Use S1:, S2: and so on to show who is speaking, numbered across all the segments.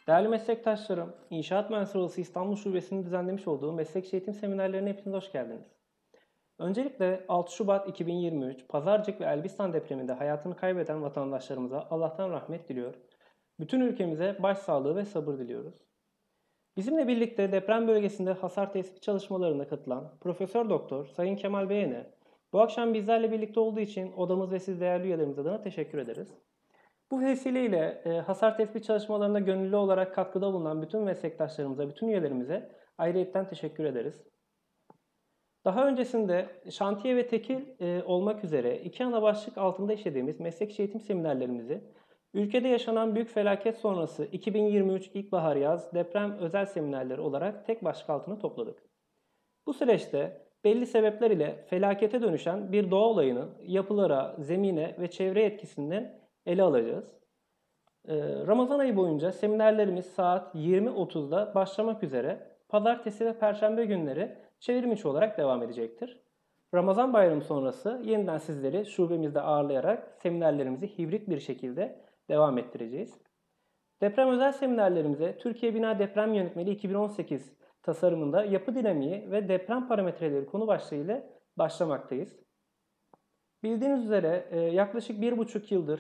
S1: Değerli meslektaşlarım, İnşaat Mühendisleri Odası İstanbul Şubesi'nin düzenlemiş olduğu meslekçi eğitim seminerlerine hepiniz hoş geldiniz. Öncelikle 6 Şubat 2023 Pazarcık ve Elbistan depreminde hayatını kaybeden vatandaşlarımıza Allah'tan rahmet diliyor. Bütün ülkemize başsağlığı ve sabır diliyoruz. Bizimle birlikte deprem bölgesinde hasar tespit çalışmalarına katılan Profesör Doktor Sayın Kemal Beyen'e bu akşam bizlerle birlikte olduğu için odamız ve siz değerli üyelerimiz adına teşekkür ederiz. Bu vesileyle hasar tespit çalışmalarına gönüllü olarak katkıda bulunan bütün meslektaşlarımıza, bütün üyelerimize ayrıyetten teşekkür ederiz. Daha öncesinde şantiye ve tekil olmak üzere iki ana başlık altında işlediğimiz meslek eğitim seminerlerimizi ülkede yaşanan büyük felaket sonrası 2023 ilkbahar yaz deprem özel seminerleri olarak tek başlık altına topladık. Bu süreçte belli sebepler ile felakete dönüşen bir doğa olayının yapılara, zemine ve çevre etkisinden ele alacağız. Ramazan ayı boyunca seminerlerimiz saat 20.30'da başlamak üzere pazartesi ve perşembe günleri çevrim içi olarak devam edecektir. Ramazan bayramı sonrası yeniden sizleri şubemizde ağırlayarak seminerlerimizi hibrit bir şekilde devam ettireceğiz. Deprem özel seminerlerimize Türkiye Bina Deprem Yönetmeliği 2018 tasarımında yapı dinamiği ve deprem parametreleri konu başlığıyla başlamaktayız. Bildiğiniz üzere yaklaşık 1,5 yıldır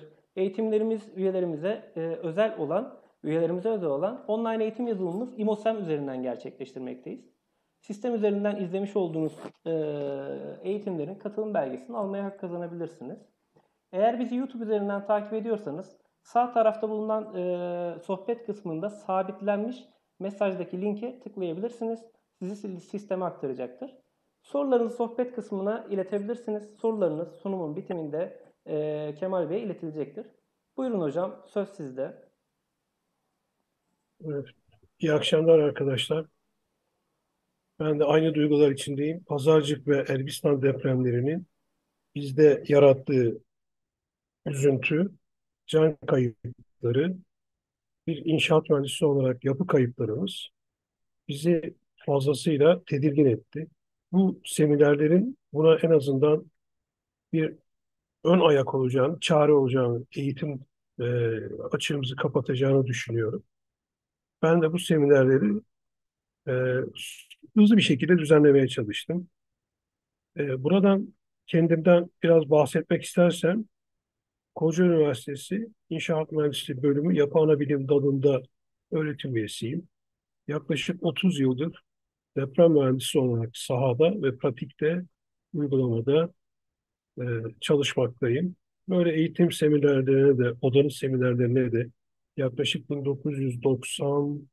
S1: üyelerimize özel olan online eğitim yazılımımız İMOSEM üzerinden gerçekleştirmekteyiz. Sistem üzerinden izlemiş olduğunuz eğitimlerin katılım belgesini almaya hak kazanabilirsiniz. Eğer bizi YouTube üzerinden takip ediyorsanız sağ tarafta bulunan sohbet kısmında sabitlenmiş mesajdaki linke tıklayabilirsiniz. Sizi sisteme aktaracaktır. Sorularınızı sohbet kısmına iletebilirsiniz. Sorularınız sunumun bitiminde Kemal Bey'e iletilecektir. Buyurun hocam, söz sizde.
S2: Evet. İyi akşamlar arkadaşlar. Ben de aynı duygular içindeyim. Pazarcık ve Elbistan depremlerinin bizde yarattığı üzüntü, can kayıpları, bir inşaat mühendisi olarak yapı kayıplarımız bizi fazlasıyla tedirgin etti. Bu seminerlerin buna en azından bir ön ayak olacağını, çare olacağını, eğitim e, açığımızı kapatacağını düşünüyorum. Ben de bu seminerleri e, hızlı bir şekilde düzenlemeye çalıştım. Buradan kendimden biraz bahsetmek istersem, Koca Üniversitesi İnşaat Mühendisliği Bölümü Yapı Anabilim dalında öğretim üyesiyim. Yaklaşık 30 yıldır deprem mühendisi olarak sahada ve pratikte, uygulamada e, çalışmaktayım. Böyle eğitim seminerlerine de, odanın seminerlerine de yaklaşık 1990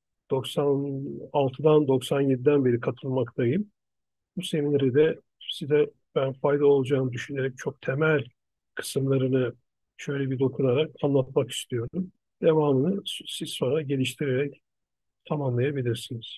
S2: 96'dan 97'den beri katılmaktayım. Bu semineri de size ben fayda olacağını düşünerek çok temel kısımlarını şöyle bir dokunarak anlatmak istiyorum. Devamını siz sonra geliştirerek tamamlayabilirsiniz.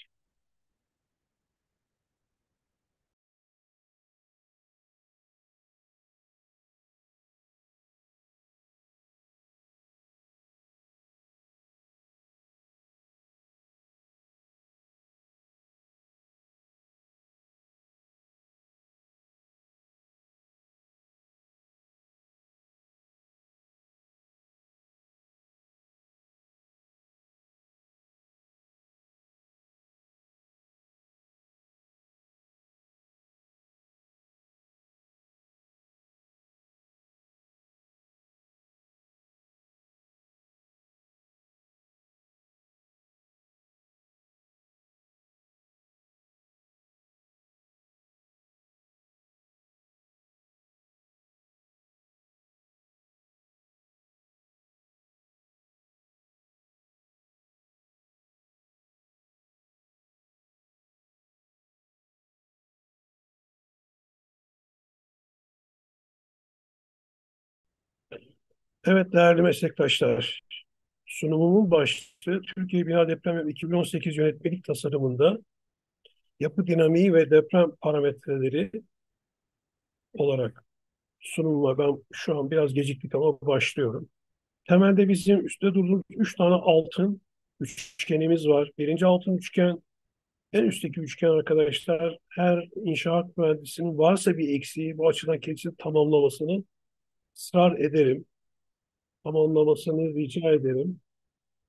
S2: Evet değerli meslektaşlar, sunumumun başlığı Türkiye Bina Deprem 2018 yönetmelik tasarımında yapı dinamiği ve deprem parametreleri olarak sunumuma ben şu an biraz geciktik ama başlıyorum. Temelde bizim üstte durduğumuz üç tane altın üçgenimiz var. Birinci altın üçgen, en üstteki üçgen arkadaşlar, her inşaat mühendisinin varsa bir eksiği bu açıdan kendisini tamamlamasını ısrar ederim. Tamamlamasını rica ederim.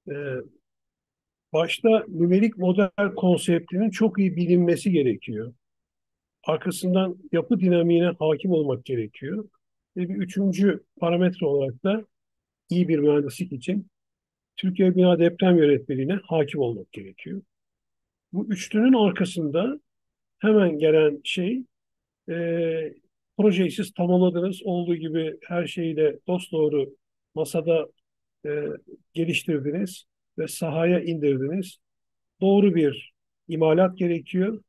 S2: E, Başta nümerik model konseptinin çok iyi bilinmesi gerekiyor. Arkasından yapı dinamiğine hakim olmak gerekiyor. Ve bir üçüncü parametre olarak da iyi bir mühendislik için Türkiye Bina Deprem Yönetmeliğine hakim olmak gerekiyor. Bu üçlünün arkasında hemen gelen şey, e, projeyi siz tamamladınız, olduğu gibi her şeyle dosdoğru masada e, geliştirdiniz ve sahaya indirdiniz. Doğru bir imalat gerekiyor,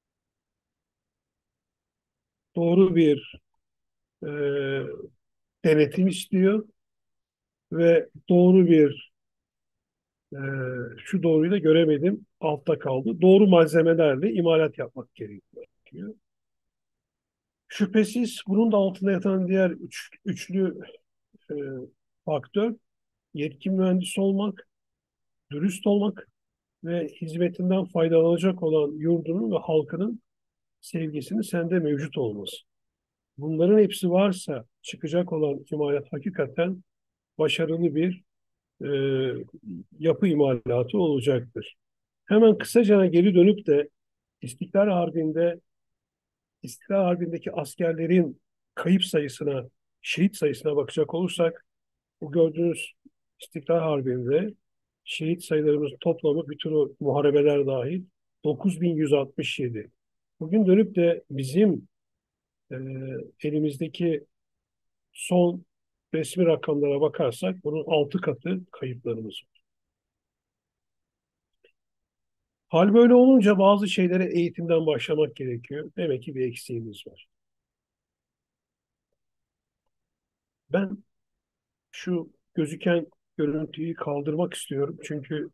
S2: doğru bir e, denetim istiyor ve doğru bir, e, şu doğruyu da göremedim, altta kaldı. Doğru malzemelerle imalat yapmak gerekiyor. Şüphesiz bunun da altında yatan diğer üçlü e, faktör yetkin mühendis olmak, dürüst olmak ve hizmetinden faydalanacak olan yurdunun ve halkının sevgisinin sende mevcut olması. Bunların hepsi varsa çıkacak olan imalat hakikaten başarılı bir e, yapı imalatı olacaktır. Hemen kısaca geri dönüp de İstiklal Harbi'nde İstiklal Harbi'ndeki askerlerin kayıp sayısına, şehit sayısına bakacak olursak, bu gördüğünüz İstiklal Harbi'nde şehit sayılarımız toplamı bütün o muharebeler dahil 9167. Bugün dönüp de bizim e, elimizdeki son resmi rakamlara bakarsak bunun 6 katı kayıplarımız var. Hal böyle olunca bazı şeylere eğitimden başlamak gerekiyor. Demek ki bir eksiğimiz var. Ben şu gözüken görüntüyü kaldırmak istiyorum. Çünkü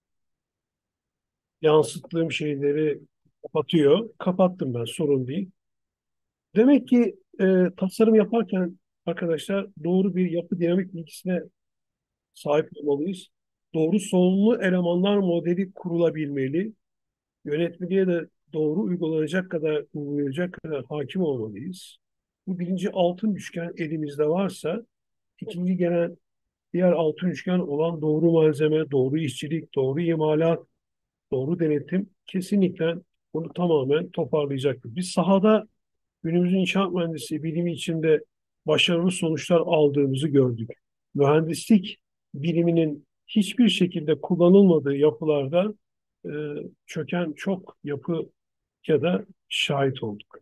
S2: yansıttığım şeyleri kapatıyor. Kapattım ben, sorun değil. Demek ki tasarım yaparken arkadaşlar doğru bir yapı dinamik bilgisine sahip olmalıyız. Doğru sorumlu elemanlar modeli kurulabilmeli. Yönetmeliğe de doğru uygulanacak kadar hakim olmalıyız. Bu birinci altın üçgen elimizde varsa, ikinci gelen diğer altın üçgen olan doğru malzeme, doğru işçilik, doğru imalat, doğru denetim kesinlikle bunu tamamen toparlayacaktır. Biz sahada günümüzün inşaat mühendisliği bilimi içinde başarılı sonuçlar aldığımızı gördük. Mühendislik biliminin hiçbir şekilde kullanılmadığı yapılarda e, çöken çok yapı ya da şahit olduk.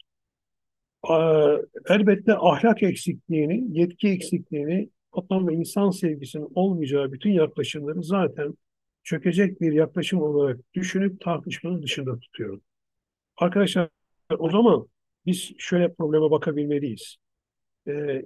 S2: Elbette ahlak eksikliğini, yetki eksikliğini, vatan ve insan sevgisinin olmayacağı bütün yaklaşımları zaten çökecek bir yaklaşım olarak düşünüp tartışmanın dışında tutuyorum. Arkadaşlar, o zaman biz şöyle probleme bakabilmeliyiz. Ee,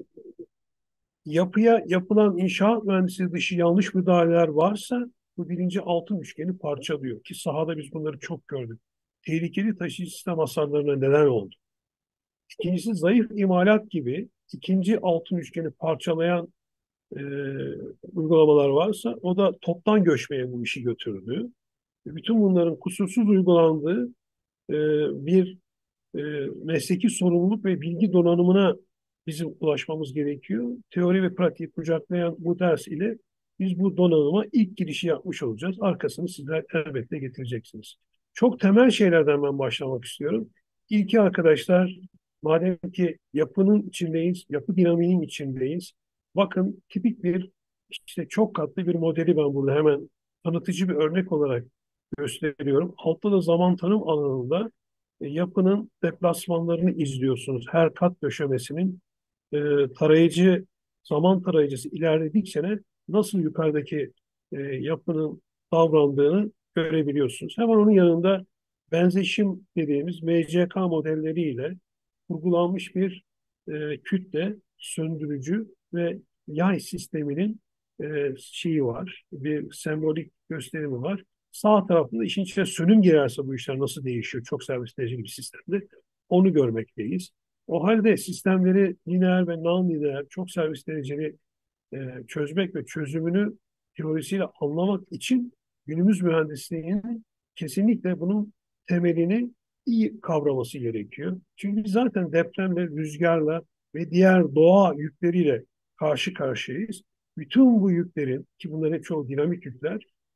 S2: Yapıya yapılan inşaat mühendisliği dışı yanlış müdahaleler varsa bu birinci altın üçgeni parçalıyor ki sahada biz bunları çok gördük. Tehlikeli taşıyıcı sistem hasarlarına neden oldu. İkincisi zayıf imalat gibi ikinci altın üçgeni parçalayan e, uygulamalar varsa o da toptan göçmeye bu işi götürdü. Bütün bunların kusursuz uygulandığı e, bir e, mesleki sorumluluk ve bilgi donanımına bizim ulaşmamız gerekiyor. Teori ve pratiği kucaklayan bu ders ile biz bu donanıma ilk girişi yapmış olacağız. Arkasını sizler elbette getireceksiniz. Çok temel şeylerden ben başlamak istiyorum. İlki arkadaşlar, madem ki yapının içindeyiz, yapı dinamiğinin içindeyiz. Bakın tipik bir işte çok katlı bir modeli ben burada hemen tanıtıcı bir örnek olarak gösteriyorum. Altta da zaman tanım alanında yapının deplasmanlarını izliyorsunuz. Her kat döşemesinin e, tarayıcı, zaman tarayıcısı ilerledikçe nasıl yukarıdaki yapının davrandığını görebiliyorsunuz. Hemen onun yanında benzeşim dediğimiz MCK modelleriyle kurgulanmış bir kütle, söndürücü ve yay sisteminin şeyi var, bir sembolik gösterimi var. Sağ tarafında işin içine sönüm girerse bu işler nasıl değişiyor? Çok servis dereceli bir sistemde. Onu görmekteyiz. O halde sistemleri lineer ve non-lineer, çok servis dereceli çözmek ve çözümünü teorisiyle anlamak için günümüz mühendisliğinin kesinlikle bunun temelini iyi kavraması gerekiyor. Çünkü biz zaten depremle, rüzgarla ve diğer doğa yükleriyle karşı karşıyayız. Bütün bu yüklerin, ki bunların çoğu dinamik yükler,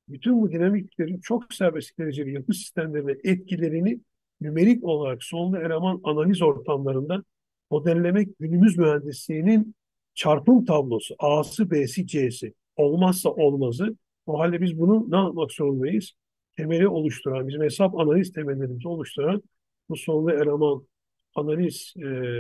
S2: Bütün bu dinamiklerin çok serbest dereceli yapı sistemlerine etkilerini nümerik olarak sonlu eleman analiz ortamlarında modellemek günümüz mühendisliğinin çarpım tablosu. A'sı, B'si, C'si. Olmazsa olmazı. O halde biz bunu ne yapmak zorundayız? Temeli oluşturan, bizim hesap analiz temellerimizi oluşturan bu sonlu eleman analiz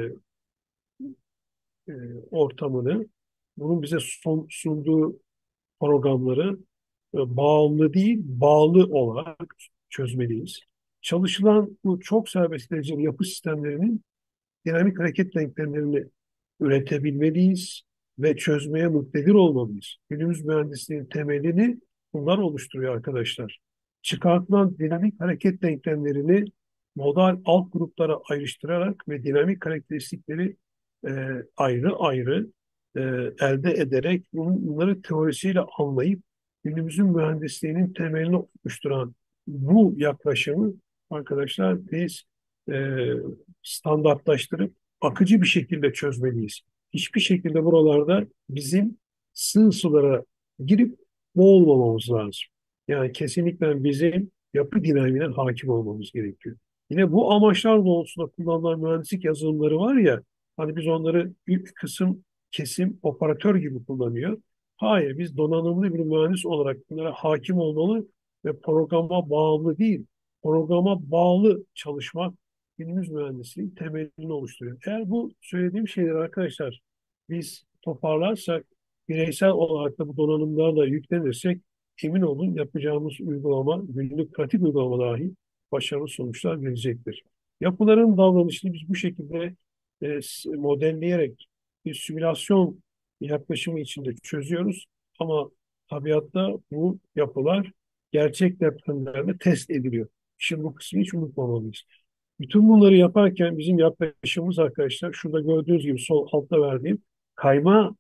S2: e, ortamını, bunun bize sunduğu programları bağımlı değil, bağlı olarak çözmeliyiz. Çalışılan bu çok serbest dereceli yapı sistemlerinin dinamik hareket denklemlerini üretebilmeliyiz ve çözmeye muktedir olmalıyız. Günümüz mühendisliğinin temelini bunlar oluşturuyor arkadaşlar. Çıkartılan dinamik hareket denklemlerini modal alt gruplara ayrıştırarak ve dinamik karakteristikleri e, ayrı ayrı e, elde ederek bunları teorisiyle anlayıp günümüzün mühendisliğinin temelini oluşturan bu yaklaşımı arkadaşlar biz e, standartlaştırıp akıcı bir şekilde çözmeliyiz. Hiçbir şekilde buralarda bizim sığ sulara girip boğulmamamız lazım. Yani kesinlikle bizim yapı dinamiğine hakim olmamız gerekiyor. Yine bu amaçlar doğrultusunda kullanılan mühendislik yazılımları var ya, hani biz onları ilk kısım kesim operatör gibi kullanıyor. Hayır, biz donanımlı bir mühendis olarak bunlara hakim olmalı ve programa bağımlı değil, programa bağlı çalışmak günümüz mühendisliğin temelini oluşturuyor. Eğer bu söylediğim şeyleri arkadaşlar biz toparlarsak, bireysel olarak da bu donanımlarla yüklenirsek emin olun yapacağımız uygulama, günlük pratik uygulama dahi başarılı sonuçlar verecektir. Yapıların davranışını biz bu şekilde modelleyerek bir simülasyon yaklaşımı içinde çözüyoruz. Ama tabiatta bu yapılar gerçek depremlerde test ediliyor. Şimdi bu kısmı hiç unutmamalıyız. Bütün bunları yaparken bizim yaklaşımımız arkadaşlar şurada gördüğünüz gibi sol altta verdiğim kayma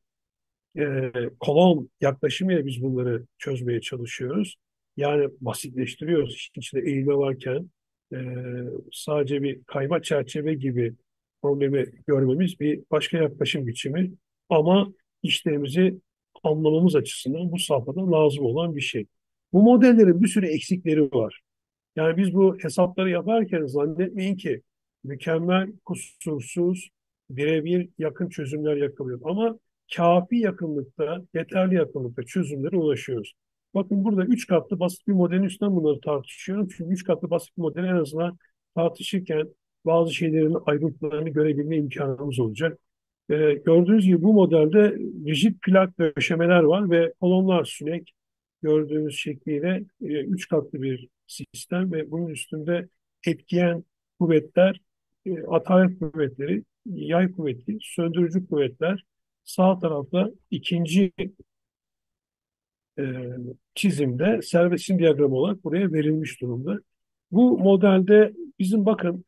S2: kolon yaklaşımıyla biz bunları çözmeye çalışıyoruz. Yani basitleştiriyoruz. İşin içinde eğilme varken e, sadece bir kayma çerçeve gibi problemi görmemiz bir başka yaklaşım biçimi. Ama işlerimizi anlamamız açısından bu safhada lazım olan bir şey. Bu modellerin bir sürü eksikleri var. Yani biz bu hesapları yaparken zannetmeyin ki mükemmel, kusursuz, birebir yakın çözümler yakalıyoruz. Ama kafi yakınlıkta, yeterli yakınlıkta çözümlere ulaşıyoruz. Bakın burada üç katlı basit bir modelin üstünden bunları tartışıyorum. Çünkü üç katlı basit bir modeli en azından tartışırken bazı şeylerin ayrıntılarını görebilme imkanımız olacak. Gördüğünüz gibi bu modelde rigid plak döşemeler var ve kolonlar sünek gördüğünüz şekliyle üç katlı bir sistem ve bunun üstünde etkiyen kuvvetler, atalet kuvvetleri, yay kuvveti, söndürücü kuvvetler. Sağ tarafta ikinci e, çizimde serbestin diyagramı olarak buraya verilmiş durumda. Bu modelde bizim bakın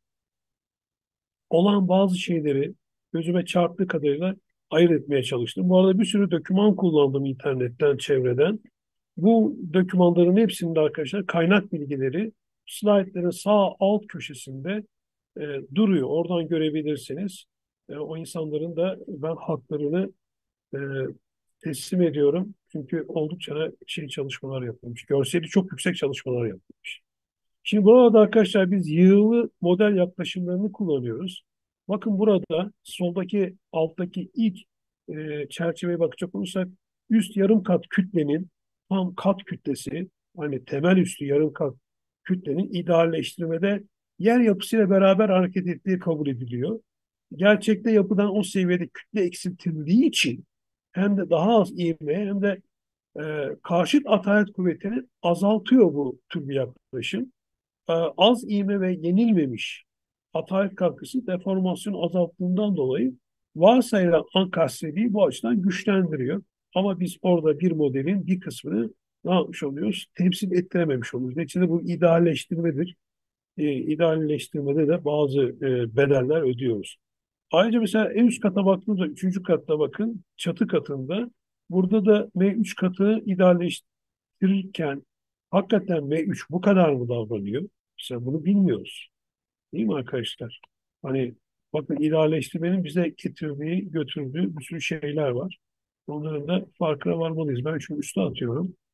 S2: olan bazı şeyleri gözüme çarptığı kadarıyla ayırt etmeye çalıştım. Bu arada bir sürü doküman kullandım internetten, çevreden. Bu dokümanların hepsinde arkadaşlar kaynak bilgileri slaytların sağ alt köşesinde e, duruyor. Oradan görebilirsiniz. O insanların da ben haklarını e, teslim ediyorum. Çünkü oldukça şey çalışmalar yapılmış. Görseli çok yüksek çalışmalar yapılmış. Şimdi burada arkadaşlar biz yığılı model yaklaşımlarını kullanıyoruz. Bakın burada soldaki alttaki ilk çerçeveye bakacak olursak üst yarım kat kütlenin tam kat kütlesi hani temel üstü yarım kat kütlenin idealleştirmede yer yapısıyla beraber hareket ettiği kabul ediliyor. Gerçekte yapıdan o seviyede kütle eksiltildiği için hem de daha az ivme hem de karşıt atalet kuvvetini azaltıyor bu tür bir yaklaşım. Az ivme ve yenilmemiş atalet katkısı deformasyonu azalttığından dolayı varsayılan ankastreliği bu açıdan güçlendiriyor. Ama biz orada bir modelin bir kısmını ne yapmış oluyoruz? Temsil ettirememiş oluyoruz. Neticede bu idealleştirmedir. İdealleştirmede de bazı bedeller ödüyoruz. Ayrıca mesela en üst kata baktığımızda üçüncü katta bakın çatı katında burada da M3 katı idealleştirirken hakikaten M3 bu kadar mı davranıyor? Mesela bunu bilmiyoruz. Değil mi arkadaşlar? Hani bakın idealleştirmenin bize getirdiği, götürdüğü bir sürü şeyler var. Onların da farkına varmalıyız. Ben şunu üste atıyorum.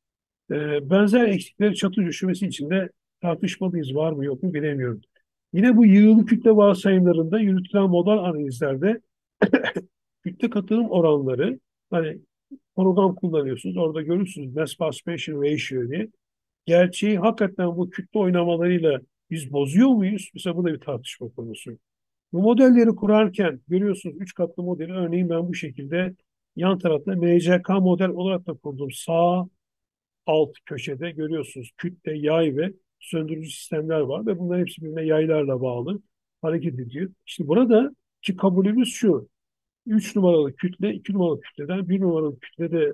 S2: Benzer eksikleri çatı düşmesi için de tartışmalıyız. Var mı yok mu bilemiyorum. Yine bu yığılı kütle varsayımlarında yürütülen model analizlerde kütle katılım oranları, hani program kullanıyorsunuz, orada görürsünüz mass participation ratio diye. Gerçeği hakikaten bu kütle oynamalarıyla biz bozuyor muyuz? Mesela bu da bir tartışma konusu. Bu modelleri kurarken görüyorsunuz 3 katlı modeli, örneğin ben bu şekilde yan tarafta MCK model olarak da kurdum. Sağ alt köşede görüyorsunuz kütle, yay ve söndürücü sistemler var ve bunların hepsi birbirine yaylarla bağlı hareket ediyor. İşte burada ki kabulümüz şu: 3 numaralı kütle 2 numaralı kütleden, bir numaralı kütlede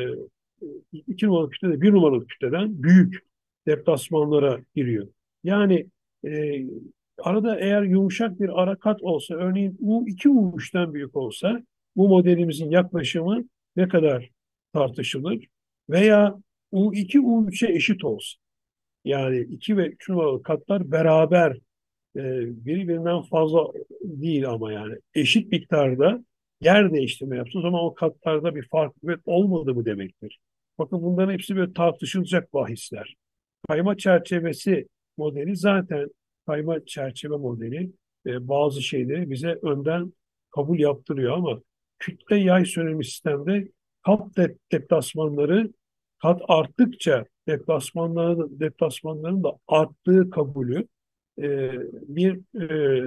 S2: 2 numaralı kütlede bir numaralı kütleden büyük deplasmanlara giriyor. Yani e, arada eğer yumuşak bir ara kat olsa, örneğin U2 U3'ten büyük olsa, bu modelimizin yaklaşımı ne kadar tartışılır? Veya U2 U3'e eşit olsa, yani 2 ve 3 numaralı katlar beraber, birbirinden fazla değil ama yani eşit miktarda yer değiştirme yapsın, o zaman o katlarda bir farklılık olmadı mı demektir. Bakın bunların hepsi böyle tartışılacak bahisler. Kayma çerçevesi modeli zaten, kayma çerçeve modeli bazı şeyleri bize önden kabul yaptırıyor ama kütle yay sönümlü sistemde deplasmanları, kat arttıkça deplasmanların da arttığı kabulü e, bir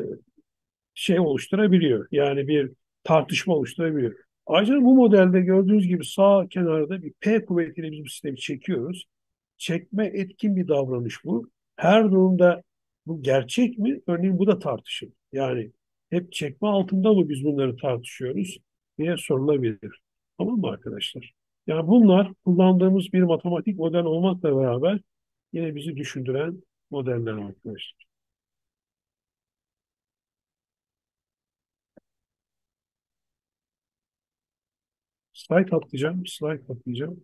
S2: şey oluşturabiliyor. Yani bir tartışma oluşturabiliyor. Ayrıca bu modelde gördüğünüz gibi sağ kenarda bir P kuvvetiyle biz bu sistemi çekiyoruz. Çekme etkin bir davranış bu. Her durumda bu gerçek mi? Örneğin bu da tartışılır. Yani hep çekme altında mı biz bunları tartışıyoruz diye sorulabilir. Tamam mı arkadaşlar? Yani bunlar kullandığımız bir matematik model olmakla beraber yine bizi düşündüren modeller arkadaşlar. Slide atlayacağım.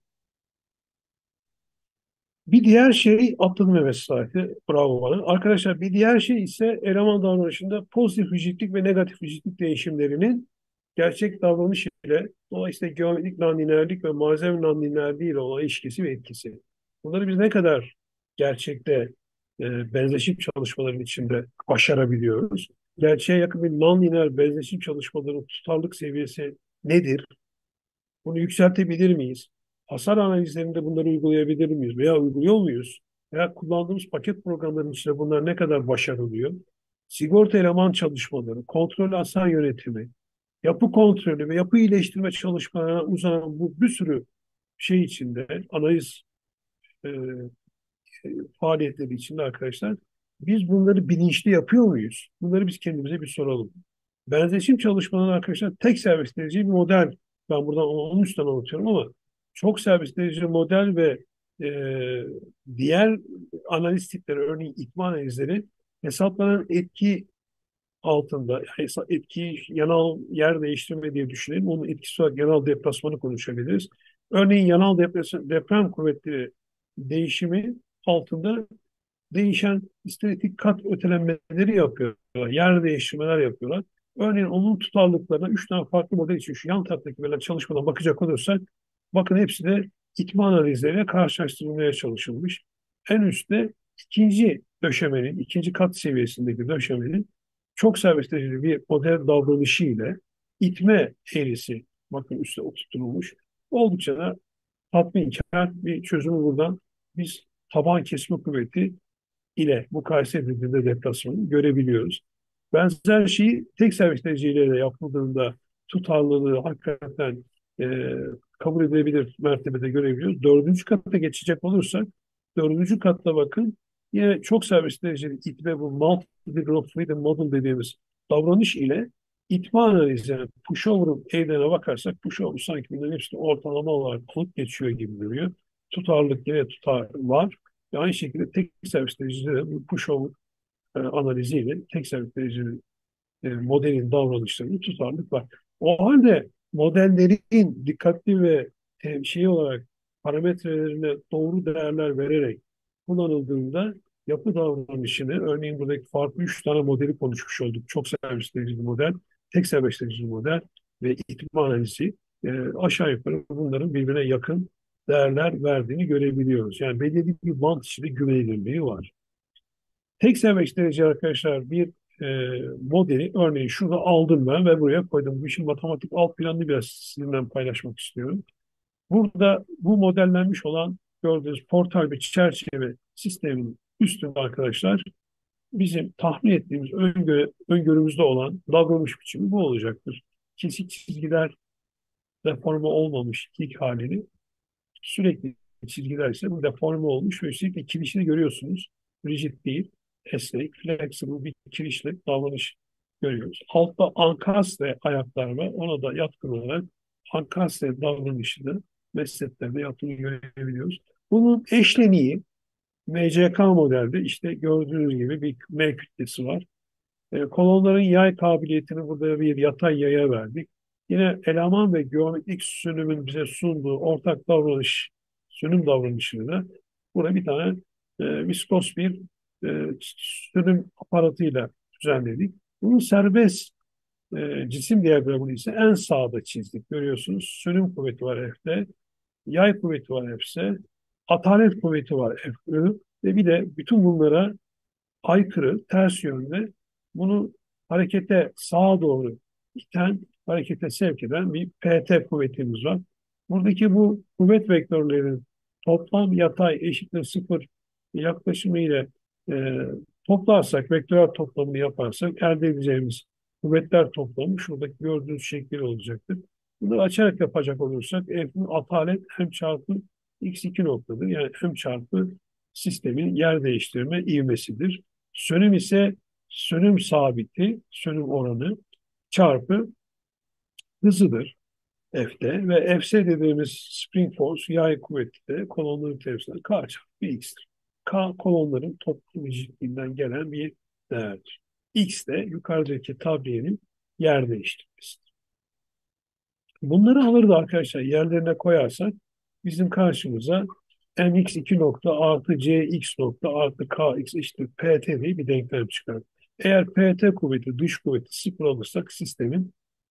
S2: Bir diğer şey, atladım evet slaytı, bravo bana. Arkadaşlar bir diğer şey ise eleman davranışında pozitif rigidlik ve negatif rigidlik değişimlerinin gerçek davranış ile, dolayısıyla geometrik nonlineerlik ve malzeme nonlineerliği ile olan ilişkisi ve etkisi. Bunları biz ne kadar gerçekte benzeşim çalışmaların içinde başarabiliyoruz? Gerçeğe yakın bir nonlineer benzeşim çalışmalarının tutarlılık seviyesi nedir? Bunu yükseltebilir miyiz? Hasar analizlerinde bunları uygulayabilir miyiz? Veya uyguluyor muyuz? Veya kullandığımız paket programların içinde bunlar ne kadar başarılıyor? Sigorta eleman çalışmaları, kontrol hasar yönetimi, yapı kontrolü ve yapı iyileştirme çalışmalarına uzanan bu bir sürü şey içinde, analiz e, faaliyetleri içinde arkadaşlar, biz bunları bilinçli yapıyor muyuz? Bunları biz kendimize bir soralım. Benzeşim çalışmaları arkadaşlar tek servisleyici bir model. Ben buradan onun üstten anlatıyorum ama çok servisleyici model ve e, diğer analiz tipleri, örneğin itma analizleri, hesaplanan etki altında, yani etki yanal yer değiştirme diye düşünelim. Onun etkisi olarak yanal deplasmanı konuşabiliriz. Örneğin yanal deprem kuvvetleri değişimi altında değişen istatistik kat ötelenmeleri yapıyorlar. Yer değiştirmeler yapıyorlar. Örneğin onun tutarlılıklarına 3 tane farklı model için şu yan taraftaki verilen çalışmadan bakacak olursak, bakın hepsi de itme analizleriyle karşılaştırılmaya çalışılmış. En üstte ikinci döşemenin, ikinci kat seviyesindeki döşemenin çok serbestleyici bir model davranışı ile itme eğrisi, bakın üstte oturtulmuş. Oldukça da tatminkar bir çözümü buradan biz taban kesme kuvveti ile mukayese edildiğinde deplasmanı görebiliyoruz. Benzer şeyi tek servis dereceyle de yapıldığında tutarlılığı hakikaten e, kabul edilebilir mertebede görebiliyoruz. Dördüncü kata geçecek olursak, dördüncü katta bakın yine çok servis dereceli itme, bu multi-degree of freedom model dediğimiz davranış ile itme analizi, yani pushover'ın eğrine bakarsak pushover sanki bunların hepsini ortalama olarak alıp geçiyor gibi duruyor. Tutarlılık, yine tutar var. Aynı şekilde tek servis derecede de bu pushover analiziyle tek servis dereceli modelin davranışlarını tutarlık var. O halde modellerin dikkatli ve şey olarak parametrelerine doğru değerler vererek kullanıldığında yapı davranışını, örneğin buradaki farklı 3 tane modeli konuşmuş olduk. Çok servisleyici model, tek servisleyici model ve ihtimal analizi, aşağı yukarı bunların birbirine yakın değerler verdiğini görebiliyoruz. Yani belirli bir bant içinde güvenilirliği var. Tek serbest derece arkadaşlar bir modeli örneğin şurada aldım ben ve buraya koydum. Bu işin matematik alt planını biraz sizinle paylaşmak istiyorum. Burada bu modellenmiş olan gördüğünüz portal bir çerçeve sistemin üstünde arkadaşlar bizim tahmin ettiğimiz öngörümüzde olan davranış biçimi bu olacaktır. Kesik çizgiler deforme olmamış ilk halini, sürekli çizgiler ise bu deforme olmuş ve üstelik kirişini görüyorsunuz. Rigid değil, esnek, flexible bir kirişle davranış görüyoruz. Altta ankastre ayaklar var. Ona da yatkın olarak ankastre davranışını mesleklerde yaptığını görebiliyoruz. Bunun eşleniği MCK modelde işte gördüğünüz gibi bir M kütlesi var. Kolonların yay kabiliyetini burada bir yatay yaya verdik. Yine eleman ve geometrik sünümün bize sunduğu ortak davranış, sünüm davranışını da burada bir tane viskos bir sünüm aparatıyla düzenledik. Bunun serbest cisim diyagramını ise en sağda çizdik. Görüyorsunuz sünüm kuvveti var F'de, yay kuvveti var F'se, atalet kuvveti var F'de ve bir de bütün bunlara aykırı, ters yönde bunu harekete sağa doğru iten, harekete sevk eden bir PT kuvvetimiz var. Buradaki bu kuvvet vektörlerinin toplam yatay eşittir sıfır yaklaşımı ile e, toplarsak, vektörel toplamını yaparsak elde edeceğimiz kuvvetler toplamı şuradaki gördüğünüz şekil olacaktır. Bunu açarak yapacak olursak F'in atalet m çarpı x2 noktadır. Yani m çarpı sistemin yer değiştirme ivmesidir. Sönüm ise sönüm sabiti, sönüm oranı çarpı hızıdır F'de ve Fs dediğimiz spring force, yay kuvveti de kolonların temsilen K çarpı X'tir. K kolonların toplam rigidliğinden gelen bir değerdir. X de yukarıdaki tabliyenin yer değiştirmesidir. Bunları alırdı arkadaşlar yerlerine koyarsak bizim karşımıza mx2 nokta artı cx nokta artı kx eşittir pt diye bir denklem çıkar. Eğer pt kuvveti dış kuvveti sıfır alırsak sistemin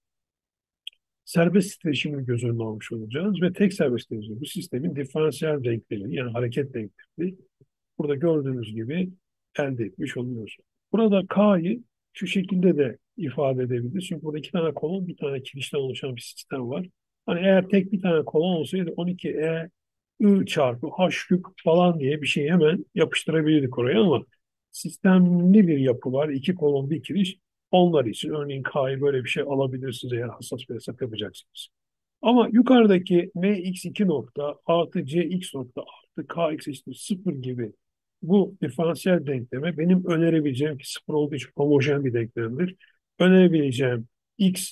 S2: serbest titreşimini göz önüne almış olacağız ve tek serbest titreşim bu sistemin diferansiyel denklemi yani hareket denklemi burada gördüğünüz gibi elde etmiş oluyoruz. Burada K'yı şu şekilde de ifade edebiliriz. Çünkü burada iki tane kolon, bir tane kirişten oluşan bir sistem var. Hani eğer tek bir tane kolon olsaydı 12E I çarpı H küp falan diye bir şey hemen yapıştırabilirdik oraya ama sistemli bir yapı var. İki kolon, bir kiriş. Onlar için örneğin K'yı böyle bir şey alabilirsiniz eğer hassas bir hesap yapacaksınız. Ama yukarıdaki mx2 nokta artı cx nokta artı kx eşittir 0 gibi bu diferansiyel denkleme benim önerebileceğim ki sıfır olduğu için homojen bir denklemdir. Önerebileceğim x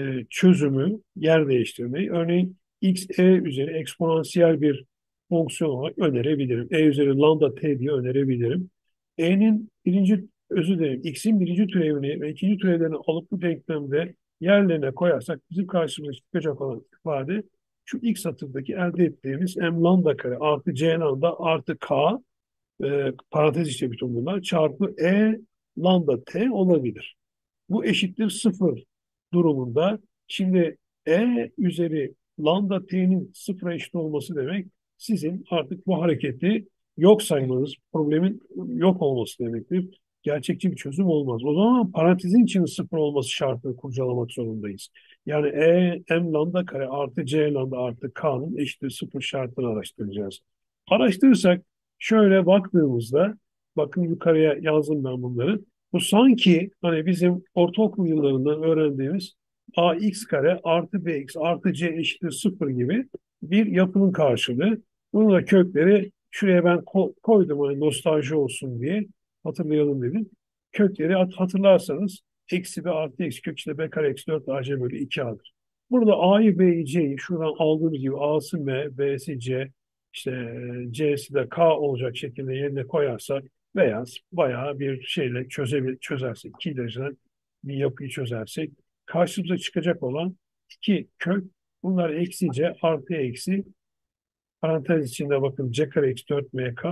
S2: çözümü yer değiştirmeyi örneğin x e üzeri eksponansiyel bir fonksiyon olarak önerebilirim. E üzeri lambda t diye önerebilirim. E'nin birinci özür dilerim x'in birinci türevini ve ikinci türevlerini alıp bu denklemde yerlerine koyarsak bizim karşımıza çıkacak olan ifade şu ilk satırdaki elde ettiğimiz m lambda kare artı c lambda artı k parantez içi bütün bunlar çarpı lambda t olabilir. Bu eşittir sıfır durumunda. Şimdi üzeri lambda t'nin sıfıra eşit olması demek sizin artık bu hareketi yok saymanız, problemin yok olması demektir. Gerçekçi bir çözüm olmaz. O zaman parantezin içinin sıfır olması şartını kurcalamak zorundayız. Yani m lambda kare artı c lambda artı k'nın eşittir sıfır şartını araştıracağız. Araştırırsak şöyle baktığımızda bakın yukarıya yazdım ben bunları. Bu sanki hani bizim ortaokul yıllarından öğrendiğimiz ax kare artı bx artı c eşittir sıfır gibi bir yapının karşılığı. Bunun da kökleri şuraya ben koydum hani nostalji olsun diye hatırlayalım dedim. Kökleri hatırlarsanız eksi b artı eksi kök işte b kare eksi 4 ac bölü 2a'dır. Burada a'yı b'yi c'yi şuradan aldığımız gibi a'sı m, b'si c, işte c'si de k olacak şekilde yerine koyarsak veya bayağı bir şeyle çözersek, iki dereceden bir yapıyı çözersek karşımıza çıkacak olan iki kök bunlar eksi c artı eksi parantez içinde bakın c kare eksi 4 mk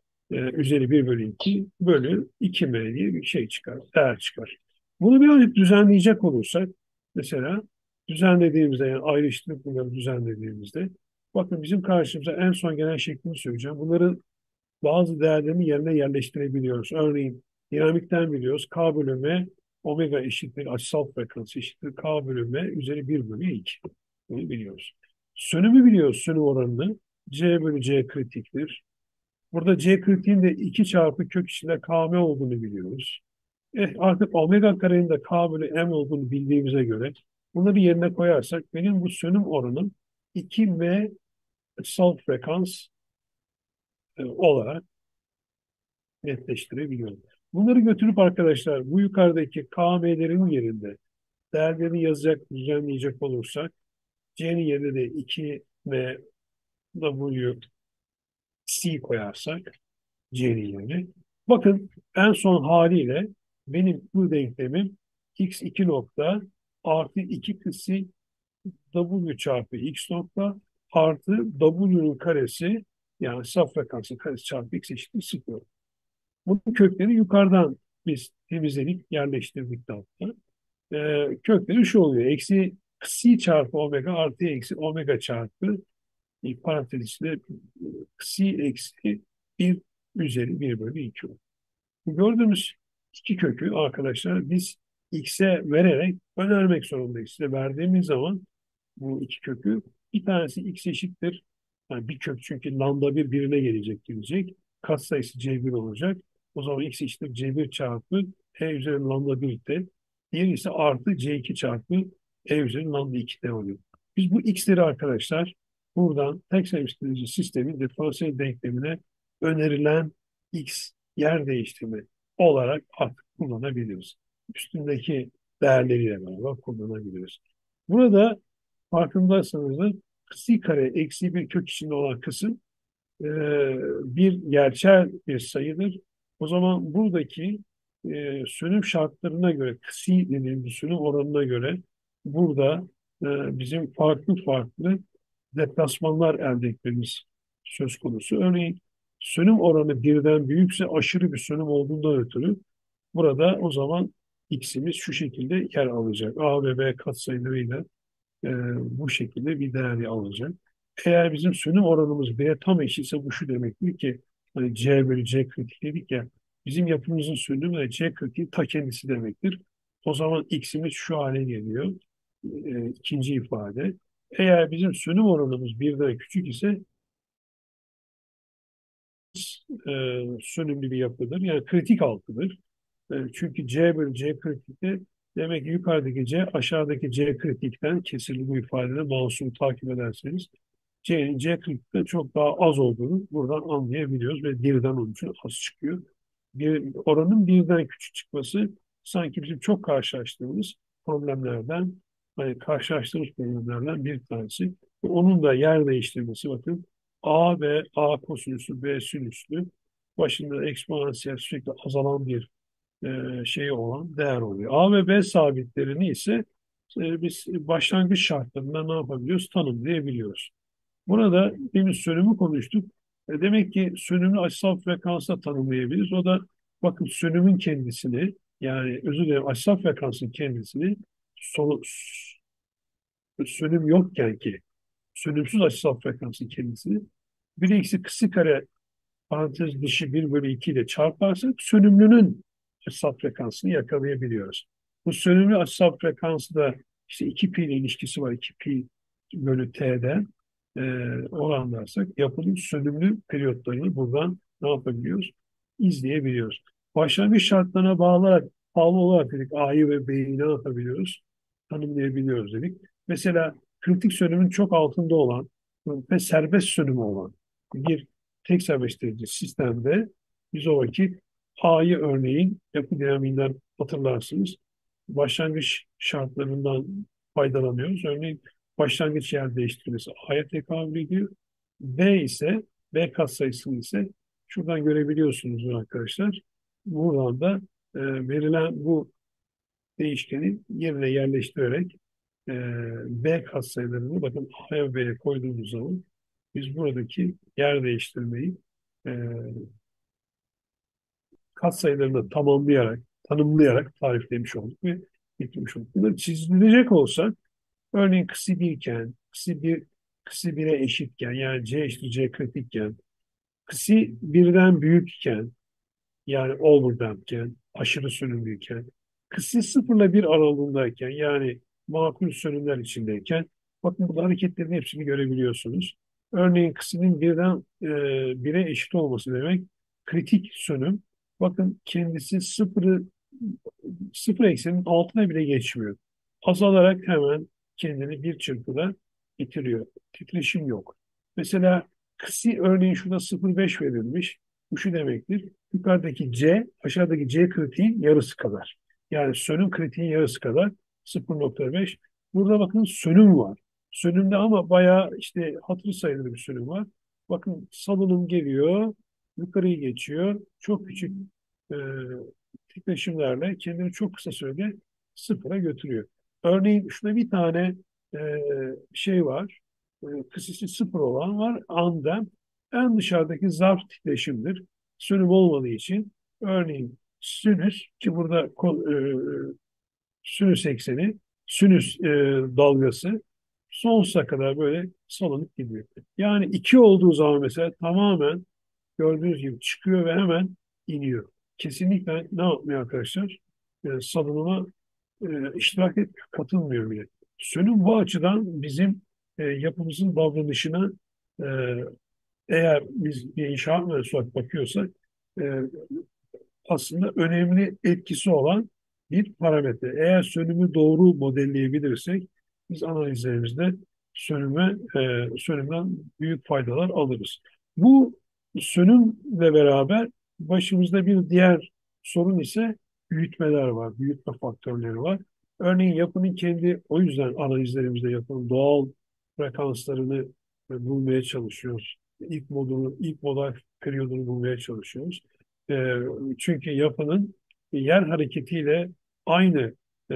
S2: üzeri 1 bölü 2 bölü 2m diye bir şey çıkar, değer çıkar. Bunu birazcık düzenleyecek olursak mesela düzenlediğimizde yani ayrıştırıp bunları düzenlediğimizde Bakın bizim karşımıza en son gelen şeklini söyleyeceğim. Bunların bazı değerlerini yerine yerleştirebiliyoruz. Örneğin dinamikten biliyoruz. K bölü M omega eşittir açısal frekans eşittir K bölü M üzeri 1/2. Bunu biliyoruz. Sönümü biliyoruz. Sönüm oranını. C bölü C kritiktir. Burada C kritiğin de 2 çarpı kök içinde KM olduğunu biliyoruz. Artık omega karenin de K bölü M olduğunu bildiğimize göre bunları yerine koyarsak benim bu sönüm oranım 2M açısal frekans olarak netleştirebiliyorum. Bunları götürüp arkadaşlar bu yukarıdaki KM'lerin yerinde değerlerini yazacak, düzenleyecek olursak C'nin yerine de 2M W C koyarsak C'nin yerine. Bakın en son haliyle benim bu denklemim x2 nokta artı 2 kısı W çarpı x nokta artı W'nun karesi yani saf frekansın karesi çarpı x eşittir 0. Bunun kökleri yukarıdan biz temizledik, yerleştirdik de hatta. Kökleri şu oluyor. Eksi psi çarpı omega artı eksi omega çarpı parantez içinde psi eksi 1 üzeri 1/2 oluyor. Gördüğümüz iki kökü arkadaşlar biz x'e vererek önermek zorundayız. Size verdiğimiz zaman bu iki kökü bir tanesi x eşittir. Yani bir kök çünkü lambda bir birine gelecek. Katsayısı C1 olacak. O zaman x eşittir C1 çarpı E üzeri lambda 1'de. Diğeri ise artı C2 çarpı E üzeri lambda 2'de oluyor. Biz bu x'leri arkadaşlar buradan tek seviştirici sistemin diferansiyel denklemine önerilen x yer değiştirme olarak artık kullanabiliriz. Üstündeki değerleriyle beraber kullanabiliriz. Burada farkındaysanız da psi kare eksi bir kök içinde olan kısım e, bir gerçel bir sayıdır. O zaman buradaki sönüm şartlarına göre, psi dediğimiz sönüm oranına göre burada bizim farklı farklı deplasmanlar elde etmemiz söz konusu. Örneğin sönüm oranı birden büyükse aşırı bir sönüm olduğundan ötürü burada o zaman x'imiz şu şekilde yer alacak. A ve B katsayılarıyla e, bu şekilde bir değeri alacak. Eğer bizim sönüm oranımız B'ye tam eşitse bu şu demektir ki hani C bölü C kritik dedik ya bizim yapımızın sönümü de C kritiğin ta kendisi demektir. O zaman x'imiz şu hale geliyor. İkinci ifade. Eğer bizim sönüm oranımız birden küçük ise sönümlü bir yapıdır. Yani kritik altıdır. Çünkü C bölü C kritikte demek ki yukarıdaki C aşağıdaki C kritikten kesirli bu ifadede mouse'u takip ederseniz C'nin C kritikten çok daha az olduğunu buradan anlayabiliyoruz ve birden onun için az çıkıyor. Oranın birden küçük çıkması sanki bizim çok karşılaştığımız problemlerden karşılaştığımız problemlerden bir tanesi. Onun da yer değiştirmesi bakın A ve A kosinüsü B sinüslü başında eksponansiyel sürekli azalan bir şeyi olan değer oluyor. A ve B sabitlerini ise biz başlangıç şartlarında ne yapabiliyoruz? Tanımlayabiliyoruz. Burada demin sönümü konuştuk. Demek ki sönümü açısal frekansla tanımlayabiliriz. O da bakın sönümün kendisini yani özür dilerim açısal frekansın kendisini sönüm yokken ki sönümsüz açısal frekansın kendisini bir eksi kısa kare parantez dışı 1/2 ile çarparsak sönümlünün açısal frekansını yakalayabiliyoruz. Bu sönümlü açısal frekansı da işte 2pi ile ilişkisi var. 2pi bölü t'den e, oranlarsak yapının sönümlü periyotlarını buradan ne yapabiliyoruz? İzleyebiliyoruz. Başlangıç şartlarına bağlı olarak dedik A'yı ve B'yi ne yapabiliyoruz? Tanımlayabiliyoruz dedik. Mesela kritik sönümün çok altında olan ve serbest sönümü olan bir tek serbestirici sistemde biz o vakit A'yı örneğin yapı dinamiğinden hatırlarsınız. Başlangıç şartlarından faydalanıyoruz. Örneğin başlangıç yer değiştirmesi A'ya tekabül ediyor. B katsayısını ise şuradan görebiliyorsunuz arkadaşlar. Buradan da verilen bu değişkeni yerine yerleştirerek e, B katsayılarını bakın A'ya ve B'ye koyduğumuz zaman biz buradaki yer değiştirmeyi e, katsayılarını tanımlayarak tariflemiş olduk ve getirmiş olduk. Bunları çizilecek olsa örneğin kısa birken, kısa bir kısi 1'e eşitken yani C eşittir C kritikken, kısi birden büyükken yani overdampken, aşırı sönümlüyken, kısa 0 ile 1 aralığındayken yani makul sönümler içindeyken bakın burada hareketlerin hepsini görebiliyorsunuz. Örneğin kısının birden 1'e eşit olması demek kritik sönüm. Bakın kendisi sıfır eksenin altına bile geçmiyor. Azalarak hemen kendini bir çırpıda bitiriyor. Titreşim yok. Mesela kısi örneğin şurada 0,5 verilmiş. Bu şu demektir. Yukarıdaki C, aşağıdaki C kritiğin yarısı kadar. Yani sönüm kritiğin yarısı kadar 0,5. Burada bakın sönüm var. Sönümde ama bayağı işte hatırı sayılır bir sönüm var. Bakın salınım geliyor, yukarıyı geçiyor. Çok küçük e, titreşimlerle kendini çok kısa sürede sıfıra götürüyor. Örneğin şurada bir tane e, şey var. Kısısı sıfır olan var. Andem. En dışarıdaki zarf titreşimdir. Sönüm olmadığı için örneğin sinüs ki burada sinüs ekseni, sinüs dalgası sonsuza kadar böyle salınıp gidiyor. Yani 2 olduğu zaman mesela tamamen gördüğünüz gibi çıkıyor ve hemen iniyor. Kesinlikle ne yapmıyor arkadaşlar? Salınıma iştirak etmiyor, katılmıyor bile. Sönüm bu açıdan bizim yapımızın davranışına e, eğer biz bir inşaat mühendisi olarak bakıyorsak e, aslında önemli etkisi olan bir parametre. Eğer sönümü doğru modelleyebilirsek biz analizlerimizde sönümden büyük faydalar alırız. Bu sönümle beraber başımızda bir diğer sorun ise büyütmeler var, büyütme faktörleri var. Örneğin yapının kendi, o yüzden analizlerimizde yapının doğal frekanslarını bulmaya çalışıyoruz. İlk modal periyodunu bulmaya çalışıyoruz. E, Çünkü yapının yer hareketiyle aynı e,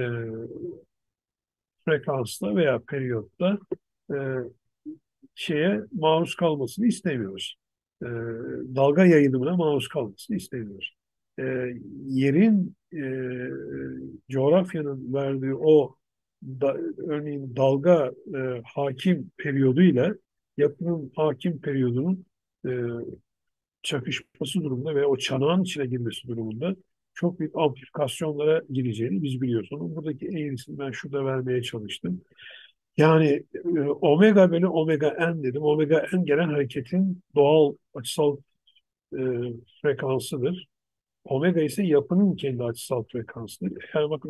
S2: frekansla veya periyotta e, şeye maruz kalmasını istemiyoruz. E, Dalga yayılımına maruz kalmasını istemiyoruz. E, Yerin coğrafyanın verdiği o örneğin dalga hakim periyoduyla yapının hakim periyodunun e, çakışması durumunda veya o çanağın içine girmesi durumunda çok büyük amplifikasyonlara gireceğini biz biliyoruz. Onun buradaki eğrisini ben şurada vermeye çalıştım. Yani omega bölü omega n dedim. Omega n gelen hareketin doğal açısal e, frekansıdır. Omega ise yapının kendi açısal frekansıdır. Eğer bakın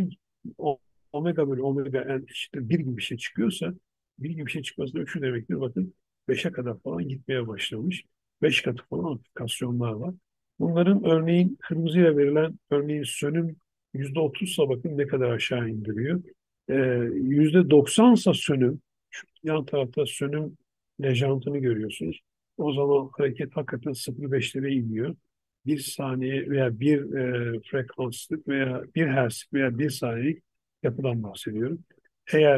S2: omega bölü omega n eşittir bir gibi bir şey çıkıyorsa bir gibi bir şey çıkması da şu demektir. Bakın 5'e kadar falan gitmeye başlamış. 5 katı falan aplikasyonlar var. Bunların örneğin kırmızıyla verilen örneğin sönüm %30'sa bakın ne kadar aşağı indiriyor. %90'sa sönüm, şu yan tarafta sönüm lejantını görüyorsunuz. O zaman hareket hakikaten 0,5'lere iniyor. Bir saniye veya bir frekanslık veya bir hertzlik veya bir saniyelik yapıdan bahsediyorum. Eğer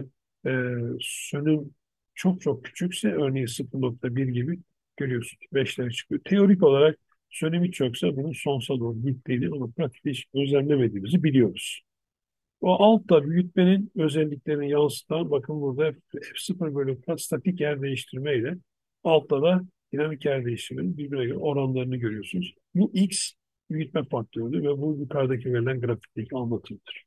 S2: sönüm çok çok küçükse örneğin 0,1 gibi görüyorsunuz. 5'lere çıkıyor. Teorik olarak sönüm hiç yoksa bunun sonsuza doğru gittiğini ama pratikte hiç gözlemlemediğimizi biliyoruz. O altta büyütmenin özelliklerini yansıtan bakın burada F0 bölü K statik yer değiştirmeyle altta da dinamik yer değiştirmenin birbirine göre oranlarını görüyorsunuz. Bu X büyütme faktörüdür ve bu yukarıdaki verilen grafikteki anlatımdır.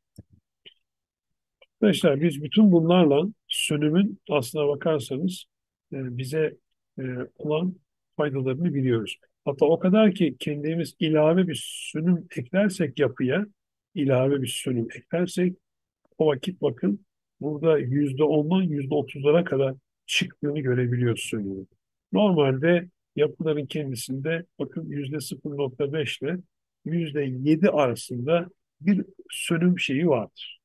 S2: Arkadaşlar biz bütün bunlarla sönümün aslına bakarsanız bize e, olan faydalarını biliyoruz. Hatta o kadar ki kendimiz ilave bir sönüm eklersek yapıya, ilave bir sönüm eklersek o vakit bakın burada %10'dan %30'lara kadar çıktığını görebiliyoruz sönümün. Normalde yapıların kendisinde bakın %0,5 ile %7 arasında bir sönüm şeyi vardır,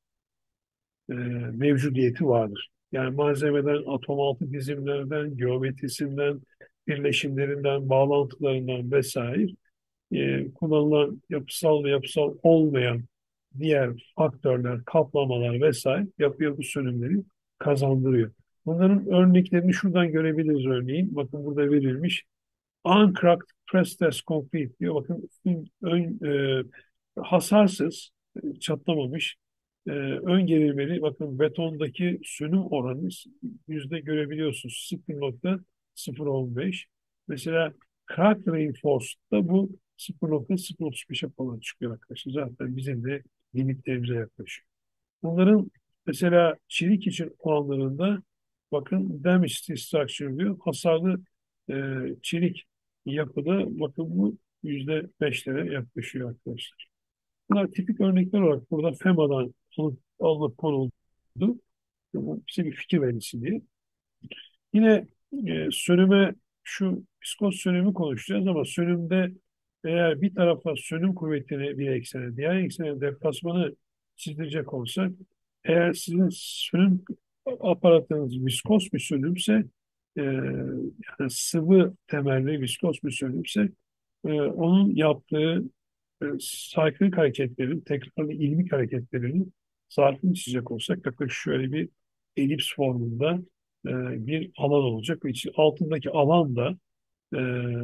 S2: mevcudiyeti vardır. Yani malzemeden, atom altı dizimlerden, geometrisinden, birleşimlerinden, bağlantılarından vesaire kullanılan yapısal ve yapısal olmayan diğer faktörler, kaplamalar vesaire yapıya bu sönümleri kazandırıyor. Bunların örneklerini şuradan görebiliriz örneğin. Bakın burada verilmiş. Uncracked Press Concrete diyor. Bakın hasarsız, çatlamamış ön gerilmeli, bakın betondaki sönüm oranı yüzde görebiliyorsunuz 0,015. Mesela crack reinforced'da bu 0,035'e falan çıkıyor arkadaşlar. Zaten bizim de limitlerimize yaklaşıyor. Bunların mesela çelik için olanlarında bakın damage structure diyor. Hasarlı e, çelik yapıda bakın bu %5'lere yaklaşıyor arkadaşlar. Bunlar tipik örnekler olarak burada FEMA'dan alıp konuldu. Bu bize bir fikir verilsin diye. Yine sönüme şu viskoz sönümü konuşacağız ama sönümde eğer bir tarafa sönüm kuvvetini bir eksene, diğer eksene deplasmanı çizdirecek olsak, eğer sizin sönüm aparatınız viskoz bir sönümse, yani sıvı temelli viskoz bir sönümse, onun yaptığı saykılık hareketlerin, tekrarlı ilmik hareketlerinin zarfını çizecek olsak yaklaşık şöyle bir elips formunda bir alan olacak ve altındaki alanda e,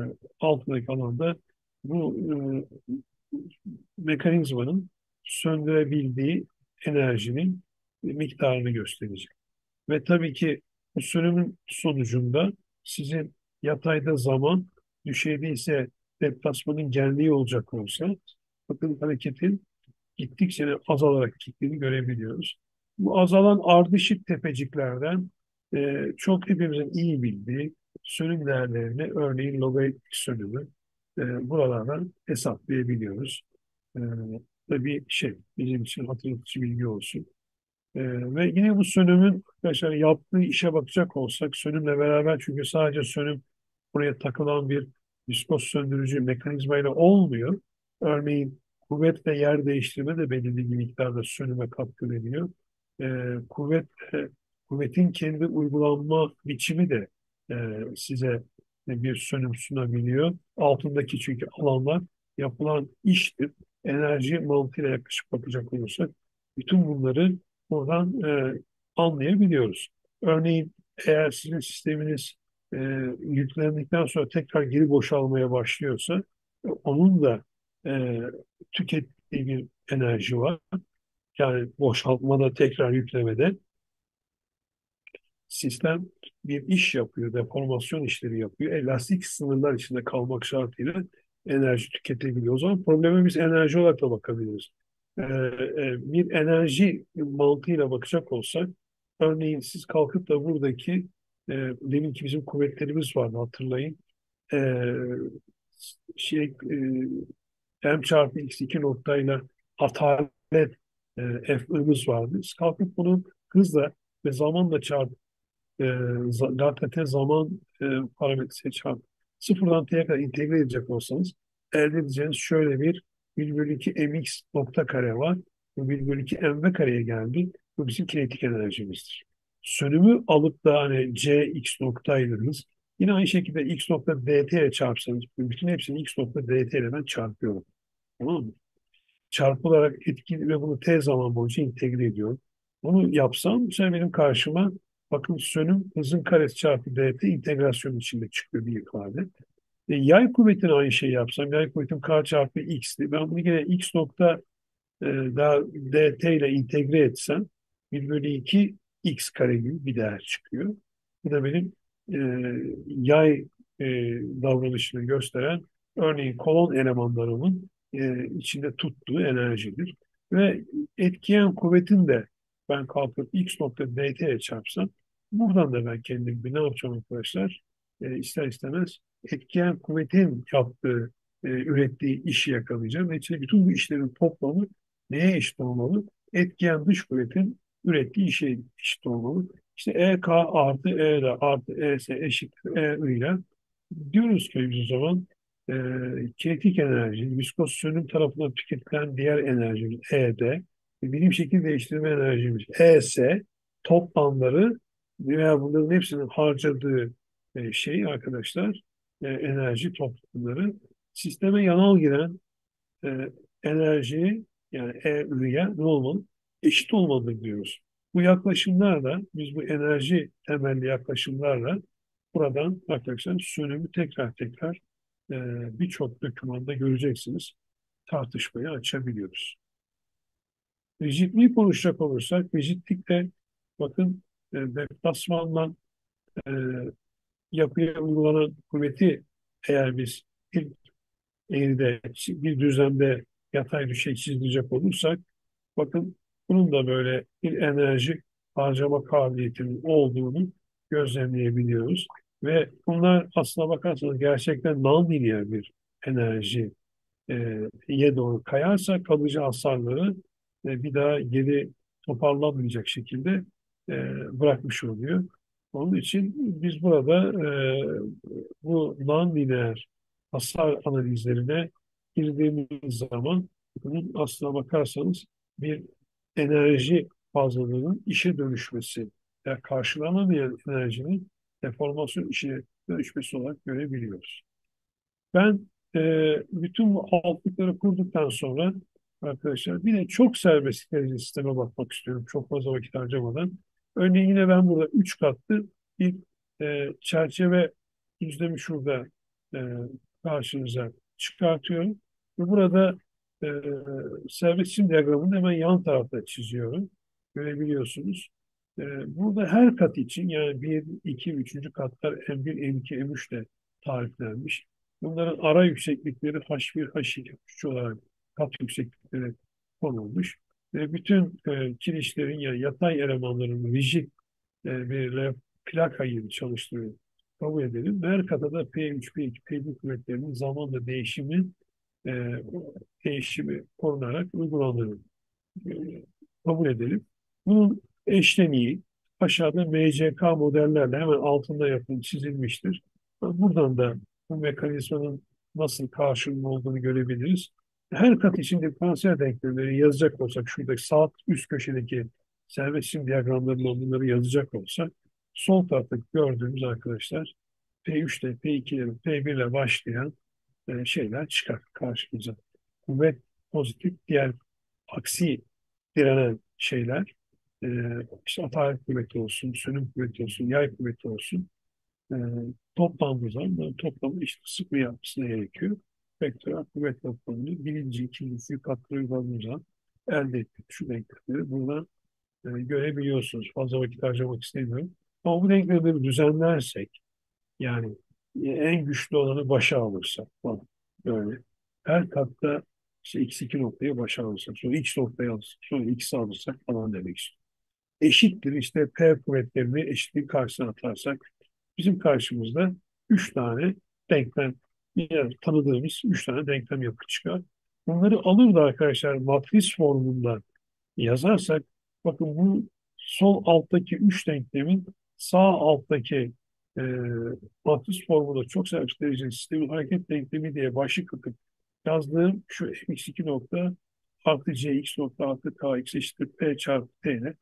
S2: bu mekanizmanın söndürebildiği enerjinin miktarını gösterecek. Ve tabii ki bu sürümün sonucunda sizin yatayda zaman, düşeyde ise deplasmanın genliği olacak olsa, bakın hareketin gittikçe azalarak gittiğini görebiliyoruz. Bu azalan ardışık tepeciklerden çok hepimizin iyi bildiği sönüm değerlerini, örneğin logaritmik sönümü buralardan hesaplayabiliyoruz. E, Tabii bizim için hatırlatıcı bilgi olsun. Ve yine bu sönümün arkadaşlar yaptığı işe bakacak olsak sönümle beraber, çünkü sadece sönüm buraya takılan bir viskoz söndürücü mekanizmayla olmuyor. Örneğin kuvvet ve yer değiştirme de belirli bir miktarda sönüme katkı veriyor. Kuvvet, kuvvetin kendi uygulanma biçimi de e, size bir sönüm sunabiliyor. Altındaki çünkü alanlar yapılan iştir. Enerji mantığıyla yaklaşıp bakacak olursak bütün bunları buradan anlayabiliyoruz. Örneğin eğer sizin sisteminiz e, yüklendikten sonra tekrar geri boşalmaya başlıyorsa onun da e, tükettiği bir enerji var. Yani boşaltmada tekrar yüklemede sistem bir iş yapıyor, deformasyon işleri yapıyor. Elastik sınırlar içinde kalmak şartıyla enerji tüketebiliyor. O zaman probleme biz enerji olarak da bakabiliriz. Bir enerji mantığıyla bakacak olsak, örneğin siz kalkıp da buradaki deminki bizim kuvvetlerimiz vardı hatırlayın. E, şey, M çarpı x 2 noktayla atalet F'imiz vardı. Siz kalkıp bunu hızla ve zamanla çarpıp lambda zaman parametresi çarpı sıfırdan t'ye kadar integre edecek olsanız elde edeceğiniz şöyle bir 1 bölü 2 mx nokta kare var. Bu 1 bölü 2 mv kareye geldi. Bu bizim kinetik enerjimizdir. Sönümü alıp da hani cx noktaydınız. Yine aynı şekilde x nokta dt ile çarpsanız bütün hepsini x nokta dt ile ben çarpıyorum. Tamam mı? Çarpılarak etkili ve bunu t zaman boyunca entegre ediyorum. Bunu yapsam bu sefer benim karşıma bakın sönüm hızın karesi çarpı dt integrasyon içinde çıkıyor bir ifade. Yay kuvvetini aynı şeyi yapsam, yay kuvvetim k çarpı x'ti. Ben bunu yine x nokta daha dt ile integre etsem 1 bölü 2 x kare gibi bir değer çıkıyor. Bu da benim e, yay e, davranışını gösteren örneğin kolon elemanlarımın içinde tuttuğu enerjidir. Ve etkiyen kuvvetin de ben kalkıp x nokta dt ile çarpsam buradan da ben kendim bir ne yapacağım arkadaşlar? İster istemez etkiyen kuvvetin yaptığı, ürettiği işi yakalayacağım. Ve içinde bütün bu işlerin toplamı neye eşit olmalı? Etkiyen dış kuvvetin ürettiği işe eşit olmalı. İşte EK artı ER artı ES eşittir E ile diyoruz ki biz o zaman e, kinetik enerji, viskos sönüm tarafından tüketilen diğer enerjimiz ED, birim şekil değiştirme enerjimiz ES, toplamları veya bunların hepsinin harcadığı şey arkadaşlar, enerji toplamları sisteme yanal giren e, enerjiyi yani E'ye ne olmalı? Eşit olmalıdır diyoruz. Bu yaklaşımlarla biz bu enerji temelli yaklaşımlarla buradan arkadaşlar sönümü tekrar tekrar e, birçok dokümanda göreceksiniz tartışmayı açabiliyoruz. Rigidliği konuşacak olursak, rigidlik de bakın deplasmandan e, yapıya uygulanan kuvveti eğer biz bir eğride, bir düzlemde yatay düşey çizecek olursak, bakın bunun da böyle bir enerji harcama kabiliyetinin olduğunu gözlemleyebiliyoruz. Ve bunlar aslına bakarsanız gerçekten non-lineer bir enerji ye doğru kayarsa kalıcı hasarları bir daha geri toparlanmayacak şekilde bırakmış oluyor. Onun için biz burada bu non-lineer hasar analizlerine girdiğimiz zaman bunun aslına bakarsanız bir enerji fazlalığının işe dönüşmesi, yani karşılanamayan enerjinin deformasyon işe dönüşmesi olarak görebiliyoruz. Ben bütün bu altlıkları kurduktan sonra arkadaşlar bir de çok serbest derece sisteme bakmak istiyorum. Çok fazla vakit harcamadan. Örneğin yine ben burada 3 katlı bir çerçeve düzlemi şurada e, karşınıza çıkartıyorum. Ve burada e, serbest çizim diyagramını hemen yan tarafta çiziyorum. Görebiliyorsunuz. Burada her kat için yani bir 2 3. katlar M1, M2, M3 de tariflenmiş. Bunların ara yükseklikleri H1, H2, H3 olarak kat yükseklikleri konulmuş. Ve bütün kirişlerin yani yatay elemanların rigid bir plaka gibi çalıştığını kabul edelim. Her katada P3, P2, P1 kuvvetlerinin zamanla e, değişimi korunarak uygulandığını e, kabul edelim. Bunun eşleniği aşağıda MCK modellerle hemen altında çizilmiştir. Buradan da bu mekanizmanın nasıl karşılığı olduğunu görebiliriz. Her kat için diferansiyel denklemleri yazacak olsak, şuradaki sağ üst köşedeki serbest çizim diyagramlarından bunları yazacak olsak, sol tarafta gördüğümüz arkadaşlar P3 ile P2 ile P1 ile başlayan şeyler çıkar karşımıza. Kuvvet pozitif, diğer aksi direnen şeyler e, işte atalet kuvveti olsun, sönüm kuvveti olsun, yay kuvveti olsun e, toplandığı zaman bunların toplamı işte sıfır yapmasına gerekiyor. Vektörel kuvvet toplamını birinci, ikinci katları uyguladığımız zaman elde ettik. Şu denklemleri buradan görebiliyorsunuz. Fazla vakit harcamak istemiyorum. Ama bu denklemleri düzenlersek yani en güçlü olanı başa alırsak falan böyle. Her katta işte x2 noktayı başa alırsak, sonra x noktayı alırsak, sonra x'i alırsak falan demek istiyorum. Eşittir işte P kuvvetlerini eşitliğin karşısına atarsak bizim karşımızda 3 tane denklem, yani tanıdığımız 3 tane denklem yapı çıkar. Bunları alır da arkadaşlar matris formunda yazarsak bakın bu sol alttaki 3 denklemin sağ alttaki e, matris formunda çok servis dereceli sistemin hareket denklemi diye başlık atıp yazdığım şu x2 nokta artı cx nokta artı kx eşittir p çarpı t ile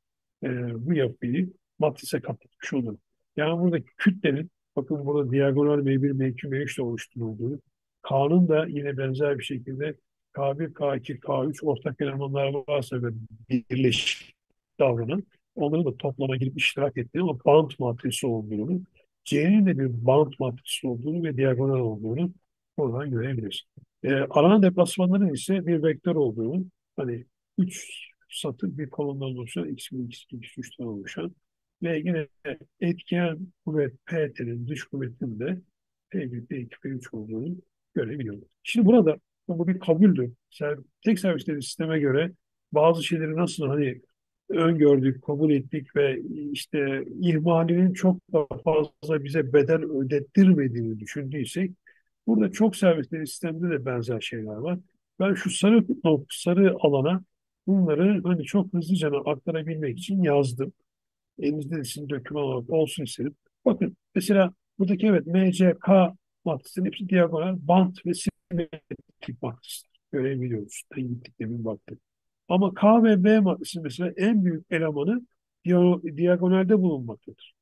S2: bu yapıyı matrise kapatmış olur. Yani buradaki kütlenin bakın burada diagonal M1, M2, M3 ile oluşturulduğu K'nın da yine benzer bir şekilde K1, K2, K3 ortak elemanlar varsa ve birleşik davranan onların da toplama girip iştirak ettiği ama bant matrisi olduğunu, C'nin de bir bant matrisi olduğunu ve diagonal olduğunu oradan görebiliriz. Aranan deplasmanların ise bir vektör olduğunu, hani 3 satır bir kolondan oluşan x1, x2, x3'ten oluşan ve yine etken kuvvet P'nin dış kuvvetinin de P1, P2, P3 olduğunu görebiliyoruz. Şimdi burada bu bir kabuldür. Tek servisleri sisteme göre bazı şeyleri nasıl hani öngördük, kabul ettik ve işte ihmalinin çok da fazla bize bedel ödettirmediğini düşündüysek burada çok servisleri sistemde de benzer şeyler var. Ben şu sarı alana bunları hani çok hızlıca aktarabilmek için yazdım. Elinizde de sizin doküman olarak olsun istedim. Bakın mesela buradaki evet MCK matrisinin hepsi diagonal, bant ve simetrik matrisler. Görebiliyoruz. Ben gittiklerine baktık. Ama K ve B maddesi mesela en büyük elemanı diagonalde bulunmaktadır.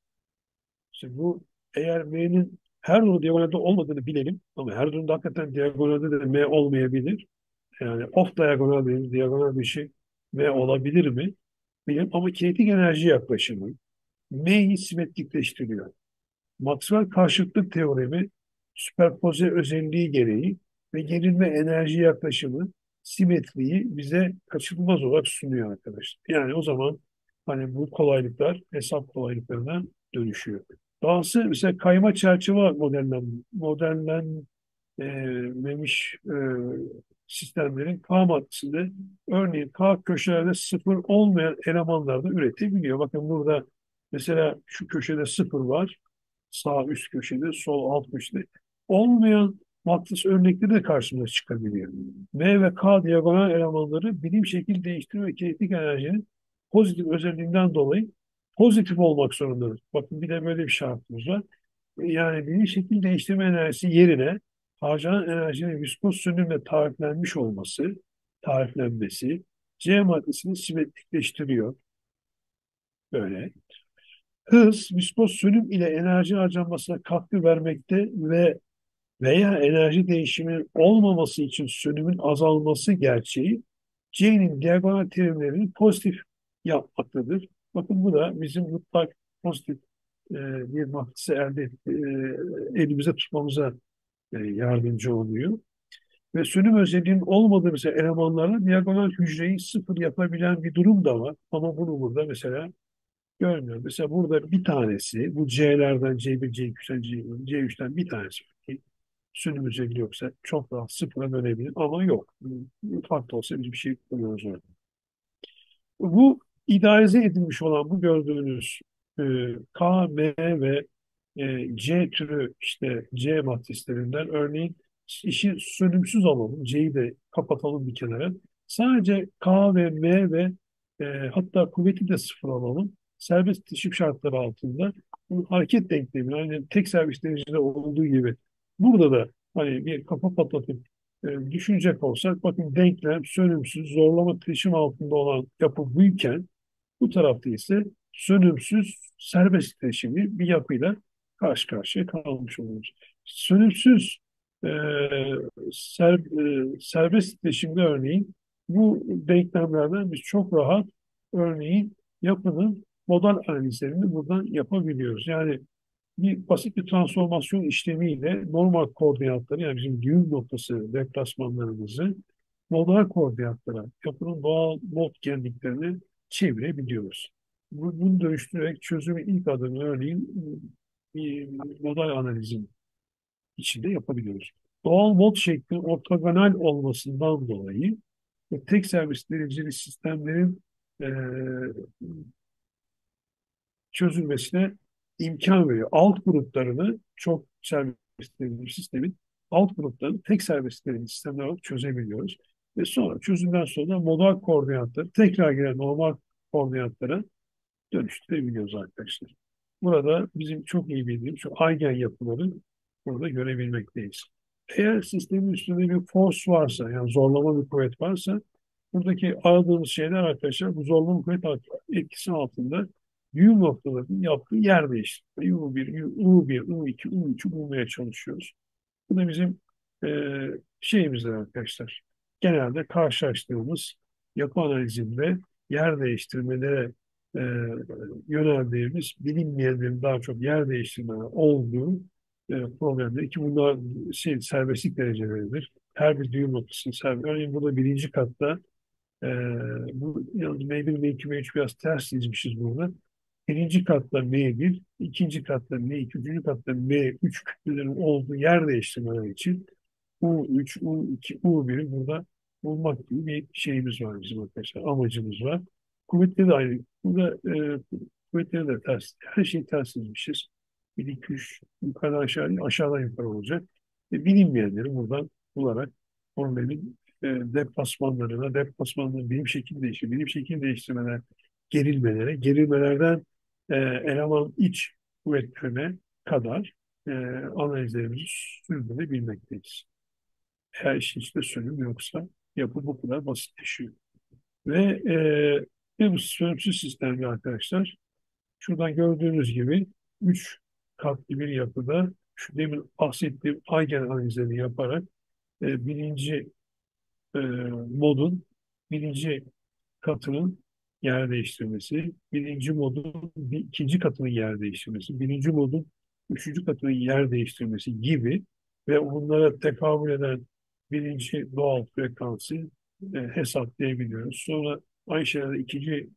S2: İşte bu eğer M'nin her durumda diagonalde olmadığını bilelim ama her durumda hakikaten diagonalde de M olmayabilir. Yani off diagonal dediğimiz diagonal bir şey M olabilir mi? Bilim ama kinetik enerji yaklaşımı M'yi simetrikleştiriyor. Maxwell karşıtlık teoremi süperpoze özelliği gereği ve gerilme enerji yaklaşımı simetriyi bize kaçınılmaz olarak sunuyor arkadaşlar. Yani o zaman hani bu kolaylıklar hesap kolaylıklarına dönüşüyor. Dahası mesela kayma çerçeve modellenmemiş sistemlerin K maddesinde örneğin K köşelerde sıfır olmayan elemanlar da üretebiliyor. Bakın burada mesela şu köşede sıfır var. Sağ üst köşede, sol alt köşede. Olmayan matris örnekleri de karşımıza çıkabiliyor. M ve K diagonal elemanları birim şekil değiştirme ve kinetik enerjinin pozitif özelliğinden dolayı pozitif olmak zorundadır. Bakın bir de böyle bir şartımız var. Yani birim şekil değiştirme enerjisi yerine harcanan enerjinin viskos sönümle tariflenmesi C maddesini simetrikleştiriyor. Böyle. Hız, viskos sönüm ile enerji harcanmasına katkı vermekte ve veya enerji değişiminin olmaması için sönümün azalması gerçeği C'nin diagonal terimlerini pozitif yapmaktadır. Bakın bu da bizim mutlak pozitif e, bir matrisi elimize tutmamıza yardımcı oluyor. Ve sönüm özelliğinin olmadığı mesela elemanlarla diagonal hücreyi sıfır yapabilen bir durum da var. Ama bunu burada mesela görmüyorum. Mesela burada bir tanesi, bu C'lerden C1, C2'den C3'ten bir tanesi ki sönüm özelliği yoksa çok rahat sıfıra dönebilir ama yok. Farklı olsa biz bir şey yapamıyoruz orada. Bu idealize edilmiş olan bu gördüğünüz e, K, M ve C türü işte C matrislerinden örneğin işi sönümsüz alalım. C'yi de kapatalım bir kenara. Sadece K ve M ve hatta kuvveti de sıfır alalım. Serbest iletişim şartları altında bu hareket denklemi yani tek servis derecede olduğu gibi burada da hani bir kafa patlatıp düşünecek olsak bakın denklem sönümsüz zorlama titreşim altında olan yapı buyken bu tarafta ise sönümsüz serbest titreşimli bir yapıyla karşı karşıya kalmış oluyoruz. Sönümsüz e, serbest titreşimde örneğin bu denklemlerden biz çok rahat örneğin yapının modal analizlerini buradan yapabiliyoruz. Yani bir basit bir transformasyon işlemiyle normal koordinatları yani bizim düğüm noktası deplasmanlarımızı modal koordinatlara, yapının doğal mod genliklerini çevirebiliyoruz. Bunu dönüştürerek çözümün ilk adımını örneğin bir modal analizin içinde yapabiliyoruz. Doğal mod şekli ortogonal olmasından dolayı ve tek servis dereceli sistemlerin e, çözülmesine imkan veriyor. Alt gruplarını çok servisli bir sistemin alt gruplarını tek servisli bir sistemler olarak çözebiliyoruz. Ve sonra çözümden sonra modal koordinatları tekrar gelen normal koordinatlara dönüştürebiliyoruz arkadaşlar. Burada bizim çok iyi bildiğimiz şu aygen yapıları burada görebilmekteyiz. Eğer sistemin üstünde bir force varsa yani zorlama bir kuvvet varsa buradaki aradığımız şeyler arkadaşlar bu zorlama kuvvet etkisi altında düğüm noktalarının yaptığı yer değiştirme. U1, U1, U2, U3'ü bulmaya çalışıyoruz. Bu da bizim e, şeyimizdir arkadaşlar. Genelde karşılaştığımız yapı analizinde yer değiştirmelere e, yöneldiğimiz bilinmeyenlerin daha çok yer değiştirmeler olduğu problemleri ki bunlar serbestlik dereceleridir. Her bir düğüm noktasının serbest. Örneğin burada birinci katta e, bu yalnız M1, M2, M3 biraz ters dizmişiz burada. Birinci katta M1, ikinci katta M2, üçüncü katta M3 kütlelerin olduğu yer değiştirmeler için U3, U2, U1'i burada bulmak gibi bir şeyimiz var bizim arkadaşlar. Amacımız var. Kuvvetleri de aynı. Burada kuvvetleri de ters. Her şeyi ters dizmişiz. 1, 2, 3 yukarıdan aşağı değil, aşağıdan yukarı olacak. Bilinmeyenleri buradan bularak onların deplasmanların birim şekil değiştirmeler, gerilmelerden eleman iç kuvvetlerine kadar e, analizlerimizi sürdürebilmekteyiz. Eğer işin içinde sönüm yoksa yapı bu kadar basitleşiyor. Ve bu sönümsüz sistemde arkadaşlar şuradan gördüğünüz gibi 3 katlı bir yapıda şu demin bahsettiğim Eigen analizleri yaparak birinci e, modun birinci katının yer değiştirmesi, birinci modun ikinci katının yer değiştirmesi, birinci modun üçüncü katının yer değiştirmesi gibi ve bunlara tekabül eden birinci doğal frekansı, hesaplayabiliyoruz. Sonra Ayşe'de ikincisi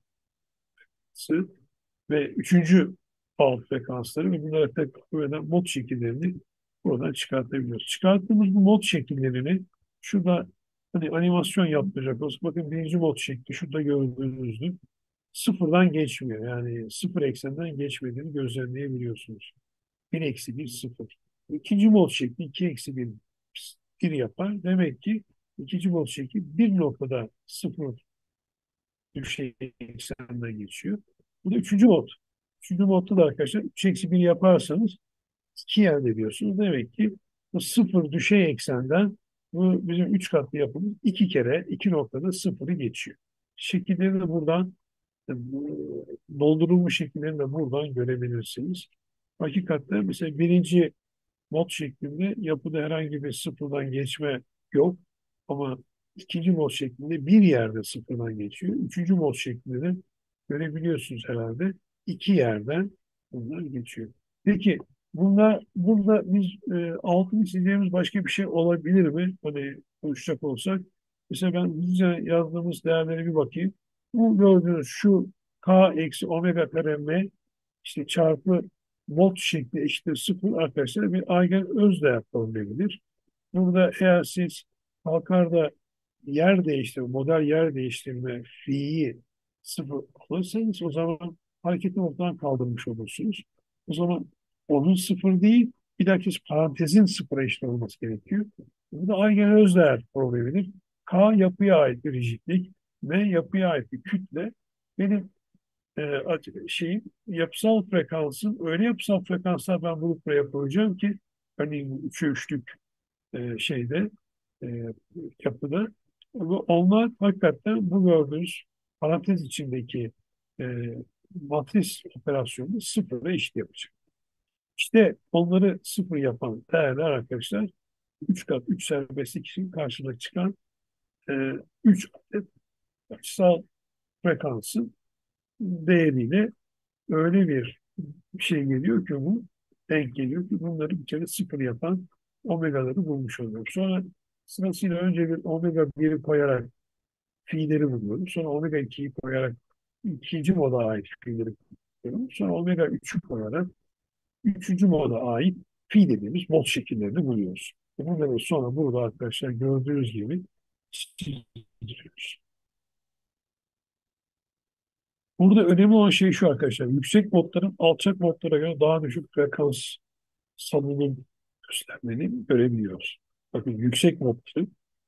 S2: ve üçüncü alt frekansları ve bunlara tekabül eden mod şekillerini buradan çıkartabiliyoruz. Çıkarttığımız bu mod şekillerini şurada hani animasyon yapacak olsak bakın birinci mod şekli şurada gördüğünüzdür. Sıfırdan geçmiyor. Yani sıfır eksenden geçmediğini gözlemleyebiliyorsunuz. Bir eksi bir sıfır. İkinci mod şekli 2 eksi bir yapar. Demek ki ikinci mod şekli bir noktada sıfır düşey eksenden geçiyor. Bu da üçüncü mod. Üçüncü modda da arkadaşlar 3 eksi bir yaparsanız 2 elde ediyorsunuz. Demek ki bu sıfır düşey eksenden bu bizim 3 katlı yapımız 2 kere 2 noktada sıfırı geçiyor. Şekilleri de buradan doldurulmuş şekillerini de buradan görebilirsiniz. Hakikaten mesela birinci mod şeklinde yapıda herhangi bir sıfırdan geçme yok. Ama ikinci mod şeklinde bir yerde sıfırdan geçiyor. Üçüncü mod şeklinde de görebiliyorsunuz herhalde. İki yerden bunlar geçiyor. Peki burada biz altını çizeceğimiz başka bir şey olabilir mi? Hani konuşacak olsak. Mesela ben bizce yazdığımız değerlere bir bakayım. Bu gördüğünüz şu k eksi omega kare m işte çarpı volt şekli eşittir sıfır arkadaşlar bir aygen özdeğer problemidir. Burada eğer siz halkarda yer değiştirme, model yer değiştirme fi'yi sıfır alırsanız o zaman hareketi ortadan kaldırmış olursunuz. O zaman onun sıfır değil, bir dahaki parantezin sıfıra eşit olması gerekiyor. Bu da aygen özdeğer problemidir. K yapıya ait bir rigidlik, M yapıya ait bir kütle. Benim şeyin yapısal frekansın öyle yapısal frekanslar ben bulup buraya koyacağım ki hani üçe üçlük şeyde e, yapıda onlar hakikaten bu gördüğünüz parantez içindeki e, matris operasyonu sıfırla eşit yapacak. İşte onları sıfır yapan değerler arkadaşlar 3 kat 3 serbestlik için karşına çıkan 3 adet açısal frekansın değeriyle öyle bir şey geliyor ki bu denk geliyor ki bunları bir kere sıfır yapan omegaları bulmuş oluyoruz. Sonra sırasıyla önce bir omega 1'i koyarak fiilleri buluyoruz. Sonra omega 2'yi koyarak ikinci moda ait fiilleri buluyoruz. Sonra omega 3'ü koyarak üçüncü moda ait fi dediğimiz mod şekillerini buluyoruz. Bunları sonra burada arkadaşlar gördüğünüz gibi çiziyoruz. Burada önemli olan şey şu arkadaşlar. Yüksek modların alçak modlara göre daha düşük frekans salınım göstermeni görebiliyoruz. Bakın yüksek modları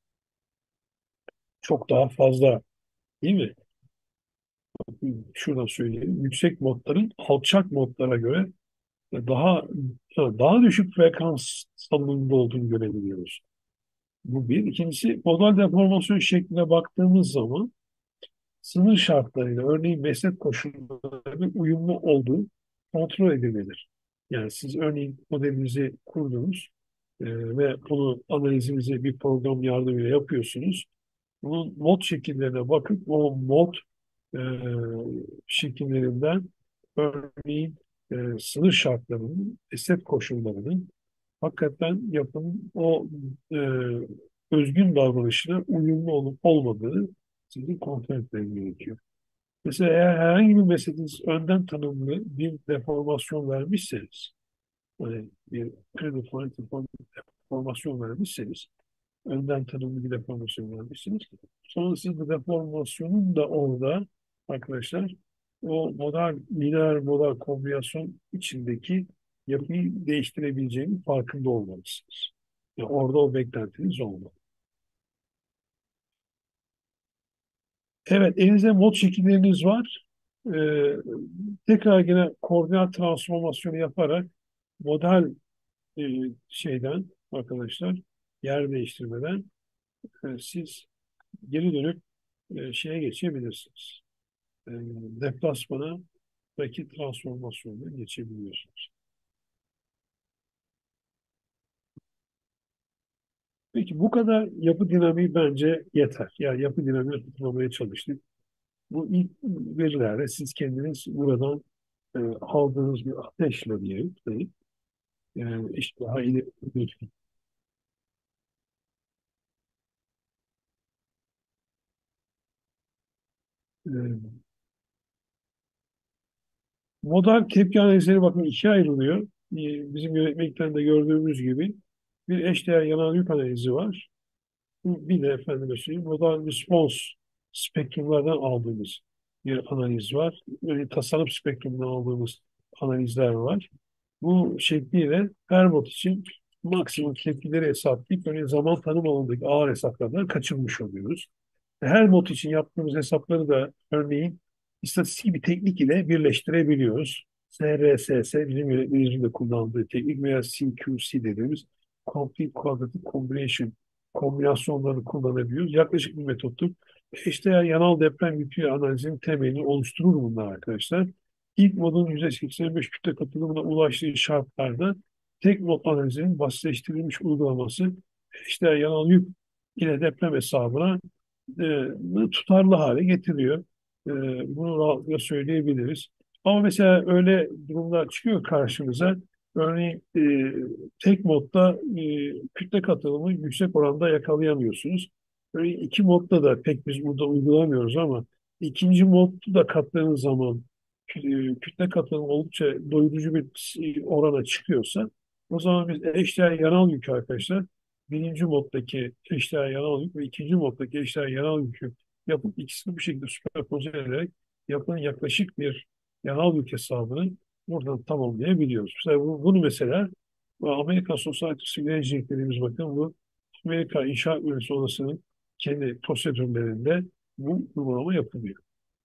S2: çok daha fazla değil mi? Şuradan söyleyeyim. Yüksek modların alçak modlara göre daha daha düşük frekans salınımda olduğunu görebiliyoruz. Bu bir. İkincisi modal deformasyon şekline baktığımız zaman sınır şartlarıyla örneğin meslek koşullarının uyumlu olduğu kontrol edilebilir. Yani siz örneğin modelinizi kurdunuz ve bunu analizinizi bir program yardımıyla yapıyorsunuz. Bunun mod şekillerine bakıp o mod e, şekillerinden örneğin sınır şartlarının, esnet koşullarının hakikaten yapının o e, özgün davranışına uyumlu olup olmadığını sizin kontrol etmeniz gerekiyor. Mesela eğer herhangi bir meseleniz önden tanımlı bir deformasyon vermişseniz, hani bir predefined deformasyon vermişseniz, önden tanımlı bir deformasyon vermişsiniz. Sonra siz bu deformasyonun da orada arkadaşlar o modal, lineer modal kombinasyon içindeki yapıyı değiştirebileceğinin farkında olmalısınız. Yani orada o beklentiniz olmalı. Evet, elinizde mod şekilleriniz var. Ee, tekrar yine koordinat transformasyonu yaparak model e, şeyden arkadaşlar yer değiştirmeden siz geri dönüp şeye geçebilirsiniz. E, deplasmana vakit transformasyonuna geçebiliyorsunuz. Peki bu kadar yapı dinamiği bence yeter. Yani yapı dinamiği tutmamaya çalıştık. Bu ilk verilerle siz kendiniz buradan aldığınız bir ateşle diyelim. Yani işte daha iyi E, Modal tepki analizleri bakın ikiye ayrılıyor. Bizim yönetmelikten de gördüğümüz gibi bir eşdeğer yanal yük analizi var. Bir de efendime söyleyeyim modal response spektrumlardan aldığımız bir analiz var. Böyle tasarım spektrumundan aldığımız analizler var. Bu şekliyle her bot için maksimum tepkileri hesaplayıp böyle zaman tanım alanındaki ağır hesaplardan kaçınmış oluyoruz. Her bot için yaptığımız hesapları da örneğin istatistik bir teknik ile birleştirebiliyoruz. SRSS bizim yönetmenimizin de kullandığı teknik veya CQC dediğimiz Complete Quadratic Combination kombinasyonlarını kullanabiliyoruz. Yaklaşık bir metottur. Eşdeğer yanal deprem yükü analizinin temelini oluşturur bunlar arkadaşlar. İlk modun %85 kütle katılımına ulaştığı şartlarda tek mod analizinin basitleştirilmiş uygulaması eşdeğer yanal yük ile deprem hesabına tutarlı hale getiriyor. E, Bunu rahatlıkla söyleyebiliriz. Ama mesela öyle durumlar çıkıyor karşımıza. Örneğin tek modda kütle katılımı yüksek oranda yakalayamıyorsunuz. Örneğin iki modda da pek biz burada uygulamıyoruz ama ikinci modda da kattığınız zaman kütle katılımı oldukça doyurucu bir orana çıkıyorsa o zaman biz eşdeğer yanal yükü arkadaşlar birinci moddaki eşdeğer yanal yük ve ikinci moddaki eşdeğer yanal yükü yapıp ikisini bu şekilde süperpoze ederek yapılan yaklaşık bir yanal yük hesabını buradan tamamlayabiliyoruz. Mesela bunu mesela bu Amerikan Society of Civil Engineering dediğimiz bakın bu Amerika İnşaat Mühendisliği Odası'nın kendi prosedürlerinde bu uygulama yapılıyor.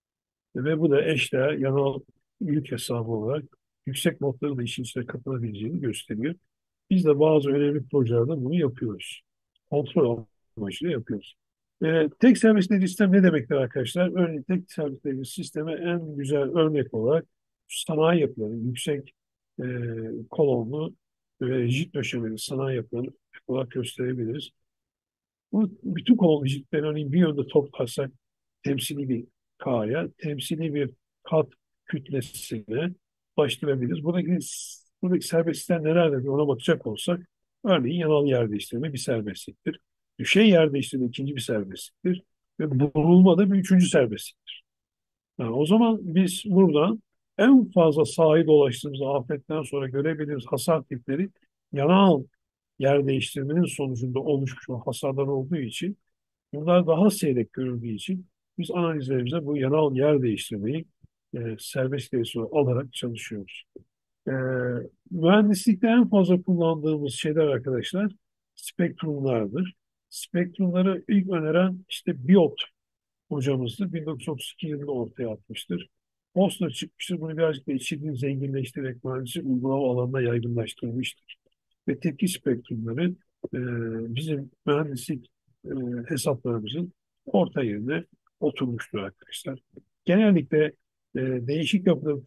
S2: Ve bu da eşdeğer yanal yük hesabı olarak yüksek modların da işin içine katılabileceğini gösteriyor. Biz de bazı önemli projelerde bunu yapıyoruz. Kontrol amacıyla yapıyoruz. Tek servisli sistem ne demektir arkadaşlar? Örneğin tek servisli sisteme en güzel örnek olarak sanayi yapıları, yüksek e, kolonlu ve rigid döşemeli sanayi yapılarını olarak gösterebiliriz. Bu bütün kolon rigidleri örneğin bir yönde toplarsak temsili bir K'ya, temsili bir kat kütlesine ulaştırabiliriz. Buradaki serbestlikler nelerdir ona bakacak olsak, örneğin yanal yer değiştirme bir serbestliktir. Düşey yer değiştirme ikinci bir serbestliktir. Ve burulma da bir üçüncü serbestliktir. Yani o zaman biz buradan en fazla sahayı dolaştığımız afetten sonra görebiliriz hasar tipleri yanal yer değiştirmenin sonucunda oluşmuş o hasarlar olduğu için bunlar daha seyrek görüldüğü için biz analizlerimizde bu yanal yer değiştirmeyi serbest tesisi alarak çalışıyoruz. E, Mühendislikte en fazla kullandığımız şeyler arkadaşlar spektrumlardır. Spektrumları ilk öneren işte Biot hocamızdır. 1932 yılında ortaya atmıştır. Osler çıkmıştır. Bunu birazcık da içeriğini zenginleştirerek mühendislik uygulama alanına yaygınlaştırmıştır. Ve tepki spektrumları e, bizim mühendislik e, hesaplarımızın orta yerine oturmuştur arkadaşlar. Genellikle değişik yapıları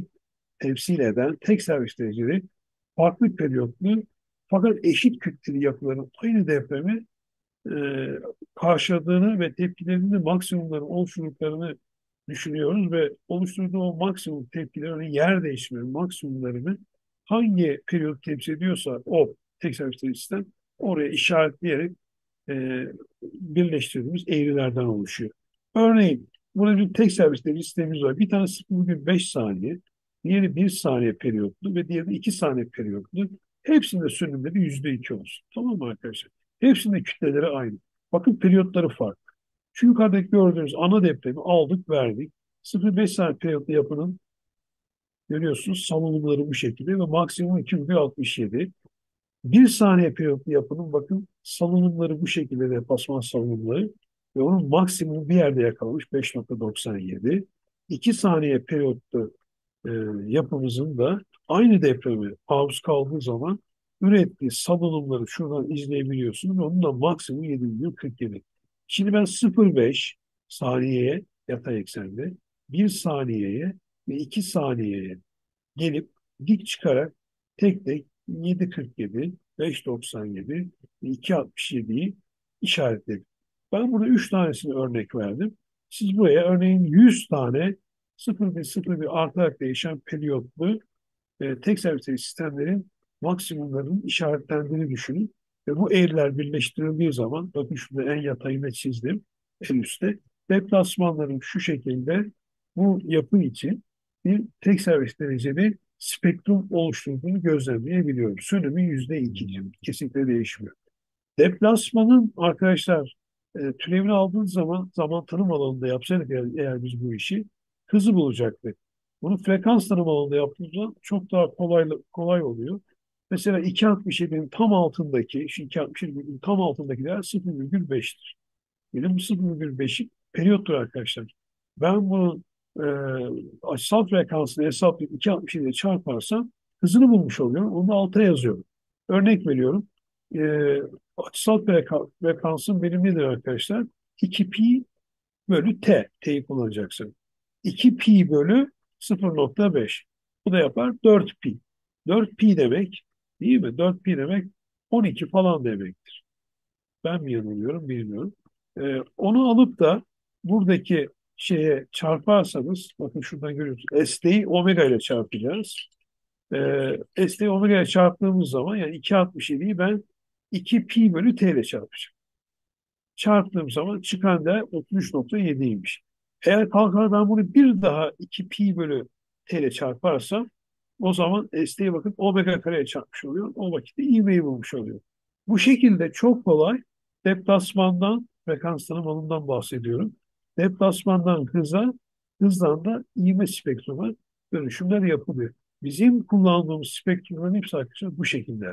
S2: temsil eden tek servis dereceleri farklı periyotlu fakat eşit kütleli yapıların aynı depremi e, karşıladığını ve tepkilerinin maksimumları oluşturduklarını düşünüyoruz ve oluşturduğu o maksimum tepkilerini yer değişimi maksimumlarını hangi periyot temsil ediyorsa o tek sebepsel sistem oraya işaretleyerek e, birleştirdiğimiz eğrilerden oluşuyor. Örneğin burada bir tek servisli sistemimiz var. Bir tanesi 0,5 saniye, diğeri 1 saniye periyotlu ve diğeri de 2 saniye periyotlu. Hepsinde sönümleri %2 olsun. Tamam mı arkadaşlar? Hepsinde kütleleri aynı. Bakın periyotları farklı. Şu yukarıdaki gördüğünüz ana depremi aldık verdik. 0,5 saniye periyotlu yapının görüyorsunuz salınımları bu şekilde ve maksimum 2,67. Bir saniye periyotlu yapının bakın salınımları bu şekilde de basman salınımları ve onun maksimumu bir yerde yakalamış 5,97. 2 saniye periyotlu e, yapımızın da aynı depremi maruz kaldığı zaman ürettiği salınımları şuradan izleyebiliyorsunuz ve onun da maksimum 7,47. Şimdi ben 0,5 saniyeye yatay eksende, 1 saniyeye ve 2 saniyeye gelip dik çıkarak tek tek 7,47, 5,97 ve 2,67'yi işaretledim. Ben burada 3 tanesini örnek verdim. Siz buraya örneğin 100 tane 0,01 artarak değişen periyotlu tek servisli sistemlerin maksimumlarının işaretlendiğini düşünün. Ve bu eğriler birleştirildiği zaman bakın şurada en yatayını çizdim en üstte. Deplasmanların şu şekilde bu yapı için bir tek servis dereceli spektrum oluşturduğunu gözlemleyebiliyoruz. Sönümü %2 diyor. Kesinlikle değişmiyor. Deplasmanın arkadaşlar türevini aldığınız zaman zaman tanım alanında yapsaydık eğer biz bu işi hızı bulacaktık. Bunu frekans tanım alanında yaptığımız zaman çok daha kolay oluyor. Mesela 2.67'nin tam altındaki, şu 2.67'nin tam altındaki değer 0,5'tir. Benim 0,5'i periyottur arkadaşlar. Ben bunu açısal frekansını hesaplayıp 2.67 ile çarparsam hızını bulmuş oluyorum. Onu da alta yazıyorum. Örnek veriyorum. E, açısal frekansın benim nedir arkadaşlar? 2 pi bölü t. T'yi kullanacaksın. 2 pi bölü 0,5. Bu da yapar 4 pi. 4 pi demek değil mi? 4 pi demek 12 falan demek. Ben mi yanılıyorum bilmiyorum. Onu alıp da buradaki şeye çarparsanız, bakın şuradan görüyorsunuz. S'yi omega ile çarpacağız. S'yi omega ile çarptığımız zaman yani 2,67'yi ben 2 pi bölü t ile çarpacağım. Çarptığım zaman çıkan değer 33,7'ymiş. Eğer kalkar ben bunu bir daha 2 pi bölü t ile çarparsam o zaman ST'ye bakın omega kareye çarpmış oluyor. O vakitte ivmeyi bulmuş oluyor. Bu şekilde çok kolay deplasmandan, frekans tanımından bahsediyorum. Deplasmandan hıza, hızdan da ivme spektruma dönüşümler yapılıyor. Bizim kullandığımız spektrumların hepsi arkadaşlar bu şekilde.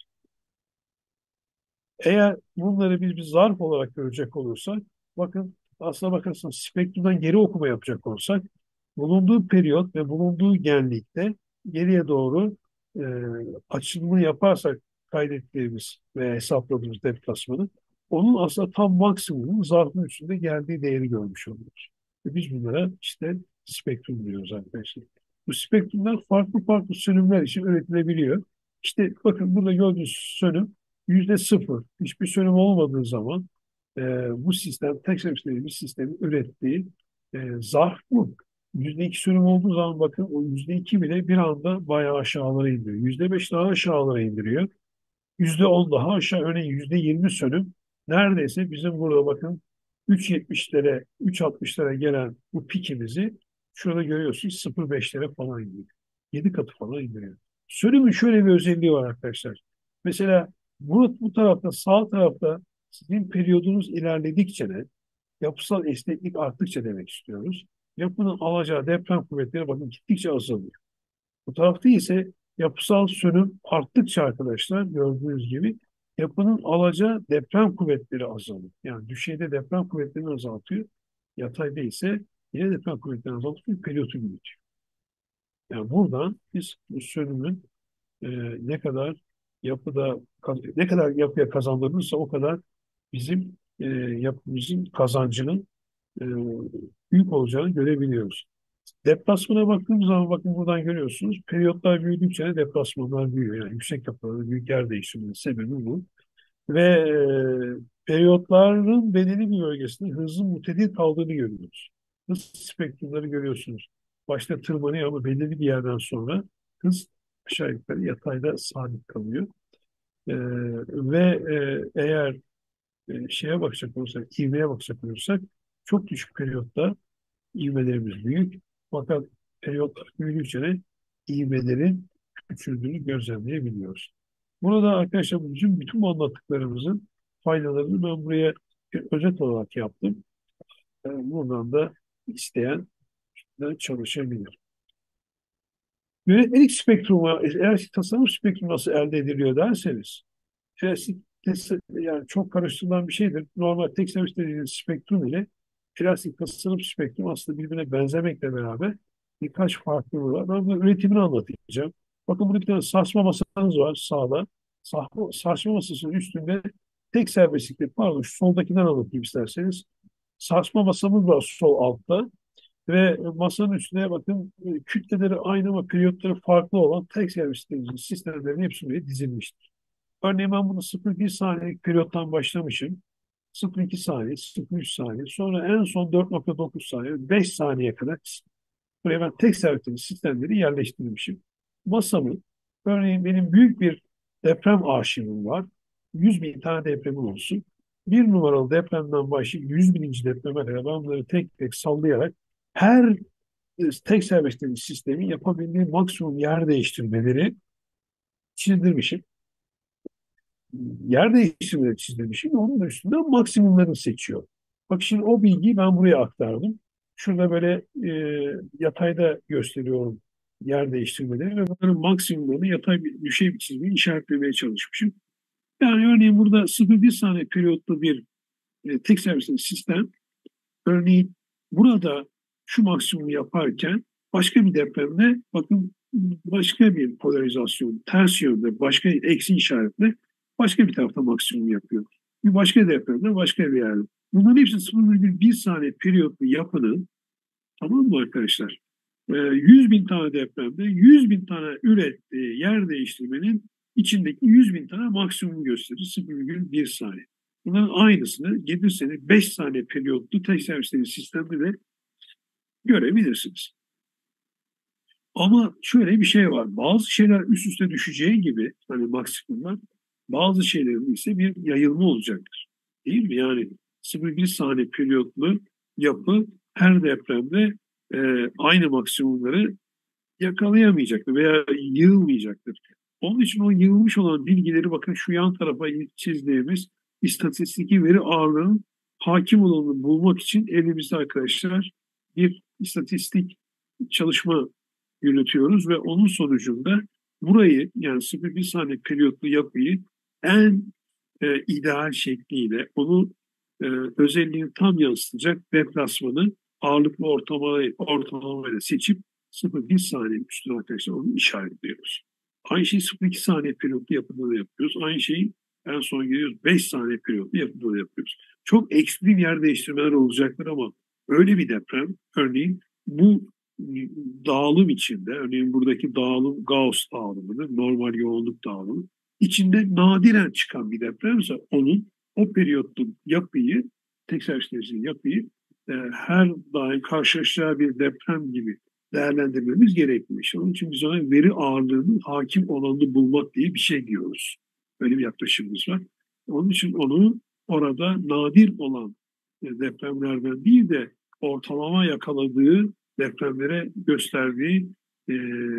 S2: Eğer bunları biz bir zarf olarak görecek olursak, bakın aslına bakarsanız spektrumdan geri okuma yapacak olursak, bulunduğu periyot ve bulunduğu genlikte geriye doğru e, açılımı yaparsak kaydettiğimiz ve hesapladığımız deplasmanı, onun aslında tam maksimumun zarfın içinde geldiği değeri görmüş oluyoruz. Ve biz bunlara işte spektrum diyoruz arkadaşlar. Bu spektrumlar farklı farklı sönümler için üretilebiliyor. İşte bakın burada gördüğünüz sönüm %0. Hiçbir sönüm olmadığı zaman e, bu sistem tek sebepli bir sistemin ürettiği zarf bu. %2 sönüm olduğu zaman bakın o %2 bile bir anda bayağı aşağılara indiriyor. %5 daha aşağılara indiriyor. %10 daha aşağı, örneğin %20 sönüm neredeyse bizim burada bakın 3,70'lere, 3,60'lara gelen bu pikimizi şurada görüyorsunuz 0,5'lere falan indiriyor. 7 katı falan indiriyor. Sönümün şöyle bir özelliği var arkadaşlar. Mesela bu tarafta, sağ tarafta sizin periyodunuz ilerledikçe de yapısal esneklik arttıkça demek istiyoruz. Yapının alacağı deprem kuvvetleri bakın gittikçe azalıyor. Bu tarafta ise yapısal sönüm arttıkça arkadaşlar gördüğünüz gibi yapının alacağı deprem kuvvetleri azalıyor. Yani düşeyde deprem kuvvetlerini azaltıyor. Yatayda ise yine deprem kuvvetlerini azaltıyor. Periyotu büyütüyor. Yani buradan biz bu sönümün e, ne kadar yapıda ne kadar yapıya kazandırılırsa o kadar bizim yapımızın kazancının e, büyük olacağını görebiliyoruz. Deplasmana baktığımız zaman bakın buradan görüyorsunuz. Periyotlar büyüdükçe de deplasmanlar büyüyor. Yani yüksek yapılarda büyük yer değişiminin sebebi bu. Ve periyotların belirli bir bölgesinde hızın mutedil kaldığını görüyoruz. Hız spektrumları görüyorsunuz. Başta tırmanıyor ama belirli bir yerden sonra hız aşağı yukarı yatayda sabit kalıyor. E, ve eğer şeye bakacak olursak, ivmeye bakacak olursak çok düşük periyotta ivmelerimiz büyük. Fakat periyotlar büyüdükçe de ivmelerin küçüldüğünü gözlemleyebiliyoruz. Burada arkadaşlar bütün bu anlattıklarımızın faydalarını ben buraya bir özet olarak yaptım. Buradan da isteyen de çalışabilir. Yönetmelik spektrumu, eğer tasarım spektrumu nasıl elde ediliyor derseniz, plastik yani çok karıştırılan bir şeydir. Normal tek servis dediğiniz spektrum ile plastik tasarım spektrum aslında birbirine benzemekle beraber birkaç farklılığı var. Ben bunun üretimini anlatacağım. Bakın burada bir tane sarsma masanız var sağda. Sarsma masasının üstünde tek serbestlikte, pardon şu soldakinden anlatayım isterseniz. Sarsma masamız var sol altta. Ve masanın üstüne bakın kütleleri aynı ama periyotları farklı olan tek servis sistemlerin hepsi buraya dizilmiştir. Örneğin ben bunu 0,1 saniyelik periyottan başlamışım. 0,2 saniye, 0,3 saniye. Sonra en son 4,9 saniye, 5 saniye kadar buraya ben tek servis sistemleri yerleştirmişim. Masamı, örneğin benim büyük bir deprem arşivim var. 100 bin tane depremim olsun. bir numaralı depremden başlayıp 100.000. depreme kadar ben bunları tek tek sallayarak her tek serbestlerin sistemin yapabildiği maksimum yer değiştirmeleri çizdirmişim. Yer değiştirmeleri çizdirmişim. Onun da üstünden maksimumlarını seçiyor. Bak şimdi o bilgiyi ben buraya aktardım. Şurada böyle yatayda gösteriyorum yer değiştirmeleri ve bunların maksimumlarını yatay bir düşey bir çizgiyi işaretlemeye çalışmışım. Yani örneğin burada 0,1 saniye periyotlu bir tek servisli sistem. Örneğin burada şu maksimumu yaparken başka bir depremde bakın başka bir polarizasyon, ters yönde, başka eksi işaretle başka bir tarafta maksimum yapıyor. Bir başka depremde başka bir yerde. Bunların hepsi 0,1 saniye periyotlu yapının, tamam mı arkadaşlar? 100 bin tane depremde 100 bin tane ürettiği yer değiştirmenin içindeki 100 bin tane maksimum gösterir 0,1 saniye. Bunların aynısını getirseniz 5 saniye periyotlu tek servisli sistemde de görebilirsiniz. Ama şöyle bir şey var. Bazı şeyler üst üste düşeceği gibi hani maksimumlar, bazı şeylerin ise bir yayılma olacaktır. Değil mi? Yani 0,1 saniye periyotlu yapı her depremde aynı maksimumları yakalayamayacaktır veya yığılmayacaktır. Onun için o yığılmış olan bilgileri bakın şu yan tarafa çizdiğimiz istatistiki veri ağırlığının hakim olanını bulmak için elimizde arkadaşlar bir istatistik çalışma yürütüyoruz ve onun sonucunda burayı yani 0,1 saniye periyotlu yapıyı en ideal şekliyle onu özelliğini tam yansıtacak deplasmanı ağırlıklı ortalamayla seçip 0,1 saniye üstüne arkadaşlar onu işaretliyoruz. Aynı şeyi 0,2 saniye periyotlu yapıda da yapıyoruz. Aynı şeyi en son geliyoruz 5 saniye periyotlu yapıda da yapıyoruz. Çok ekstrem yer değiştirmeler olacaktır ama öyle bir deprem örneğin bu dağılım içinde örneğin buradaki dağılım Gauss dağılımıdır. Normal yoğunluk dağılımı. İçinde nadiren çıkan bir depremse onun o periyotlu yapıyı tekrar yapıyı her daim karşılaşacağı bir deprem gibi değerlendirmemiz gerekmiş. Onun için biz ona veri ağırlığının hakim olanını bulmak diye bir şey diyoruz. Böyle bir yaklaşımımız var. Onun için onu orada nadir olan depremlerden değil de ortalama yakaladığı depremlere gösterdiği e,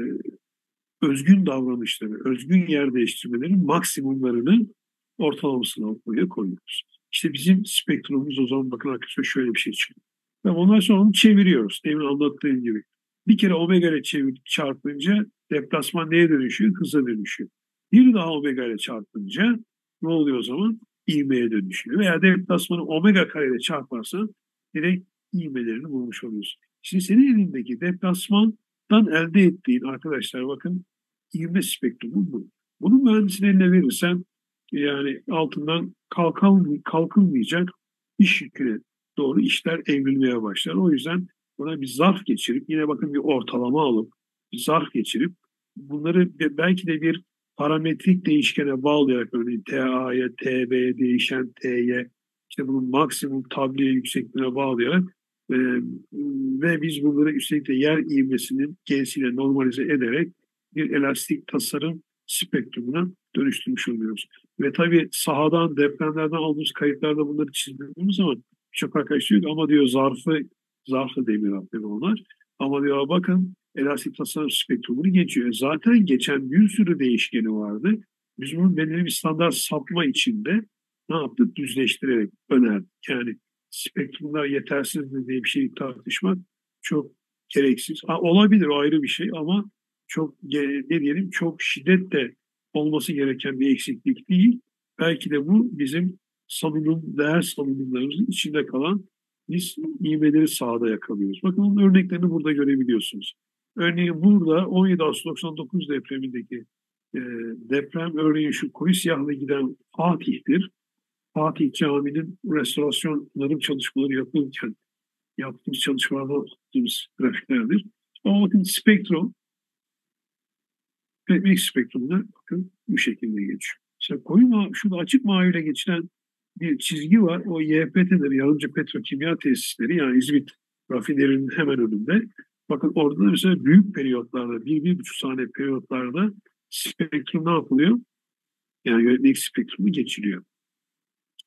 S2: özgün davranışları, özgün yer değiştirmelerin maksimumlarını ortalamasını ortaya koyuyoruz. İşte bizim spektrumumuz o zaman bakın arkadaşlar şöyle bir şey çıkıyor. Ve ondan sonra onu çeviriyoruz. Demin anlattığım gibi. Bir kere omega ile çarpınca deplasman neye dönüşüyor? Hıza dönüşüyor. Bir daha omega ile çarpınca ne oluyor o zaman? İvmeye dönüşüyor. Veya deplasmanı omega kare ile çarparsan direkt ivmelerini bulmuş oluyorsun. Şimdi senin elindeki deplasmandan elde ettiğin arkadaşlar bakın ivme spektrumu bu. Bunun mühendisinin eline verirsen yani altından kalkılmayacak iş yüküne doğru işler evrilmeye başlar. O yüzden buna bir zarf geçirip yine bakın bir ortalama alıp bir zarf geçirip bunları belki de bir parametrik değişkene bağlayarak örneğin TA'ya, TB'ye değişen T'ye işte bunun maksimum tabliye yüksekliğine bağlayarak e, ve biz bunları üstelik de yer ivmesinin G'siyle normalize ederek bir elastik tasarım spektrumuna dönüştürmüş oluyoruz. Ve tabii sahadan, depremlerden aldığımız kayıtlarda bunları çizdiğimiz zaman birçok arkadaş diyor ki ama diyor zarfı demiyor tabii onlar. Ama diyor bakın elastik tasarım spektrumunu geçiyor. Zaten geçen bir sürü değişkeni vardı. Biz bunun belirli bir standart sapma içinde ne yaptık? Düzleştirerek önerdik. Yani spektrumlar yetersiz mi diye bir şey tartışmak çok gereksiz. Ha, olabilir o ayrı bir şey ama çok ne diyelim çok şiddetle olması gereken bir eksiklik değil. Belki de bu bizim değer salınımlarımızın içinde kalan biz nimetleri sahada yakalıyoruz. Bakın onun örneklerini burada görebiliyorsunuz. Örneğin burada 17 Ağustos 99 depremindeki e, deprem örneğin şu koyu siyahla giden Fatih'tir. Fatih Camii'nin restorasyon onarım çalışmaları yapılırken yaptığımız çalışmalarda yaptığımız grafiklerdir. Ama bakın spektrum ve X spektrumda bakın bu şekilde geçiyor. Mesela şurada açık maviyle geçilen bir çizgi var. O YPT'dir, Yarımcı Petrokimya Tesisleri yani İzmit rafinerinin hemen önünde. Bakın orada da mesela büyük periyotlarda, 1-1,5 saniye periyotlarda spektrum ne yapılıyor? Yani yönetmelik spektrumu geçiliyor.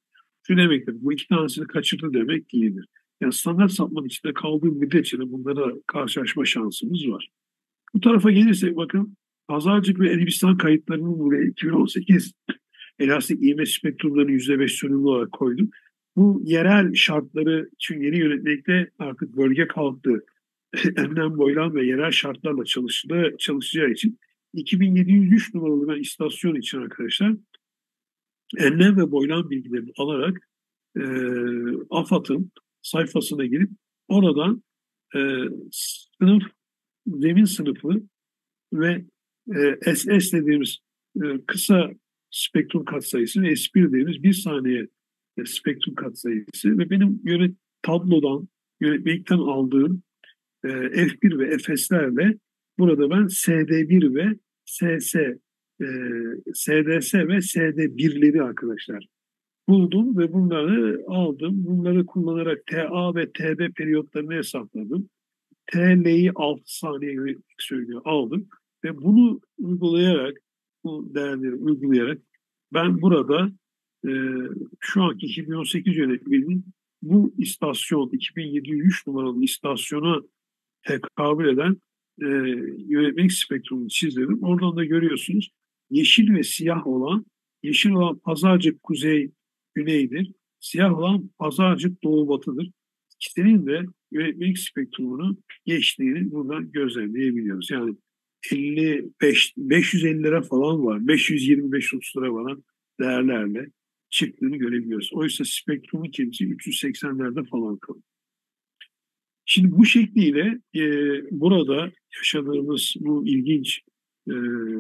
S2: şu demektir. Bu iki tanesini kaçırdı demek değildir. Yani standart sapmanın içinde kaldığı müddetçe de bunlara karşılaşma şansımız var. Bu tarafa gelirsek bakın Pazarcık ve Elbistan kayıtlarının buraya 2018 elastik ivme spektrumlarını %5 sönümlü olarak koydum. Bu yerel şartları çünkü yeni yönetmelikte artık bölge kalktı. Enlem, boylam ve yerel şartlarla çalışacağı için 2703 numaralı ben istasyon için arkadaşlar enlem ve boylam bilgilerini alarak e, AFAD'ın sayfasına girip oradan sınıf, zemin sınıfı ve SS dediğimiz kısa spektrum katsayısı ve S1 dediğimiz bir saniye spektrum katsayısı ve benim tablodan, yönetmelikten aldığım F1 ve FS'lerle burada ben SD1 ve SS, e, SDS ve SD1'leri arkadaşlar buldum ve bunları aldım. Bunları kullanarak TA ve TB periyotlarını hesapladım. TL'yi 6 saniye yönetmek söylüyor aldım. Ve bunu uygulayarak, bu değerleri uygulayarak ben burada e, şu anki 2018 yönetmenin bu istasyon, 2703 numaralı istasyona tekabül eden e, yönetmelik spektrumunu çizdim. Oradan da görüyorsunuz yeşil ve siyah olan, yeşil olan Pazarcık kuzey güneydir. Siyah olan Pazarcık doğu batıdır. İkisinin de yönetmelik spektrumunu geçtiğini buradan gözlemleyebiliyoruz. Yani 55, 550 lira falan var. 525-30 lira falan değerlerle çıktığını görebiliyoruz. Oysa spektrumun kendisi 380'lerde falan kalıyor. Şimdi bu şekliyle burada yaşadığımız bu ilginç e,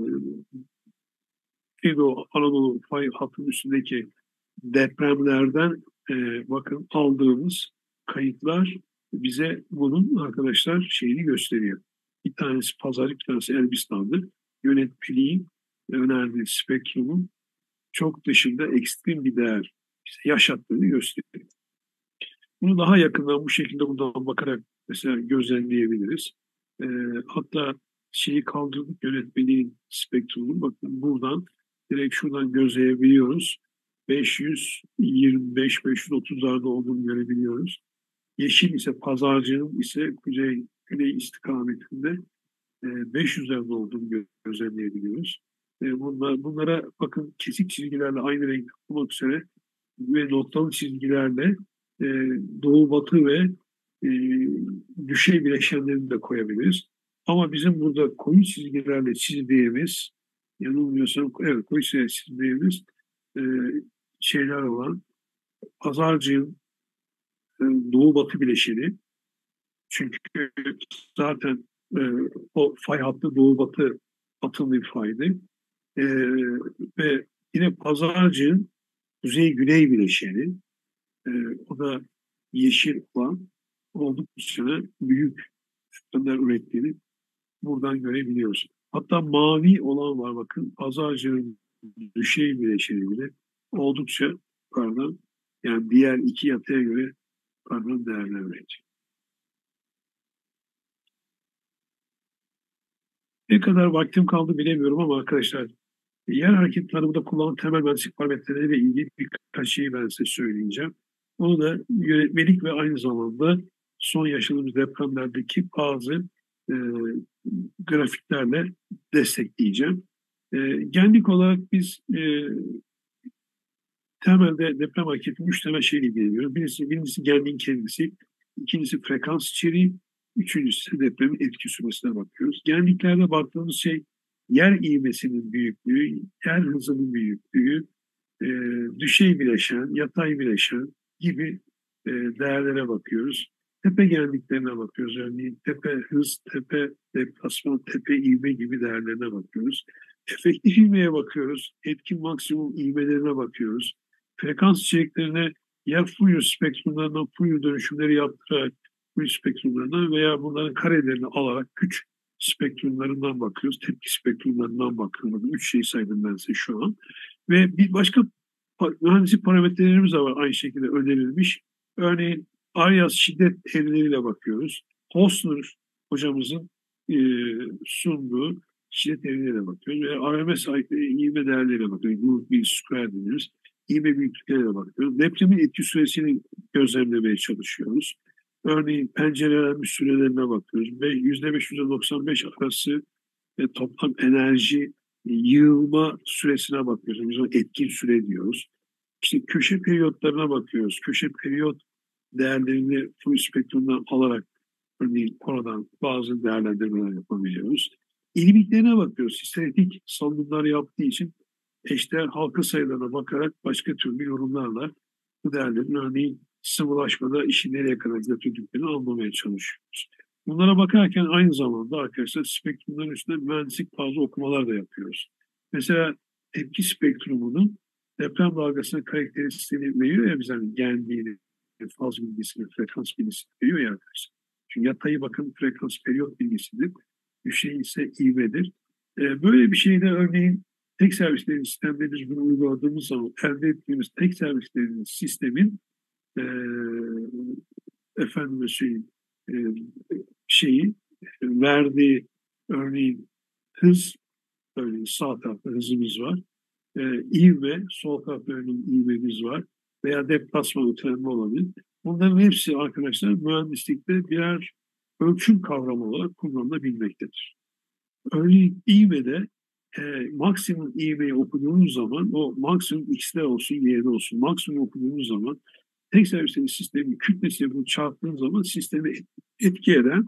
S2: Güneydoğu Anadolu fay hattının üstündeki depremlerden bakın aldığımız kayıtlar bize bunun arkadaşlar şeyini gösteriyor. Bir tanesi Pazarcık, bir tanesi Elbistan'dır. Yönetmeliğin önerdiği spektrumun çok dışında ekstrem bir değer yaşattığını gösteriyor. Bunu daha yakından bu şekilde buradan bakarak mesela gözlemleyebiliriz. Hatta şeyi kaldırdık yönetmeliğin spektrumunu. Bakın buradan direkt şuradan gözleyebiliyoruz. 525-530'larda olduğunu görebiliyoruz. Yeşil ise pazarcının ise güney istikametinde 500'lerde olduğunu gözlemleyebiliyoruz. Bunlara bakın kesik çizgilerle aynı renk olmak üzere ve noktalı çizgilerle e, doğu batı ve e, düşey bileşenlerini de koyabiliriz. Ama bizim burada koyu çizgilerle çizdiğimiz, yanılmıyorsam evet koyu çizgilerle çizdiğimiz e, şeyler olan Pazarcığın doğu batı bileşeni. Çünkü zaten e, o fay hattı doğu batı atımlı bir faydı. E, ve yine Pazarcığın kuzey güney bileşeni. E, o da yeşil olan oldukça büyük sütunlar ürettiğini buradan görebiliyoruz. Hatta mavi olan var bakın Pazarcığın düşey bileşeni bile oldukça pardon yani diğer iki yatıya göre pardon değerlenmeyecek. Ne kadar vaktim kaldı bilemiyorum ama arkadaşlar yer hareket tanımında kullanılan temel mühendislik parametreleriyle ilgili birkaç şeyi ben size söyleyeceğim. Onu da yönetmelik ve aynı zamanda son yaşadığımız depremlerdeki bazı e, grafiklerle destekleyeceğim. Genlik olarak biz temelde deprem hareketinin üç temel şeyle ilgileniyoruz. Birincisi genliğin kendisi, ikincisi frekans içeriği, üçüncüsü depremin etki süresine bakıyoruz. Genliklerde baktığımız şey yer ivmesinin büyüklüğü, yer hızının büyüklüğü, e, düşey bileşen, yatay bileşen gibi değerlere bakıyoruz. Tepe genliklerine bakıyoruz. Örneğin tepe hız, tepe deplasman, tepe ivme gibi değerlerine bakıyoruz. Efektif ivmeye bakıyoruz. Etkin maksimum ivmelerine bakıyoruz. Frekans içeriklerine ya Fourier spektrumlarından Fourier dönüşümleri yaptırarak Fourier spektrumlarından veya bunların karelerini alarak güç spektrumlarından bakıyoruz. Tepki spektrumlarından bakıyoruz. Üç şey saydım ben size şu an. Ve bir başka mühendislik parametrelerimiz de var aynı şekilde önerilmiş. Örneğin Arias şiddet eğrileriyle bakıyoruz. Hosner hocamızın e, sunduğu şiddet eğrileriyle bakıyoruz. Ve RMS ivme değerleriyle bakıyoruz. Group mean square diyoruz. İğme büyüklüklerine bakıyoruz. Depremin etki süresini gözlemlemeye çalışıyoruz. Örneğin pencerelenmiş sürelerine bakıyoruz ve %5, %95 arası toplam enerji yığılma süresine bakıyoruz. Biz ona etkin süre diyoruz. İşte köşe periyotlarına bakıyoruz. Köşe periyot değerlerini full spektrumdan alarak örneğin oradan bazı değerlendirmeler yapabiliyoruz. İlmiklerine bakıyoruz. Sistematik salınımlar yaptığı için eşdeğer halka sayılarına bakarak başka türlü yorumlarla bu değerlerin örneğin sıvılaşmada işi nereye kadar götürdüklerini anlamaya çalışıyoruz. Bunlara bakarken aynı zamanda arkadaşlar spektrumların üstünde mühendislik bazı okumalar da yapıyoruz. Mesela tepki spektrumunun deprem dalgasının karakteristiğini veriyor ya bize hani geldiğini, faz bilgisini, frekans bilgisini veriyor ya arkadaşlar. Çünkü yatayı bakın frekans periyot bilgisidir. Düşey ise ivmedir. Böyle bir şeyde örneğin tek servislerin sistemde biz bunu uyguladığımız zaman elde ettiğimiz tek servislerin sistemin e, efendime söyleyeyim e, şeyi verdiği örneğin hız örneğin sağ tarafta hızımız var. İvme, sol tarafta örneğin ivmemiz var. Veya deplasman ötelenme olabilir. Bunların hepsi arkadaşlar mühendislikte birer ölçüm kavramı olarak kullanılabilmektedir. Örneğin ivmede maksimum ivmeyi okuduğunuz zaman o maksimum x'de olsun y'de olsun maksimum okuduğunuz zaman tek servislerin sistemi kütlesiyle bunu çarptığınız zaman sistemi etki eden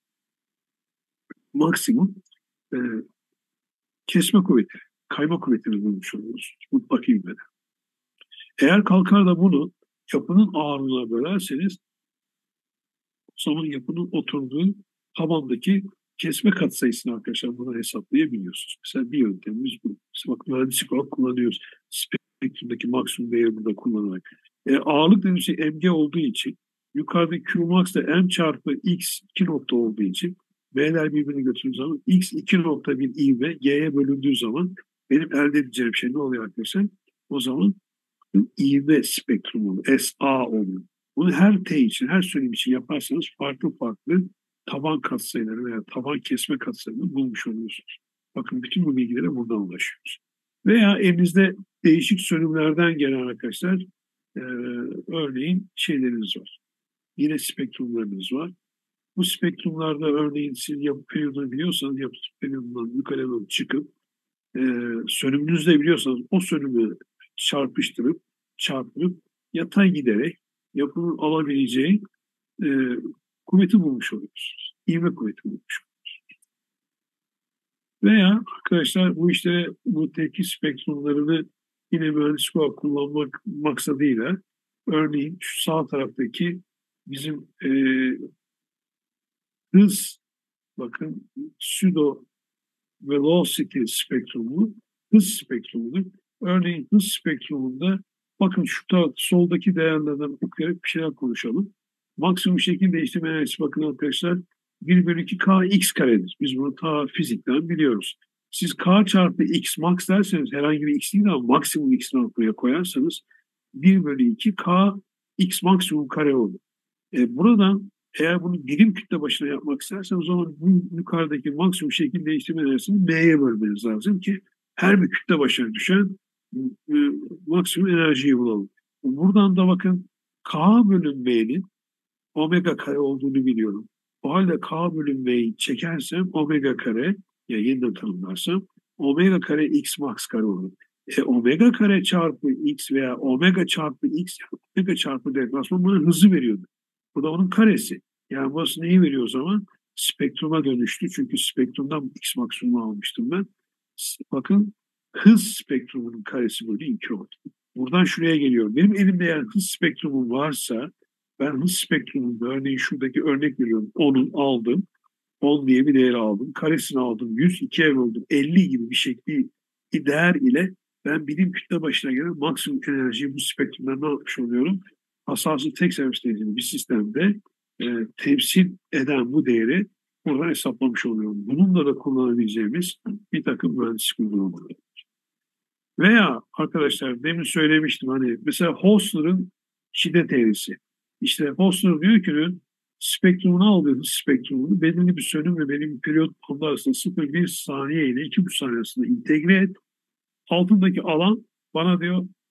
S2: maksimum e, kesme kuvveti, kayma kuvvetini bulmuş oluyoruz. Mutlak ivmede. Eğer kalkar da bunu yapının ağırlığına bölerseniz o zaman yapının oturduğu tabandaki kesme katsayısını arkadaşlar bunu hesaplayabiliyorsunuz. Mesela bir yöntemimiz bu. Mesela bak mühendislik olarak kullanıyoruz. Spektrumdaki maksimum değeri burada kullanarak. Ağırlık dediğimiz şey mg olduğu için yukarıdaki Qmax da m çarpı x 2 nokta olduğu için B'ler birbirini götürdüğü zaman x 2,1 ivme G'ye bölündüğü zaman benim elde edeceğim şey ne oluyor arkadaşlar? O zaman ivme spektrumu SA oluyor. Bunu her T için, her söylem için yaparsanız farklı farklı taban katsayıları veya taban kesme katsayılarını bulmuş oluyorsunuz. Bakın bütün bu bilgilere buradan ulaşıyoruz. Veya elimizde değişik sönümlerden gelen arkadaşlar örneğin şeylerimiz var. Yine spektrumlarımız var. Bu spektrumlarda örneğin siz yapı periyodunu biliyorsanız yapı periyodundan yukarı doğru çıkıp e, sönümünüzü de biliyorsanız o sönümü çarpıştırıp çarpıp yatay giderek yapının alabileceği e, kuvveti bulmuş oluyorsunuz. İvme kuvveti bulmuş oluyorsunuz. Veya arkadaşlar bu işte bu tepki spektrumlarını yine mühendislik olarak kullanmak maksadıyla örneğin şu sağ taraftaki bizim hız bakın pseudo velocity spektrumu hız spektrumudur. Örneğin hız spektrumunda bakın şu soldaki değerlerden okuyarak bir şeyler konuşalım. Maksimum şekil değiştirme enerjisi bakın arkadaşlar 1 bölü 2 k x karedir. Biz bunu ta fizikten biliyoruz. Siz k çarpı x max derseniz herhangi bir x değil ama maksimum x'ini ortaya koyarsanız 1 bölü 2 k x maksimum kare olur. Buradan eğer bunu birim kütle başına yapmak isterseniz o zaman bu yukarıdaki maksimum şekil değiştirme enerjisini M'ye bölmeniz lazım ki her bir kütle başına düşen e, maksimum enerjiyi bulalım. Buradan da bakın K bölü M'nin omega kare olduğunu biliyorum. O halde K bölü M'yi çekersem omega kare ya yeniden tanımlarsam omega kare x max kare olur. Omega kare çarpı x veya omega çarpı x omega çarpı deplasman bana hızı veriyordu. Bu da onun karesi. Yani burası neyi veriyor o zaman? Spektruma dönüştü. Çünkü spektrumdan x maksimumu almıştım ben. Bakın hız spektrumunun karesi bölü 2 oldu. Buradan şuraya geliyorum. Benim elimde eğer hız spektrumu varsa ben hız spektrumunda örneğin şuradaki örnek veriyorum. 10'un aldım. 10 diye bir değeri aldım. Karesini aldım. 100, 2'ye böldüm. 50 gibi bir şekli bir değer ile ben birim kütle başına gelen maksimum enerjiyi bu spektrumdan ne yapmış oluyorum? Hassaslı tek servis dediğim bir sistemde temsil eden bu değeri buradan hesaplamış oluyorum. Bununla da kullanabileceğimiz bir takım mühendislik uygulamaları. Veya arkadaşlar demin söylemiştim hani mesela Hostler'ın şiddet eğrisi. İşte Hostler diyor ki spektrumunu aldığınız spektrumunu belirli bir sönüm ve belirli bir periyot bandı arasında 0,1 saniye ile 2,5 saniye arasında integre et. Altındaki alan bana diyor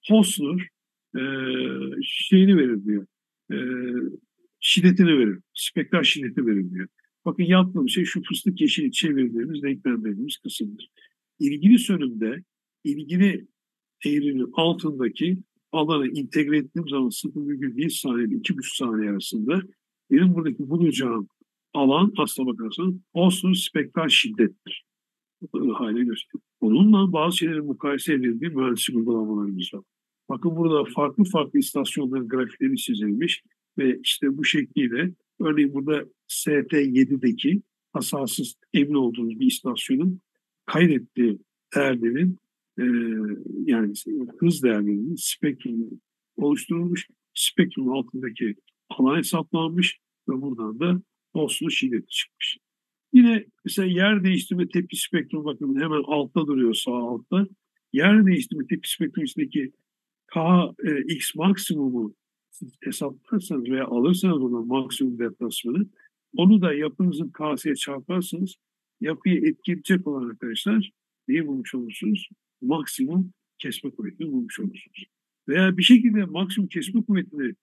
S3: Hosner e, şeyini verir diyor. E, şiddetini verir. Spektral şiddeti verir diyor. Bakın yaptığım şey şu fıstık yeşili çevirdiğimiz, renklendirdiğimiz kısımdır. İlgili sönümde ilgili eğrinin altındaki alanı entegre ettiğim zaman 0,1 saniye ile 2,5 saniye arasında benim buradaki bulacağım alan aslına bakarsan Hosner spektral şiddettir. Hale gösteriyor. Onunla bazı şeylerin mukayese edildiği mühendislik uygulamalarımız var. Bakın burada farklı farklı istasyonların grafikleri çizilmiş ve işte bu şekliyle örneğin burada ST7'deki hasarsız emin olduğunuz bir istasyonun kaydettiği değerlerin e, yani hız değerlerinin spektrumu oluşturulmuş. Spektrumun altındaki alan hesaplanmış ve buradan da Oslo şiddeti çıkmış. Yine mesela yer değiştirme tepki spektrumu bakın hemen altta duruyor sağ altta. Yer değiştirme tepki spektrumu içindeki X maksimumu hesaplarsanız veya alırsanız ona maksimum deplasmanı onu da yapınızın K'siye çarparsanız yapıyı etkileyecek olan arkadaşlar neyi bulmuş olursunuz? Maksimum kesme kuvvetini bulmuş olursunuz. Veya bir şekilde maksimum kesme kuvvetini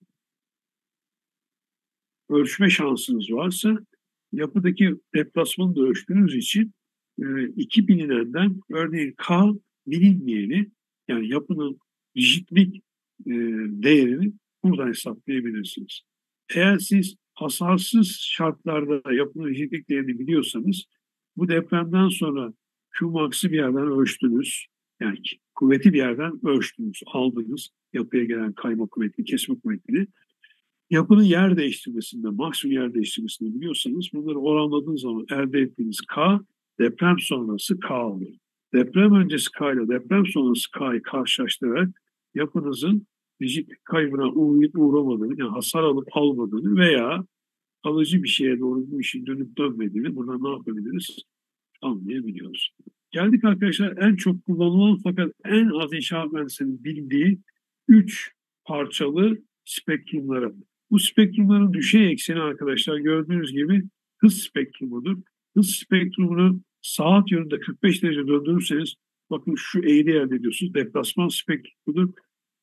S3: ölçme şansınız varsa yapıdaki deplasmanı da ölçtüğünüz için iki bilinenden örneğin K bilinmeyeni yani yapının rigidlik değerini buradan hesaplayabilirsiniz. Eğer siz hasarsız şartlarda yapının rigidlik değerini biliyorsanız bu depremden sonra Qmax'ı bir yerden ölçtünüz. Yani kuvveti bir yerden ölçtünüz, aldınız yapıya gelen kayma kuvvetini, kesme kuvvetini. Yapının yer değiştirmesinde, maksimum yer değiştirmesinde biliyorsanız bunları oranladığınız zaman elde ettiğiniz K, deprem sonrası K oluyor. Deprem öncesi K ile deprem sonrası K'yı karşılaştırarak yapınızın rigidlik kaybına uğrayıp uğramadığını, yani hasar alıp almadığını veya kalıcı bir şeye doğru bu işin dönüp dönmediğini buradan ne yapabiliriz? Anlayabiliyoruz. Geldik arkadaşlar en çok kullanılan fakat en az inşaat mühendisinin bildiği 3 parçalı spektrumlara. Bu spektrumların düşey ekseni arkadaşlar gördüğünüz gibi hız spektrumudur. Hız spektrumunu saat yönünde 45 derece döndürürseniz bakın şu eğri elde ediyorsunuz. Deplasman spektrumudur.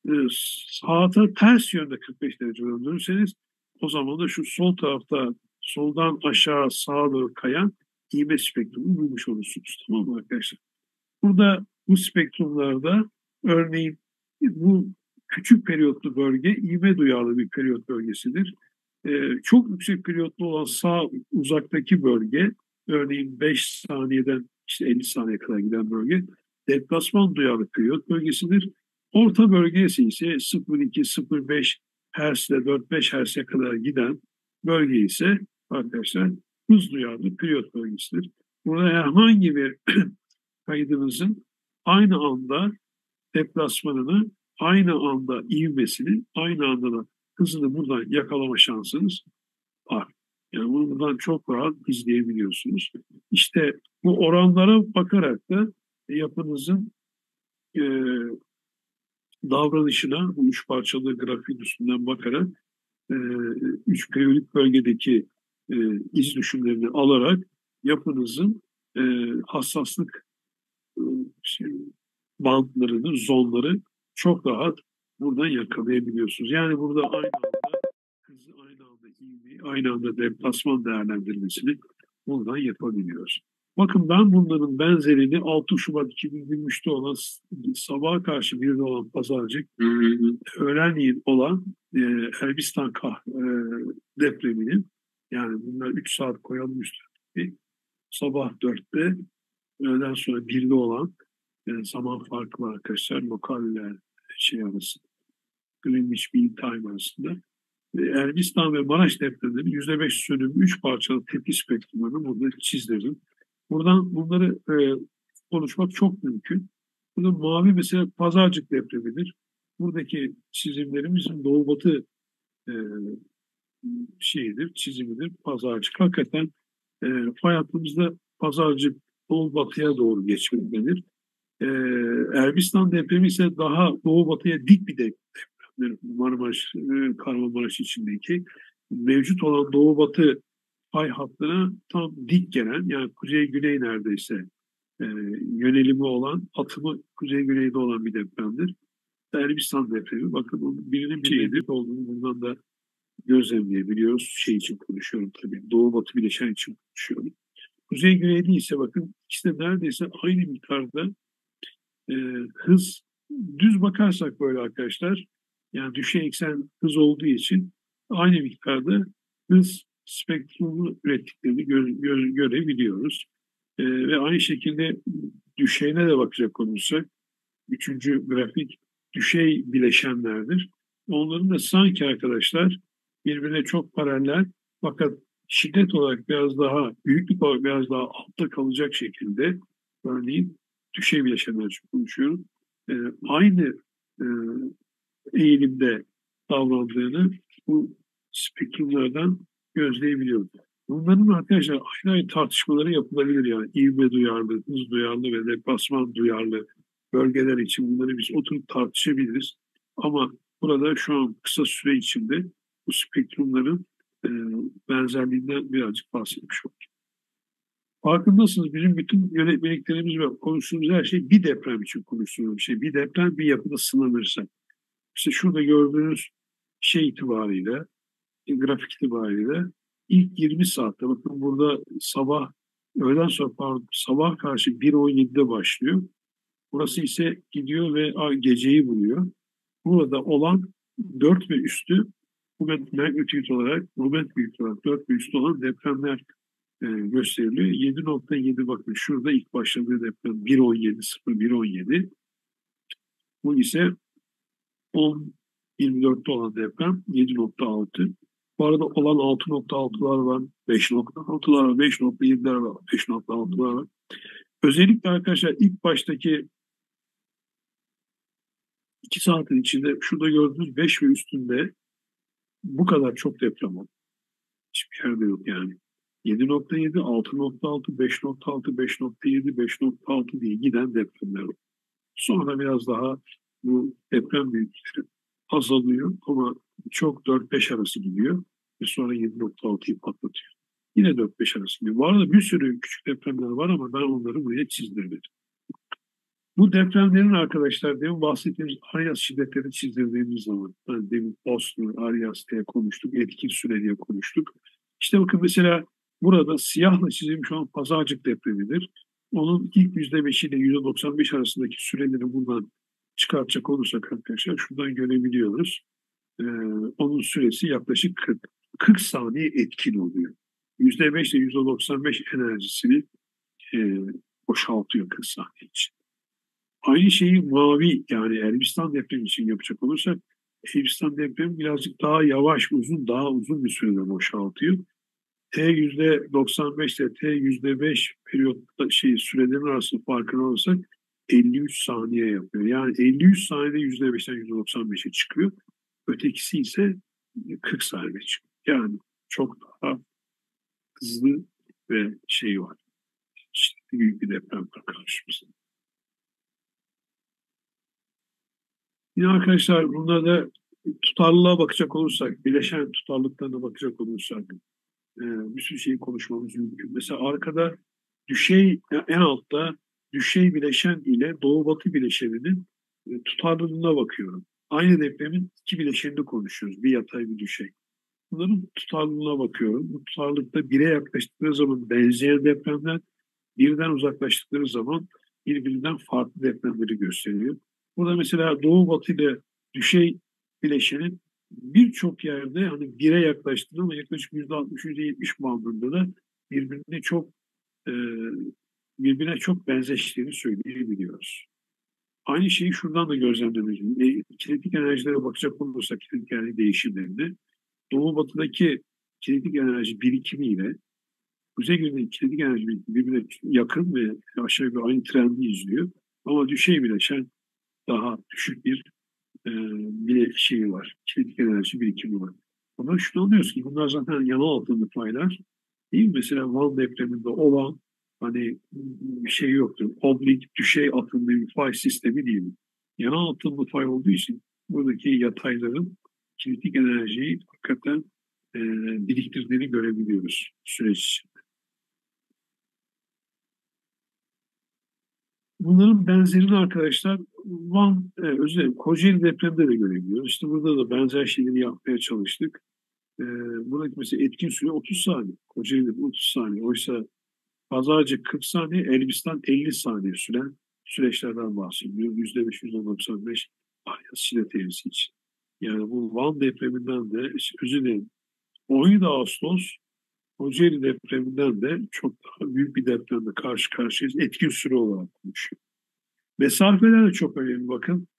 S3: Saate ters yönde 45 derece döndürürseniz o zaman da şu sol tarafta soldan aşağı sağa doğru kayan ivme spektrumunu bulmuş olursunuz. Tamam mı arkadaşlar? Burada bu spektrumlarda örneğin bu küçük periyotlu bölge ivme duyarlı bir periyot bölgesidir. Çok yüksek periyotlu olan sağ uzaktaki bölge örneğin 5 saniyeden işte 50 saniye kadar giden bölge deplasman duyarlı periyot bölgesidir. Orta bölgesi ise 0,2-0,5 Hz ile 4-5 Hz'e kadar giden bölge ise arkadaşlar hız duyarlı periyot bölgesidir. Burada herhangi bir kaydınızın aynı anda deplasmanını, aynı anda ivmesini, aynı anda da hızını buradan yakalama şansınız var. Yani bunu buradan çok rahat izleyebiliyorsunuz. İşte bu oranlara bakarak da yapınızın e, davranışına bu üç parçalı grafiğin üstünden bakarak e, üç periyodik bölgedeki iz düşümlerini alarak yapınızın hassaslık e, şey, bantlarını, zonları çok rahat buradan yakalayabiliyorsunuz. Yani burada aynı anda hızı, aynı anda ivmeyi, aynı anda deplasman değerlendirmesini buradan yapabiliyoruz. Bakın ben bunların benzerini 6 Şubat 2023'te olan sabaha karşı bir de olan pazarcık, öğlenleyin olan Elbistan depreminin yani bunlar 3 saat koyalım üstüne. Sabah 4'te öğleden sonra 1'de olan zaman farkı var arkadaşlar. Lokaller şey arasında. Greenwich Mean Time arasında. Elbistan ve Maraş depremlerinin %5 sönümü 3 parçalı tepki spektrumlarını burada çizdirdim. Buradan bunları konuşmak çok mümkün. Burada mavi mesela Pazarcık depremidir. Buradaki çizimlerimizin doğu batı e, çizimidir. Pazarcık. Hakikaten fay hattımızda Pazarcık doğu batıya doğru geçmektedir. Elbistan depremi ise daha doğu batıya dik bir depremdir. Marmaraş, Kahramanmaraş içindeki mevcut olan doğu batı fay hattına tam dik gelen yani kuzey güney neredeyse yönelimi olan atımı kuzey güneyde olan bir depremdir. Elbistan depremi. Bakın onun birinin bir şeydir olduğunu bundan da gözlemleyebiliyoruz. Şey için konuşuyorum tabii. Doğu Batı bileşen için konuşuyorum. Kuzey Güneyli ise bakın ikisi de neredeyse aynı miktarda e, hız. Düz bakarsak böyle arkadaşlar, yani düşey eksen hız olduğu için aynı miktarda hız spektrumu ürettiklerini görebiliyoruz. Ve aynı şekilde düşeyine de bakacak olursak, üçüncü grafik düşey bileşenlerdir. Onların da sanki arkadaşlar birbirine çok paralel, fakat şiddet olarak biraz daha, büyüklük olarak biraz daha altta kalacak şekilde, örneğin düşey bileşenler için konuşuyorum, e, aynı e, eğilimde davrandığını bu spektrumlardan gözleyebiliyoruz. Bunların arkadaşlar ayrı ayrı tartışmaları yapılabilir yani. İvme duyarlı, hız duyarlı ve deplasman duyarlı bölgeler için bunları biz oturup tartışabiliriz. Ama burada şu an kısa süre içinde bu spektrumların e, benzerliğinden birazcık bahsetmiş olduk. Farkındasınız, bizim bütün yönetmeliklerimiz ve konuştuğumuz her şey bir deprem için konuştuğumuz bir şey. Bir deprem bir yapıda sınanırsa. İşte şurada gördüğünüz şey itibariyle, grafik itibariyle ilk 20 saatte, bakın burada sabah, öğleden sonra pardon, sabah karşı 1.17'de başlıyor. Burası ise gidiyor ve geceyi buluyor. Burada olan 4 ve üstü magnitude olarak, moment büyüklüğü olarak 4 ve üstü olan depremler gösteriliyor. 7.7, bakın şurada ilk başladığı deprem 1.17, 0.1.17. Bu ise 10.24'te olan deprem 7.6. Bu arada olan 6.6'lar var, 5.6'lar var, 5.7'ler var, 5.6'lar var. Özellikle arkadaşlar ilk baştaki 2 saatin içinde şurada gördüğünüz 5 ve üstünde bu kadar çok deprem oldu. Hiçbir yerde yok yani. 7.7, 6.6, 5.6, 5.7, 5.6 diye giden depremler oldu. Sonra biraz daha bu deprem büyüklükleri azalıyor ama çok 4-5 arası gidiyor ve sonra 7.6'yı patlatıyor. Yine 4-5 arası gidiyor. Bu arada bir sürü küçük depremler var ama ben onları buraya çizdirmedim. Bu depremlerin arkadaşlar, demin bahsettiğimiz Arias şiddetleri çizdirdiğimiz zaman, yani demin Oslo, Arias diye konuştuk, etkin süre diye konuştuk. İşte bakın mesela burada siyahla çizilmiş olan Pazarcık depremidir. Onun ilk %5 ile %95 arasındaki süreleri buradan çıkartacak olursak arkadaşlar şuradan görebiliyoruz. Ee, Onun süresi yaklaşık 40 saniye etkin oluyor. %5 ile %95 enerjisini e, boşaltıyor 40 saniye için. Aynı şeyi mavi, yani Elbistan depremi için yapacak olursak, Elbistan depremi birazcık daha yavaş, daha uzun bir sürede boşaltıyor. T %95 ile T %5 periyotta sürelerin arasında farkını alırsak 53 saniye yapıyor. Yani 53 saniyede %5'ten %95'e çıkıyor. Ötekisi ise 40 saniye çıkıyor. Yani çok daha hızlı ve şey var. İşte büyük bir deprem var karşımızda. Yine arkadaşlar bunda da tutarlılığa bakacak olursak, bileşen tutarlılıklarına bakacak olursak bir sürü şeyi konuşmamız mümkün. Mesela arkada düşey, en altta düşey bileşen ile doğu batı bileşeninin tutarlılığına bakıyorum. Aynı depremin iki bileşenini konuşuyoruz. Bir yatay, bir düşey. Bunların tutarlılığına bakıyorum. Bu tutarlılıkta bire yaklaştıkları zaman benzeyen depremler, birden uzaklaştıkları zaman birbirinden farklı depremleri gösteriyor. Burada mesela doğu batı ile düşey bileşenin birçok yerde hani bire yaklaştığını ama yaklaşık %60, %70 bandında da birbirine çok e, birbirine çok benzeştiğini söyleyebiliyoruz. Aynı şeyi şuradan da gözlemlemeliyiz. Kinetik enerjilere bakacak olursak, kinetik enerji değişimlerinde doğu batıdaki kinetik enerji birikimiyle kuzey güney kinetik enerji birbirine yakın ve aşağı yukarı aynı trendi izliyor. Ama düşey bileşen daha düşük bir şeyi var. Kinetik enerji birikimi var. Ama şunu anlıyoruz ki bunlar zaten yanal atımlı paylar. Değil mi? Mesela Van depreminde olan hani bir şey yoktur. Oblik, düşey atımlı bir fay sistemi değil. Yanal atımlı fay olduğu için buradaki yatayların kinetik enerjiyi hakikaten biriktirdiğini görebiliyoruz süreç için. Bunların benzerini arkadaşlar özür dilerim, Kocaeli depremde de görebiliyoruz. İşte burada da benzer şeyleri yapmaya çalıştık. Buradaki mesela etkin süre 30 saniye. Kocaeli'de 30 saniye. Oysa Pazarcık 40 saniye, Elbistan 50 saniye süren süreçlerden bahsediyor. %5, %95 Asya'da tesisi için. Yani bu Van depreminden de, özür dilerim, 17 Ağustos Kocaeli depreminden de çok daha büyük bir depremle karşı karşıyayız. Etkin süre olarak konuşuyor. Mesafeler de çok önemli bakın.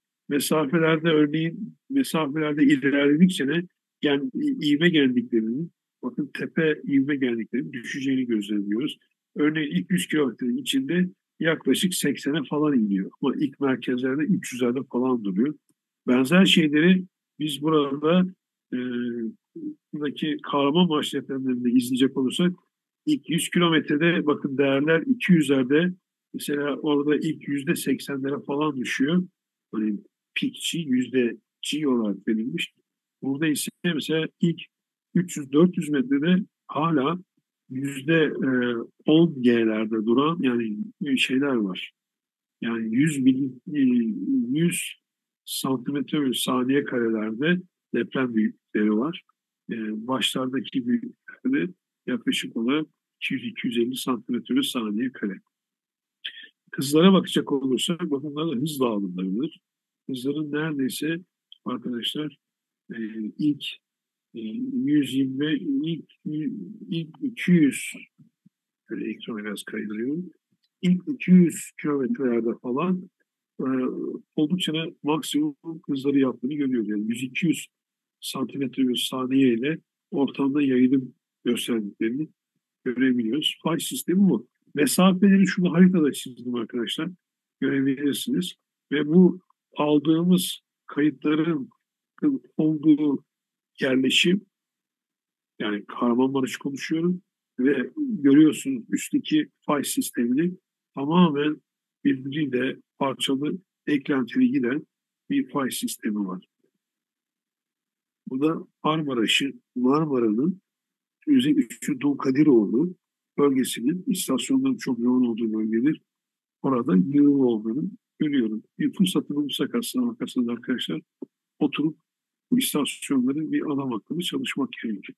S3: Mesafelerde ilerledikçe ne? Yani ivme geldiklerinin, bakın tepe ivme geldiklerinin düşeceğini gözlemliyoruz. Örneğin ilk 100 kilometrenin içinde yaklaşık 80'e falan iniyor. Ama ilk merkezlerde 300'lerde falan duruyor. Benzer şeyleri biz burada e, buradaki Kahramanmaraş depremlerinde izleyecek olursak ilk 100 kilometrede bakın değerler 200'lerde, mesela orada ilk %80'lere falan düşüyor. Hani pikçi yüzde G olarak verilmiş. Burada ise mesela ilk 300-400 metrede hala %10 G'lerde duran yani şeyler var. Yani 100 santimetre bölü saniye karelerde deprem büyüklükleri var. Başlardaki büyüklükleri yaklaşık olarak 200-250 santimetre bölü saniye kare. Hızlara bakacak olursak, bakın bunlar da hız dağılımlarıdır. Hızların neredeyse arkadaşlar e, ilk 120, ilk 200, şöyle ekranı biraz kaydırıyorum. İlk 200 kilometrelerde falan oldukça maksimum hızları yaptığını görüyoruz. Yani 100-200 santimetre bölü saniye ile ortamda yayılım gösterdiklerini görebiliyoruz. Fay sistemi bu. Mesafeleri şunu haritada çizdim arkadaşlar. Görebilirsiniz. Ve bu aldığımız kayıtların olduğu yerleşim, yani Kahramanmaraş konuşuyorum ve görüyorsunuz üstteki fay sistemini tamamen birbiriyle parçalı, eklentili giden bir fay sistemi var. Bu da Marmara'nın özellikle Dulkadiroğlu bölgesinin istasyonların çok yoğun olduğu bölgedir. Orada yığın olduğunu görüyorum. Bir fırsatı bulursak aslında arkadaşlar oturup bu istasyonların bir adam akıllı çalışmak gerekiyor.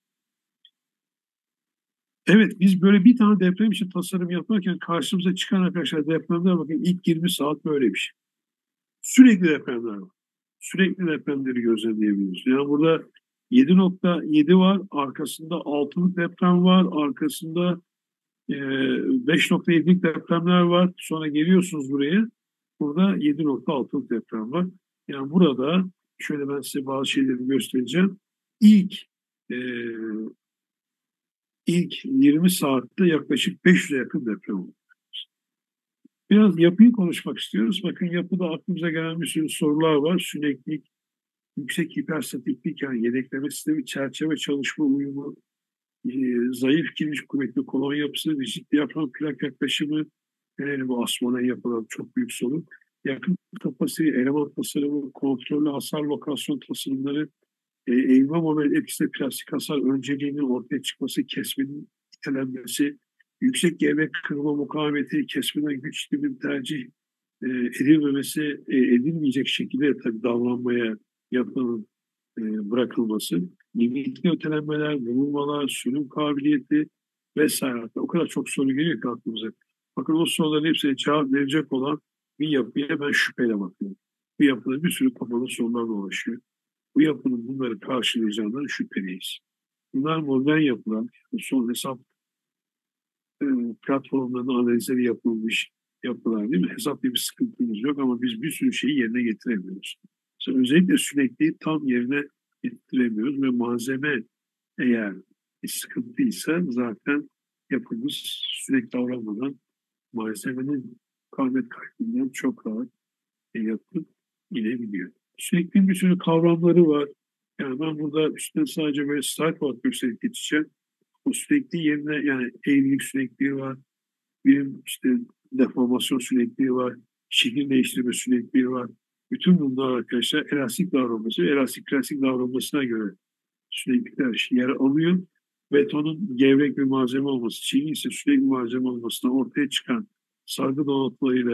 S3: Evet, biz böyle bir tane deprem için tasarım yaparken karşımıza çıkan arkadaşlar depremler, bakın ilk 20 saat böyle bir şey. Sürekli depremler var. Sürekli depremleri gözlemleyebiliyoruz. Yani burada 7.7 var, arkasında 6'lık deprem var, arkasında 5.7'lik depremler var. Sonra geliyorsunuz buraya, burada 7.6'lık deprem var. Yani burada şöyle ben size bazı şeyleri göstereceğim. İlk e, ilk 20 saatte yaklaşık 500'e yakın deprem oldu. Biraz yapıyı konuşmak istiyoruz. Bakın yapıda aklımıza gelen bir sürü sorular var. Süreklilik, yüksek hiperstatiklik, yani yedekleme sistemi, çerçeve çalışma uyumu, zayıf giriş kuvvetli kolon yapısı, rigid diyafram plak yaklaşımı, yani bu asmadan yapılan çok büyük sorun. Yakın kapasite, eleman tasarımı, kontrollü hasar lokasyon tasarımları, eğme moment etkisinde plastik hasar önceliğinin ortaya çıkması, kesmenin itelenmesi, yüksek gevrek kırılma mukavemeti, kesmeden güç tipinin tercih edilmemesi, edilmeyecek şekilde tabii davranmaya yapılanın bırakılması, limitli ötelenmeler, vurulmalar, sürüm kabiliyeti vesaire. O kadar çok soru geliyor ki aklımıza. Bakın o soruların hepsine cevap verecek olan bir yapıya ben şüpheyle bakıyorum. Bu yapıda bir sürü kapalı sorular dolaşıyor. Bu yapının bunları karşılayacağından şüpheliyiz. Bunlar modern yapılan, son hesap platformlarının analizleri yapılmış yapılar değil mi? Hesap bir sıkıntımız yok ama biz bir sürü şeyi yerine getiremiyoruz. Mesela özellikle sürekli tam yerine getiremiyoruz ve malzeme eğer bir sıkıntıysa zaten yapımız sürekli davranmadan malzemenin kıymet kaybından çok rahat yapıp gidebiliyor. Sürekli bir sürü kavramları var. Yani ben burada üstten sadece böyle slide olarak gösterip geçeceğim. O sürekli yerine yani eğrilik sürekliliği var. Birim işte deformasyon sürekliliği var. Şekil değiştirme sürekliliği var. Bütün bunlar arkadaşlar elastik davranması ve elastik plastik davranmasına göre süreklilikler yer alıyor. Betonun gevrek bir malzeme olması, çiğ ise sürekli malzeme olmasına ortaya çıkan sargı donatlarıyla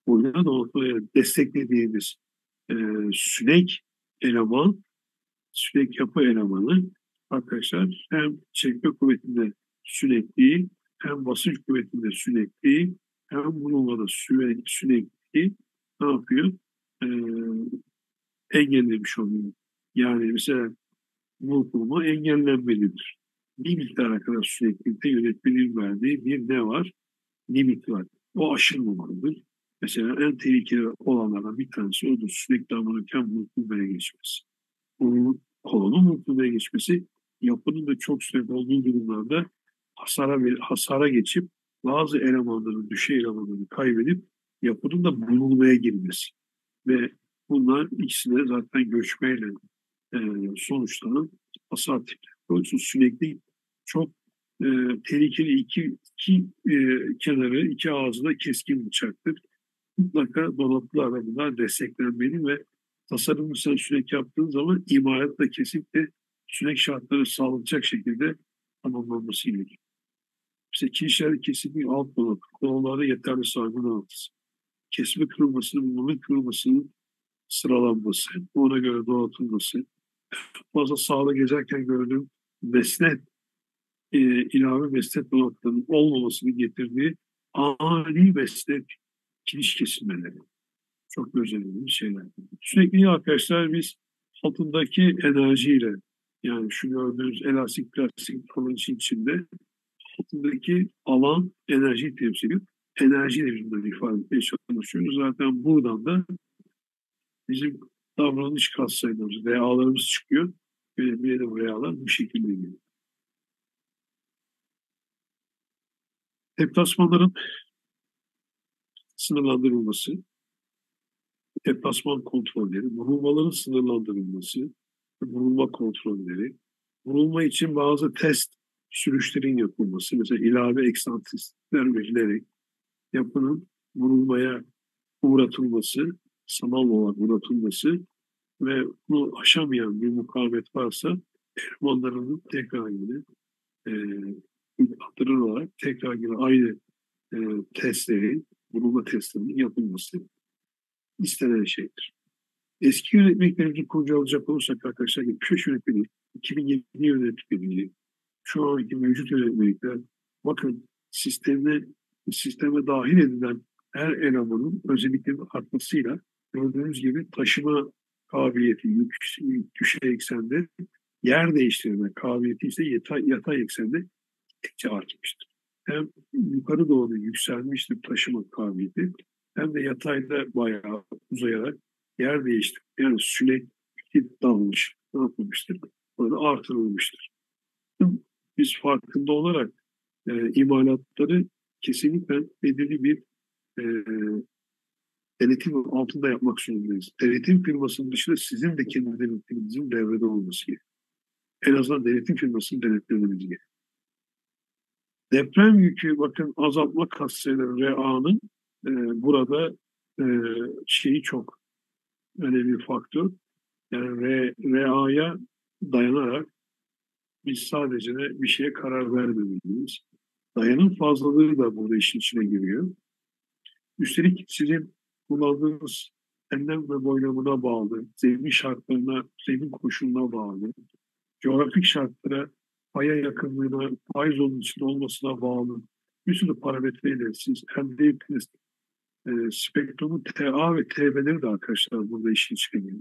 S3: Burada donatmaya desteklediğimiz e, sünek eleman, sünek yapı elemanı arkadaşlar hem çekme kuvvetinde sünekliği, hem basınç kuvvetinde sünekliği, hem bulunmada sünekliği ne yapıyor? E, engellemiş oluyor. Yani mesela bulunma engellenmelidir. Bir miktara kadar süreklilikte yönetmenin verdiği bir ne var? Limit var. O aşılmamalıdır. Mesela en tehlikeli olanlardan bir tanesi odur. Sürekli amanırken bulutulmaya geçmesi. Bunun kolonun bulutulmaya geçmesi yapının da çok sürekli olduğu durumlarda hasara geçip bazı elemanların, düşey elemanlarını kaybedip yapının da bulunmaya girmesi. Ve bunlar ikisi de zaten göçmeyle e, sonuçlanan hasar tipleri. Dolayısıyla sürekli çok e, tehlikeli kenarı, iki ağzı da keskin bıçaktır. Mutlaka donatlılarla bunlar desteklenmeli ve tasarımı sen sürekli yaptığın zaman imalatla kesip de sürekli şartları sağlayacak şekilde tamamlanması gerekiyor. İşte kirişler kesinlikle alt donatı, kolonlarda yeterli sargı donatısı. Kesme kırılmasının, bunun kırılmasının sıralanması, ona göre donatılması, fazla sahada gezerken gördüğüm mesnet, ilave mesnet donatlarının olmamasını getirdiği ani mesnet kiriş kesilmeleri. Çok özel şeyler. Sürekli arkadaşlar biz altındaki enerjiyle, yani şu gördüğünüz elastik plastik falan içinde altındaki alan enerji temsil ediyor. Enerjiyle biz bunları ifade etmeye çalışıyoruz. Zaten buradan da bizim davranış katsayılarımız, VA'larımız çıkıyor. Bir de VA'lar bu şekilde geliyor. Deplasmanların sınırlandırılması, deplasman kontrolleri, vurulmaların sınırlandırılması, vurulma kontrolleri, vurulma için bazı test sürüşlerin yapılması, mesela ilave eksantrikler verilerek yapının vurulmaya uğratılması, sanal olarak uğratılması ve bunu aşamayan bir mukavemet varsa elemanlarının tekrar yine arttırılarak tekrar yine aynı testlerin, vurulma testlerinin yapılması istenen şeydir. Eski yönetmeliklerimizi kurcalayacak olursak arkadaşlar 75 yönetmeliği, 2007 yönetmeliği, şu anki mevcut yönetmelikler, bakın sisteme dahil edilen her elemanın özelliklerinin artmasıyla gördüğünüz gibi taşıma kabiliyeti düşey eksende, yer değiştirme kabiliyeti ise yatay eksende gittikçe artmıştır. Hem yukarı doğru yükselmiştir taşıma kabiliyeti, hem de yatayda bayağı uzayarak yer değişti. Yani sürekli dalmış, ne yapılmıştır? Böyle artırılmıştır. Biz farkında olarak imalatları kesinlikle belirli bir e, denetim altında yapmak zorundayız. Denetim firmasının dışında sizin de kendi denetiminizin devrede olması gerekiyor. En azından denetim firmasının denetlemeniz gerekiyor. Deprem yükü bakın azaltma katsayıları RA'nın burada şeyi çok önemli bir faktör. Yani RA'ya dayanarak biz sadece de bir şeye karar vermemeliyiz. Dayanım fazlalığı da burada işin içine giriyor. Üstelik sizin kullandığınız enlem ve boylamına bağlı, zemin şartlarına, zemin koşuluna bağlı, coğrafik şartlara, paya yakınlığına, pay zonunun içinde olmasına bağlı bir sürü parametreyle siz elde ettiğiniz spektrumun TA ve TB'leri de arkadaşlar burada işin içine giriyor.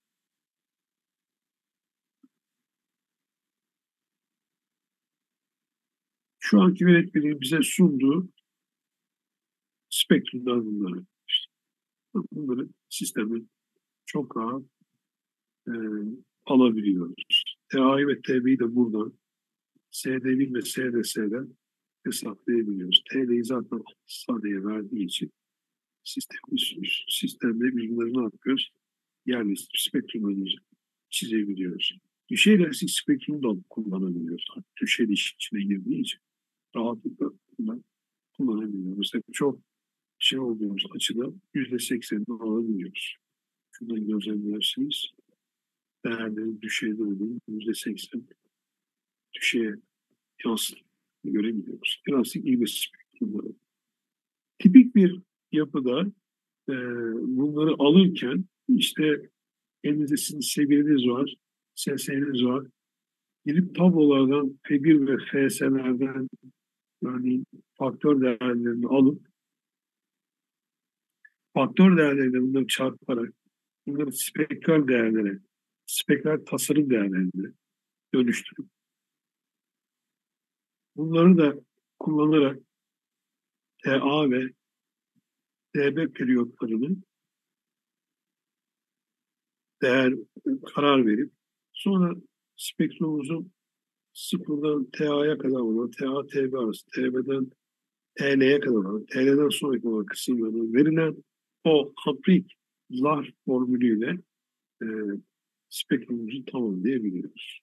S3: Şu anki yönetmeliğin bize sunduğu spektrumlar bunları. İşte bunları sistemin çok rahat e, alabiliyoruz. TA'yı ve TB'yi de buradan SD1 ve SDS'den hesaplayabiliyoruz. TL'yi zaten sadeye verdiği için sistemde biz bunları ne yapıyoruz? Yani spektrumları çizebiliyoruz. Düşey elastik spektrumu da kullanabiliyoruz. Düşey işin içine girdiği için rahatlıkla kullanabiliyoruz. Mesela çok şey olduğumuz açıda %80'ini alabiliyoruz. Şuradan gözlemlersiniz. Değerlerin düşeyde olduğunu %80 düşeye yansıdığını görebiliyoruz. Elastik ivme spektrumları. Tipik bir yapıda bunları alırken işte elinizde sizin seviyeniz var, SS'niz var. Girip tablolardan F1 ve FS'lerden örneğin faktör değerlerini alıp faktör değerlerini bunları çarparak bunları spektral değerlere, spektral tasarım değerlerine dönüştürüp bunları da kullanarak TA ve DB periyotlarını değer karar verip sonra spektrumumuzun sıfırdan TA'ya kadar olan TA, TB arası, TB'den TL'ye kadar olan, TL'den sonraki olan kısımları verilen o Amperik zar formülüyle e, spektrumuzu tamamlayabiliyoruz.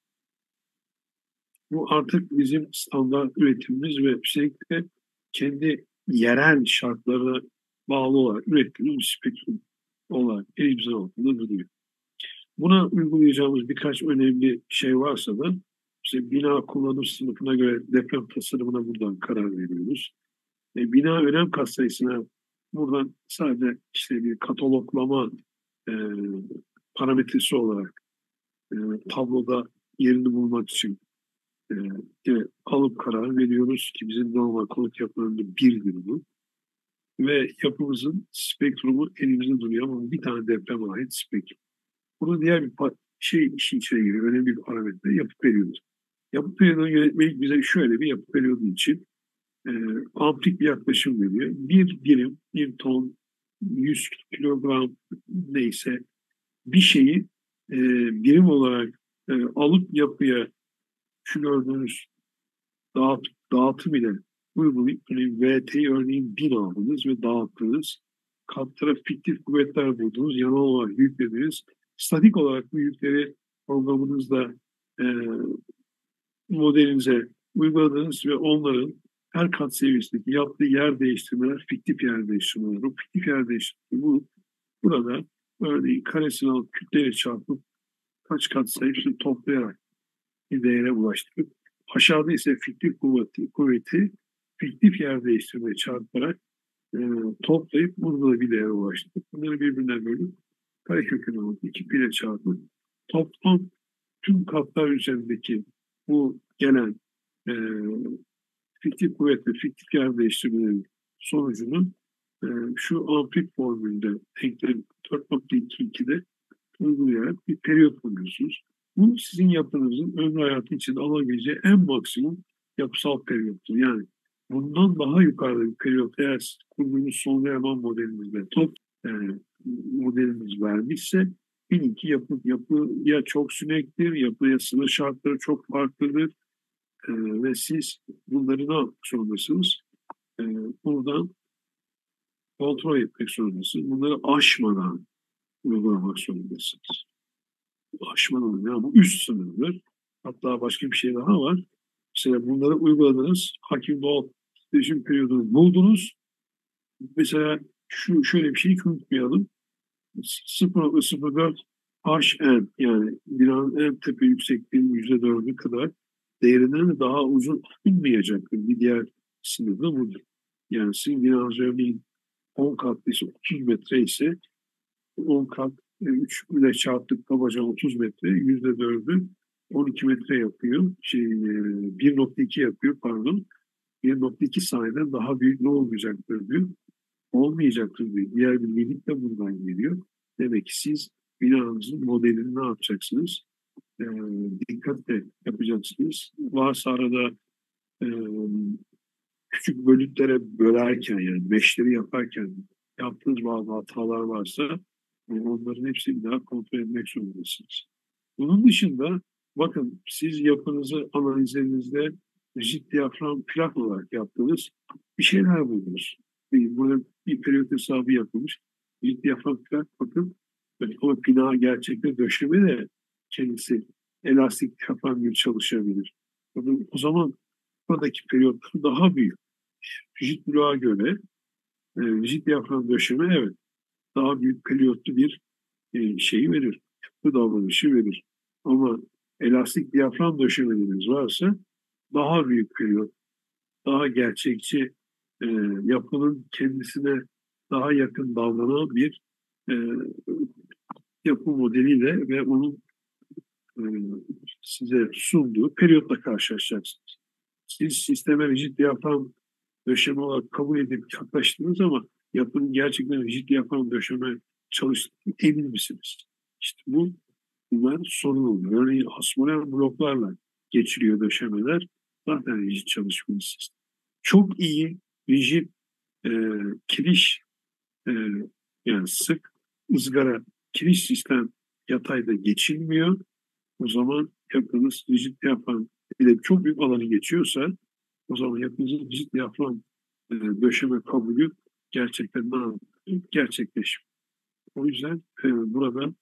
S3: Bu artık bizim standart üretimimiz ve özellikle kendi yerel şartlarına bağlı olarak ürettiğimiz bir spektrum olarak elimizin altında duruyor. Buna uygulayacağımız birkaç önemli şey varsa da işte bina kullanım sınıfına göre deprem tasarımına buradan karar veriyoruz. Bina önem katsayısına buradan sadece işte bir kataloglama e, parametresi olarak e, tabloda yerini bulmak için e, alıp karar veriyoruz ki bizim normal konut yapılarında birdir bu. Ve yapımızın spektrumu elimizde duruyor ama bir tane depreme ait spektrum. Bunu diğer bir şey işin içine giriyor. Önemli bir parametre yapı periyodu. Yapı periyodunu yönetmelik bize şöyle bir yapı periyodu için e, amplik bir yaklaşım veriyor. Bir birim, bir ton, 100 kilogram neyse bir şeyi e, birim olarak alıp yapıya şu gördüğünüz dağıtım ile uygulayıp VT'yi örneğin 1000 aldınız ve dağıttınız. Katlara fiktif kuvvetler buldunuz, yanal olarak yüklediniz. Statik olarak bu yükleri programınızda e, modelinize uyguladınız ve onların her kat seviyesindeki yaptığı yer değiştirmeler, fiktif yer değiştirmeler. Bu fiktif yer değiştirmeleri burada örneğin karesini alıp kütleyle çarpıp kaç kat sayısını toplayarak bir değere ulaştırıp aşağıda ise fiktif kuvveti fiktif yer değiştirmeye çarparak e, toplayıp burada da bir değere ulaştırıp bunları birbirine bölüp karekökünü alıp 2 ile çarpıp toplam tüm katlar üzerindeki bu gelen e, fiktif kuvvet ve fiktif yer değiştirmenin sonucunu e, şu amplik formülde denklem 4.22'de uygulayarak bir periyot buluyorsunuz. Bu sizin yapınızın ömrü hayatı için alabileceği en maksimum yapısal periyottur. Yani bundan daha yukarıda bir periyot eğer kurduğunuz sonlayaman modelinizde modeliniz vermişse bilin ki yapı ya çok sünektir, yapı ya sınır şartları çok farklıdır ve siz bunları ne yapmak zorundasınız? E, buradan kontrol etmek zorundasınız. Bunları aşmadan uygulamak zorundasınız. Aşmadan ya bu üst sınırdır. Hatta başka bir şey daha var. Mesela bunları uyguladınız. Hakim doğal titreşim periyodunu buldunuz. Mesela şöyle bir şey unutmayalım. 0.04 HN yani binanın en tepe yüksekliğinin %4'ü kadar değerinden de daha uzun tutulmayacaktır. Bir diğer sınır da budur. Yani sizin binanız örneğin 10 katlıysa 30 metre ise 10 kat 3 ile çarptık kabaca 30 metre %4'ü 12 metre yapıyor. 1.2 yapıyor pardon. 1.2 saniyeden daha büyük ne olmayacaktır diyor. Olmayacaktır diyor. Diğer bir limit de buradan geliyor. Demek ki siz binanızın modelini ne yapacaksınız? E, dikkatle yapacaksınız. Varsa arada e, küçük bölütlere bölerken yani beşleri yaparken yaptığınız bazı hatalar varsa onların hepsini bir daha kontrol etmek zorundasınız. Bunun dışında bakın siz yapınızı analizlerinizde rigid diyafram plak olarak yaptığınız bir şeyler buldunuz. Burada bir periyot hesabı yapılmış. Rigid diyafram plak bakın ama bina gerçekte döşeme de kendisi elastik diyafram gibi çalışabilir. Bakın, o zaman buradaki periyotlar daha büyük. Rigid bloğa göre rigid diyafram döşeme evet daha büyük periyotlu bir şeyi verir. Bu davranışı verir. Ama elastik diyafram döşemeleriniz varsa daha büyük periyot, daha gerçekçi e, yapının kendisine daha yakın davranan bir e, yapı modeliyle ve onun e, size sunduğu periyotla karşılaşacaksınız. Siz sisteme rigid diyafram döşeme olarak kabul edip yaklaştınız ama yapının gerçekten rigid diyafram döşeme çalıştığını emin misiniz? İşte bunlar sorun oluyor. Örneğin asmolel bloklarla geçiriyor döşemeler. Zaten rigid çalışmıyor sistem. Çok iyi rigid e, kiriş e, yani sık ızgara kiriş sistem yatayda geçilmiyor. O zaman yapınız rigid diyafram ile çok büyük alanı geçiyorsa o zaman yapınızın rigid diyafram döşeme kabulü gerçekten gerçekleşmiyor. O yüzden burada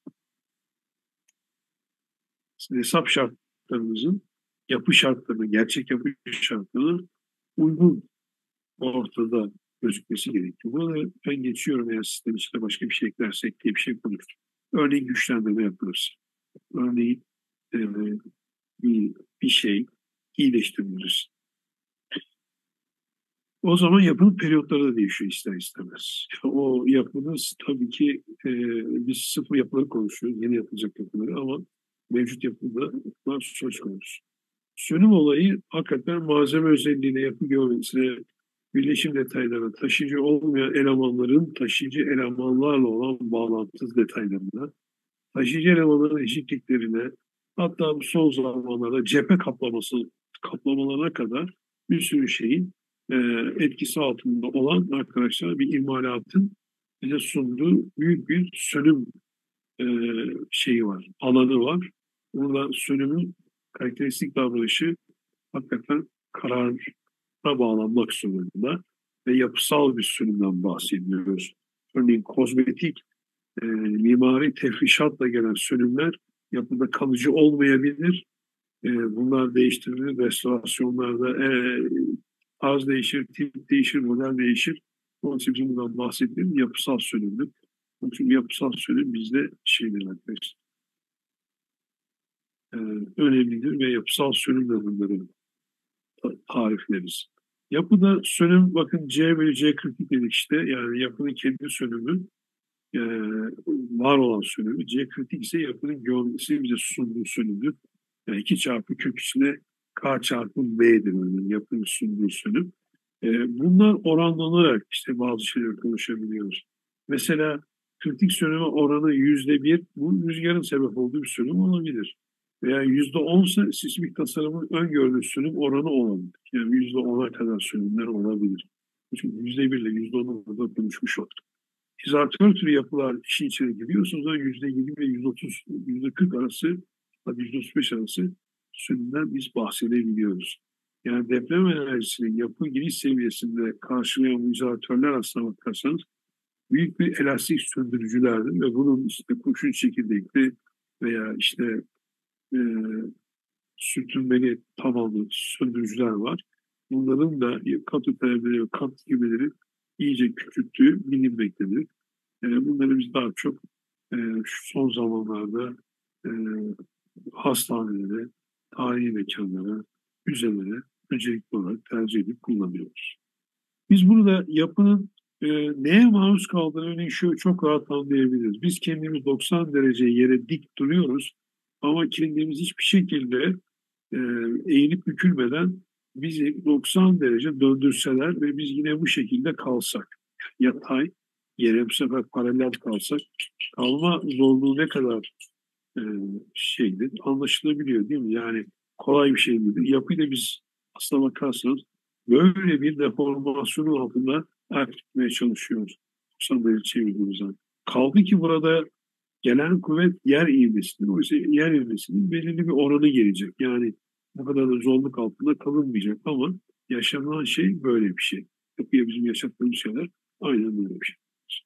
S3: hesap şartlarımızın yapı şartlarını, gerçek yapı şartlarını uygun ortada gözükmesi gerekiyor. Bunu ben geçiyorum eğer sistem içinde başka bir şey eklersek diye bir şey konuştuk. Örneğin güçlendirme yapılırsa. Örneğin e, bir şey iyileştiriliriz. O zaman yapının periyotları da değişiyor ister istemez. O yapınız tabii ki biz sıfır yapıları konuşuyoruz, yeni yapılacak yapıları ama mevcut yapıda söz konusu. Sönüm olayı hakikaten malzeme özelliğine, yapı geometrisine, birleşim detaylarına, taşıyıcı olmayan elemanların taşıyıcı elemanlarla olan bağlantısı detaylarına, taşıyıcı elemanların eşitliklerine, hatta bu son zamanlarda cephe kaplamalarına kadar bir sürü şeyin e, etkisi altında olan arkadaşlar bir imalatın bize sunduğu büyük bir sönüm e, şeyi var, alanı var. Burada sönümün karakteristik davranışı hakikaten karara bağlanmak zorunda ve yapısal bir sönümden bahsediyoruz. Örneğin kozmetik, mimari tefrişatla gelen sönümler yapıda kalıcı olmayabilir. Bunlar değiştirilir, restorasyonlarda tarz değişir, tip değişir, model değişir. Onun için bizim bundan bahsettiğim yapısal sönümdür. Onun için yapısal sönüm bizde şeydir arkadaşlar. Önemlidir ve yapısal sönümle bunları tarifleriz. Yapıda sönüm bakın C bölü C kritik dedik işte. Yani yapının kendi sönümü e, var olan sönümü. C kritik ise yapının geometrisi bize sunduğu sönümdür. Yani 2 çarpı kök içine K çarpı B'dir örneğin yapının sunduğu sönüm. Bunlar oranlanarak işte bazı şeyler konuşabiliyoruz. Mesela kritik sönüme oranı %1, bu rüzgarın sebep olduğu bir sönüm olabilir. Veya %10 ise sismik tasarımın öngördüğü sönüm oranı olabilir. Yani %10'a kadar sönümler olabilir. Çünkü %1 ile %10'u burada konuşmuş olduk. İzolatör türü yapılar işin içine giriyorsunuz da %20 ve %30, %40 arası, hatta %35 arası sönümden biz bahsedebiliyoruz. Yani deprem enerjisini yapı giriş seviyesinde karşılayan bu izolatörler aslına bakarsanız büyük bir elastik söndürücülerdir ve bunun işte kurşun çekirdekli veya işte e, sürtünmeli tabanlı söndürücüler var. Bunların da katüterleri ve kat gibileri iyice küçülttüğü bilinmektedir. Bunları biz daha çok şu son zamanlarda e, hastanelere, tarihi mekanlara, müzelere öncelikli olarak tercih edip kullanıyoruz. Biz burada yapının neye maruz kaldığını örneğin şu çok rahat anlayabiliriz. Biz kendimiz 90 derece yere dik duruyoruz ama kendimiz hiçbir şekilde e, eğilip bükülmeden bizi 90 derece döndürseler ve biz yine bu şekilde kalsak, yatay yere bu sefer paralel kalsak, kalma zorluğu ne kadar e, şeydir anlaşılabiliyor değil mi? Yani kolay bir şey değil. Yapıyla biz aslına bakarsanız böyle bir deformasyonun altında tutmaya çalışıyoruz. 90 derece çevirdiğimiz zaman. Kaldı ki burada gelen kuvvet yer ivmesinin, oysa yer ivmesinin belirli bir oranı gelecek. Yani bu kadar da zorluk altında kalınmayacak ama yaşanan şey böyle bir şey. Yapıya bizim yaşattığımız şeyler aynen böyle bir şey.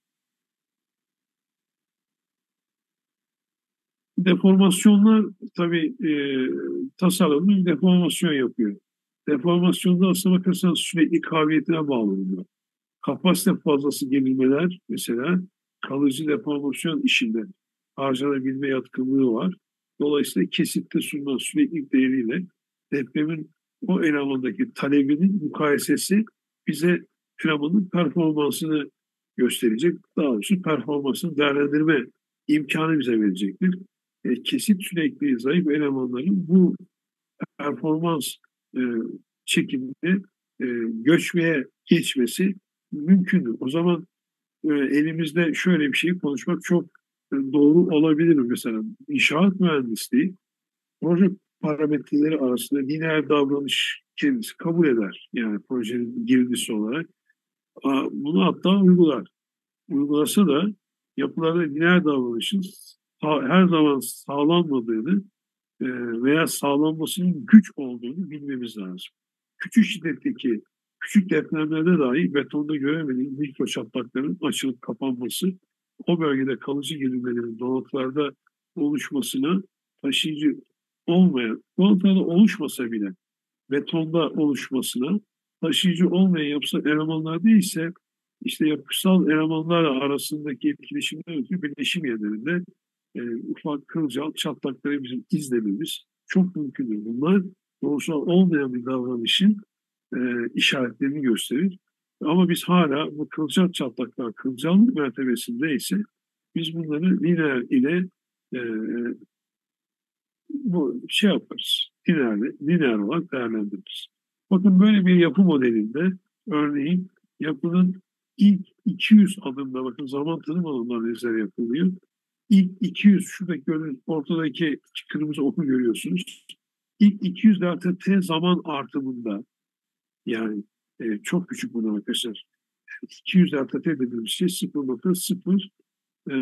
S3: Deformasyonlar tabii tasarımın deformasyon yapıyor. Deformasyonda aslına bakarsanız sürekli kabiliyetine bağlı. Kapasite fazlası gerilmeler mesela kalıcı deformasyon işinde harcanabilme yatkınlığı var. Dolayısıyla kesitte sunulan süreklilik değeriyle depremin o elemandaki talebinin mukayesesi bize elemanın performansını gösterecek. Daha doğrusu performansını değerlendirme imkanı bize verecektir. Kesit sürekli zayıf elemanların bu performans e, çekiminde göçmeye geçmesi mümkündür. O zaman elimizde şöyle bir şeyi konuşmak çok doğru olabilir. Mesela inşaat mühendisliği proje parametreleri arasında lineer davranış kendisi kabul eder. Yani projenin girdisi olarak. Bunu hatta uygular. Uygulasa da yapılarda lineer davranışın her zaman sağlanmadığını veya sağlanmasının güç olduğunu bilmemiz lazım. Küçük şiddetteki küçük depremlerde dahi betonda göremediğimiz mikro çatlakların açılıp kapanması, o bölgede kalıcı gerilmelerin donatılarda oluşmasına taşıyıcı olmayan, donatılarda oluşmasa bile betonda oluşmasına taşıyıcı olmayan yapısal elemanlar değilse işte yapısal elemanlar arasındaki etkileşimden ötürü birleşim yerlerinde ufak kılcal çatlakları bizim izlememiz çok mümkündür. Bunlar doğrusal olmayan bir davranışın e, işaretlerini gösterir. Ama biz hala bu kılcal çatlaklar kılcallık mertebesindeyse biz bunları lineer ile e, bu şey yaparız. Lineer olarak değerlendiririz. Bakın böyle bir yapı modelinde örneğin yapının ilk 200 adımda bakın zaman tanım analizleri yapılıyor. İlk 200 şuradaki gördüğünüz ortadaki kırmızı oku görüyorsunuz. İlk 200 delta t zaman artımında yani çok küçük bunu arkadaşlar. 200 delta t dediğimiz şey 0,0 e,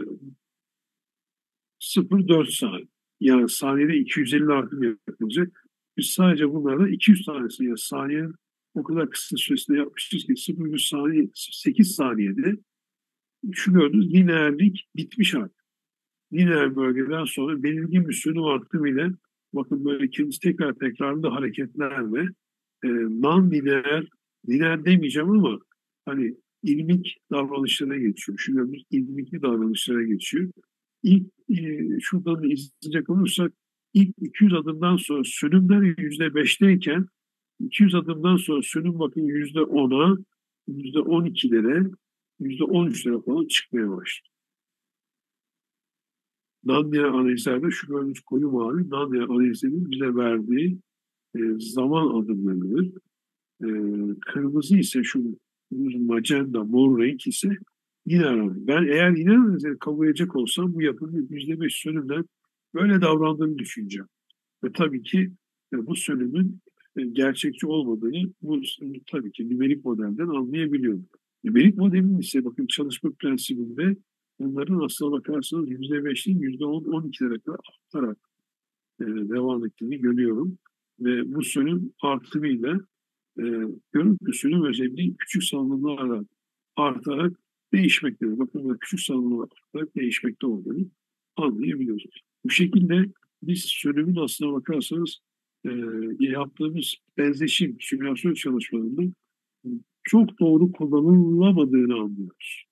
S3: 0,4 saniye. Yani saniyede 250 artım yapılacak. Biz sadece bunlardan 200 tanesini yani saniyenin o kadar kısa süresinde yapmışız ki 0,8 saniye, 8 saniyede şu gördüğünüz lineerlik bitmiş artık. Lineer bölgeden sonra belirgin bir sönüm artımıyla bakın böyle kendisi tekrar tekrarlı hareketlerle non-lineer, lineer demeyeceğim ama hani ilmik davranışlara geçiyor. Şu gördüğünüz ilmikli davranışlara geçiyor. İlk şuradan da izleyecek olursak ilk 200 adımdan sonra sönümler %5'teyken 200 adımdan sonra sönüm bakın %10'a, %12'lere, %13'lere falan çıkmaya başladı. Nadier analizlerde şu gördüğünüz koyu mavi Nadier analizinin bize verdiği zaman adımlarıdır. E, Kırmızı ise şu magenta, mor renk ise yine analiz. Ben eğer yine analizleri kabul edecek olsam bu yapının %5 sönümden böyle davrandığını düşüneceğim. Ve tabii ki bu sönümün gerçekçi olmadığını bu tabii ki nümerik modelden anlayabiliyorum. Nümerik modelin ise bakın çalışma prensibinde bunların aslına bakarsanız %5'in %10-12'lere kadar artarak devam ettiğini görüyorum. Ve bu sönüm artımıyla e, görüntü sönüm özelliği küçük salınımlarla artarak değişmektedir. Bakın burada küçük salınımlar artarak değişmekte olduğunu anlayabiliyoruz. Bu şekilde biz sönümün aslına bakarsanız e, yaptığımız benzeşim, simülasyon çalışmalarında çok doğru kullanılamadığını anlıyoruz.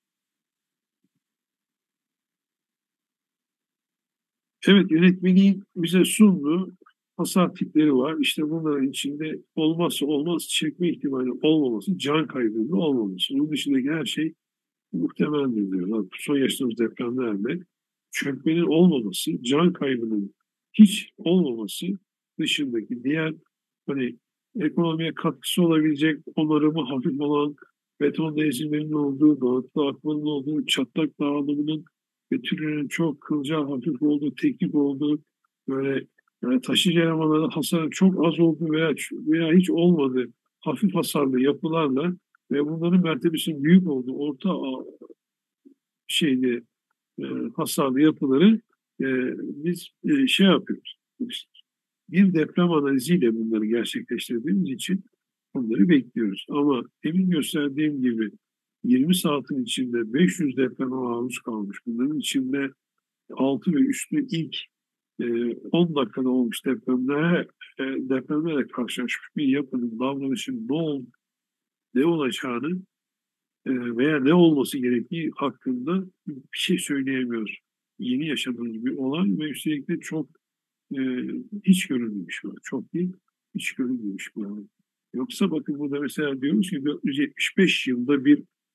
S3: Evet, yönetmeliğin bize sunduğu hasar tipleri var. İşte bunların içinde olmazsa olmaz çekme ihtimali olmaması, can kaybının olmaması. Bunun dışındaki her şey muhtemeldir diyorlar. Son yaşadığımız depremlerde çökmenin olmaması, can kaybının hiç olmaması dışındaki diğer hani ekonomiye katkısı olabilecek onarımı hafif olan beton ezilmenin olduğu, dağıtılı akmanın olduğu, çatlak dağılımının ve türünün çok kılcal hafif olduğu, teknik olduğu böyle yani taşıyıcı elemanlarda hasarın çok az olduğu veya hiç olmadığı hafif hasarlı yapılarla ve bunların mertebesinin büyük olduğu orta şeyli e, hasarlı yapıları e, biz şey yapıyoruz. İşte bir deprem analiziyle bunları gerçekleştirdiğimiz için bunları bekliyoruz. Ama demin gösterdiğim gibi 20 saatin içinde 500 depreme maruz kalmış. Bunların içinde 6 ve üstü ilk 10 dakikada olmuş depremlerle karşılaşmış bir yapının davranışının ne olacağını veya ne olması gerektiği hakkında bir şey söyleyemiyoruz. Yeni yaşadığımız bir olay ve üstelik de çok e, hiç görülmemiş bu. Çok değil, hiç görülmemiş bu olay. Yoksa bakın burada mesela diyoruz ki 475 yılda bir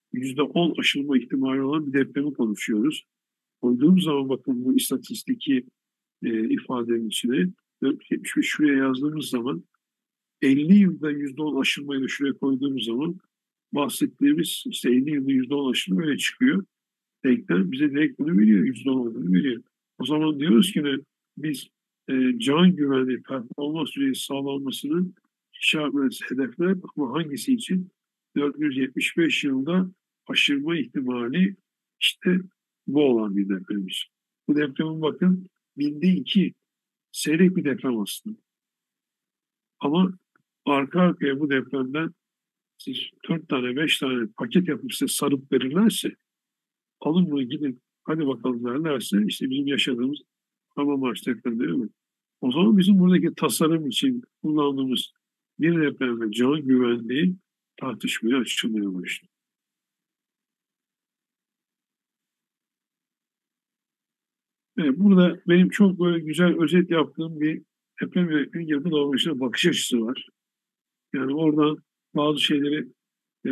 S3: %10 aşılma ihtimali olan bir depremi konuşuyoruz. Koyduğum zaman bakın bu istatistiki ifadenin içine 475 şuraya yazdığımız zaman 50 yılda %10 aşılmayı da şuraya koyduğumuz zaman bahsettiğimiz işte 50 yılda %10 aşılma öyle çıkıyor. Denklem bize direkt bunu veriyor. %10 olduğunu veriyor. O zaman diyoruz ki ne? Biz can güvenliği performans düzeyi sağlanmasının şart hedefler ama hangisi için? 475 yılda aşırma ihtimali işte bu olan bir depremmiş. Bu depremin bakın binde 2 seyrek bir deprem aslında. Ama arka arkaya bu depremden siz 4 tane 5 tane paket yapıp size sarıp verirlerse alın bunu gidin hadi bakalım derlerse işte bizim yaşadığımız Kahramanmaraş depremi değil mi? O zaman bizim buradaki tasarım için kullandığımız bir depremde can güvenliği tartışmaya açılmaya başlıyor. Evet, burada benim çok böyle güzel özet yaptığım bir deprem yönetimi yapı davranışına bakış açısı var. Yani oradan bazı şeyleri e,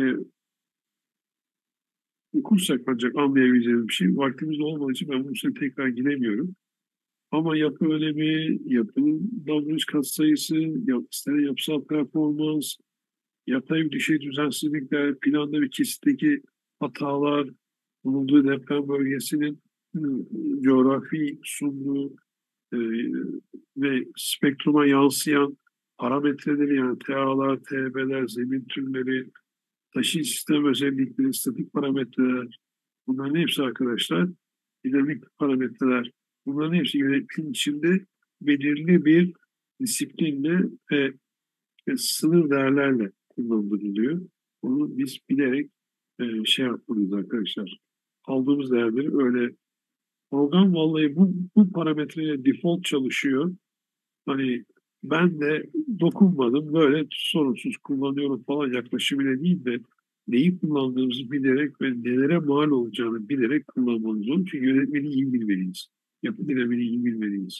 S3: okursak ancak anlayabileceğimiz bir şey. Vaktimiz olmadığı için ben bu üstüne tekrar gidemiyorum. Ama yapı önemi, yapının davranış katsayısı, istenen yapısal performans, yatay bir düşey düzensizlikler, planda ve kesitteki hatalar, bulunduğu deprem bölgesinin coğrafi sunduğu e, ve spektruma yansıyan parametreleri yani TA'lar, TB'ler, zemin türleri, taşıyıcı sistem özellikleri, statik parametreler, bunların hepsi arkadaşlar dinamik parametreler. Bunların hepsi yönetimin içinde belirli bir disiplinle ve sınır değerlerle kullanılıyor. Onu biz bilerek şey yapmalıyız arkadaşlar. Aldığımız değerleri öyle program vallahi bu parametreyle default çalışıyor. Hani ben de dokunmadım böyle sorunsuz kullanıyorum falan yaklaşımıyla değil de neyi kullandığımızı bilerek ve nelere mal olacağını bilerek kullanmalıyız. Onun için yönetmeni iyi bilmeliyiz. Yapı dinamiğini iyi bilmeliyiz.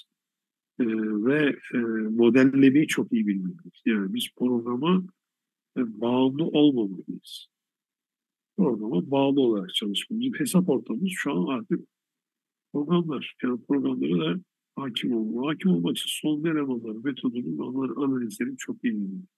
S3: Ve modellemeyi çok iyi bilmeliyiz. Yani biz programa bağımlı olmamalıyız. Programa bağlı olarak çalışmalıyız. Hesap ortamımız şu an artık programlar. Yani programlara da hakim olma. Hakim olmak için son elemanlar, metodunun onların analizlerini çok iyi bilmeliyiz.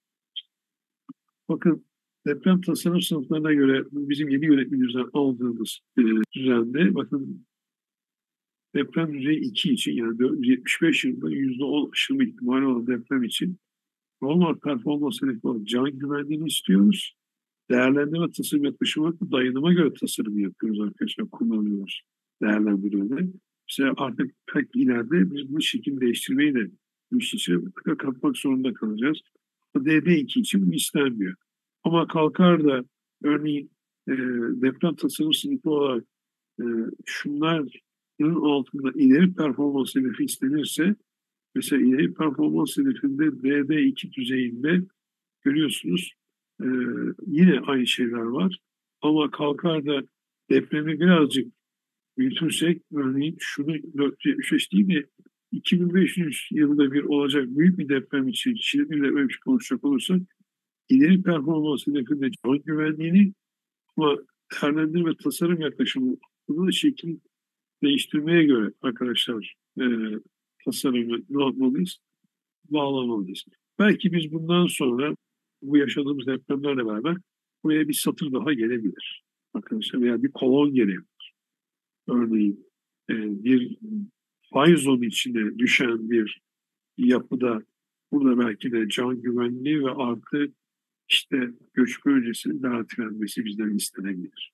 S3: Bakın deprem tasarım sınıflarına göre bizim yeni yönetmenimizden aldığımız düzende bakın deprem düzeyi 2 için yani 475 yılında %10 aşılma ihtimali olan deprem için normal performans hedefi olarak can güvenliğini istiyoruz. Değerlendirme tasarım yaklaşımı dayanıma göre tasarım yapıyoruz arkadaşlar, kullanıyoruz değerlendirmede. İşte artık pek ileride biz bu şekil değiştirmeyi de bu iş içine katmak zorunda kalacağız. DD2 için bu istenmiyor. Ama kalkar da örneğin deprem tasarım sınıfı olarak e, şunların altında ileri performans hedefi istenirse mesela ileri performans hedefinde DD2 düzeyinde görüyorsunuz e, yine aynı şeyler var. Ama kalkar da depremi birazcık büyütürsek örneğin şunu 475 değil de 2500 yılda bir olacak büyük bir deprem için Çin'de bir deprem için konuşacak olursak ileri performans hedefinde can güvenliğini ama değerlendirme tasarım yaklaşımı bunu şekil değiştirmeye göre arkadaşlar tasarımı ne yapmalıyız? Bağlamalıyız. Belki biz bundan sonra bu yaşadığımız depremlerle beraber buraya bir satır daha gelebilir. Arkadaşlar veya bir kolon gelebilir. Örneğin bir fay zonu içine düşen bir yapıda burada belki de can güvenliği ve artı işte göçme öncesinin garantilenmesi bizden istenebilir.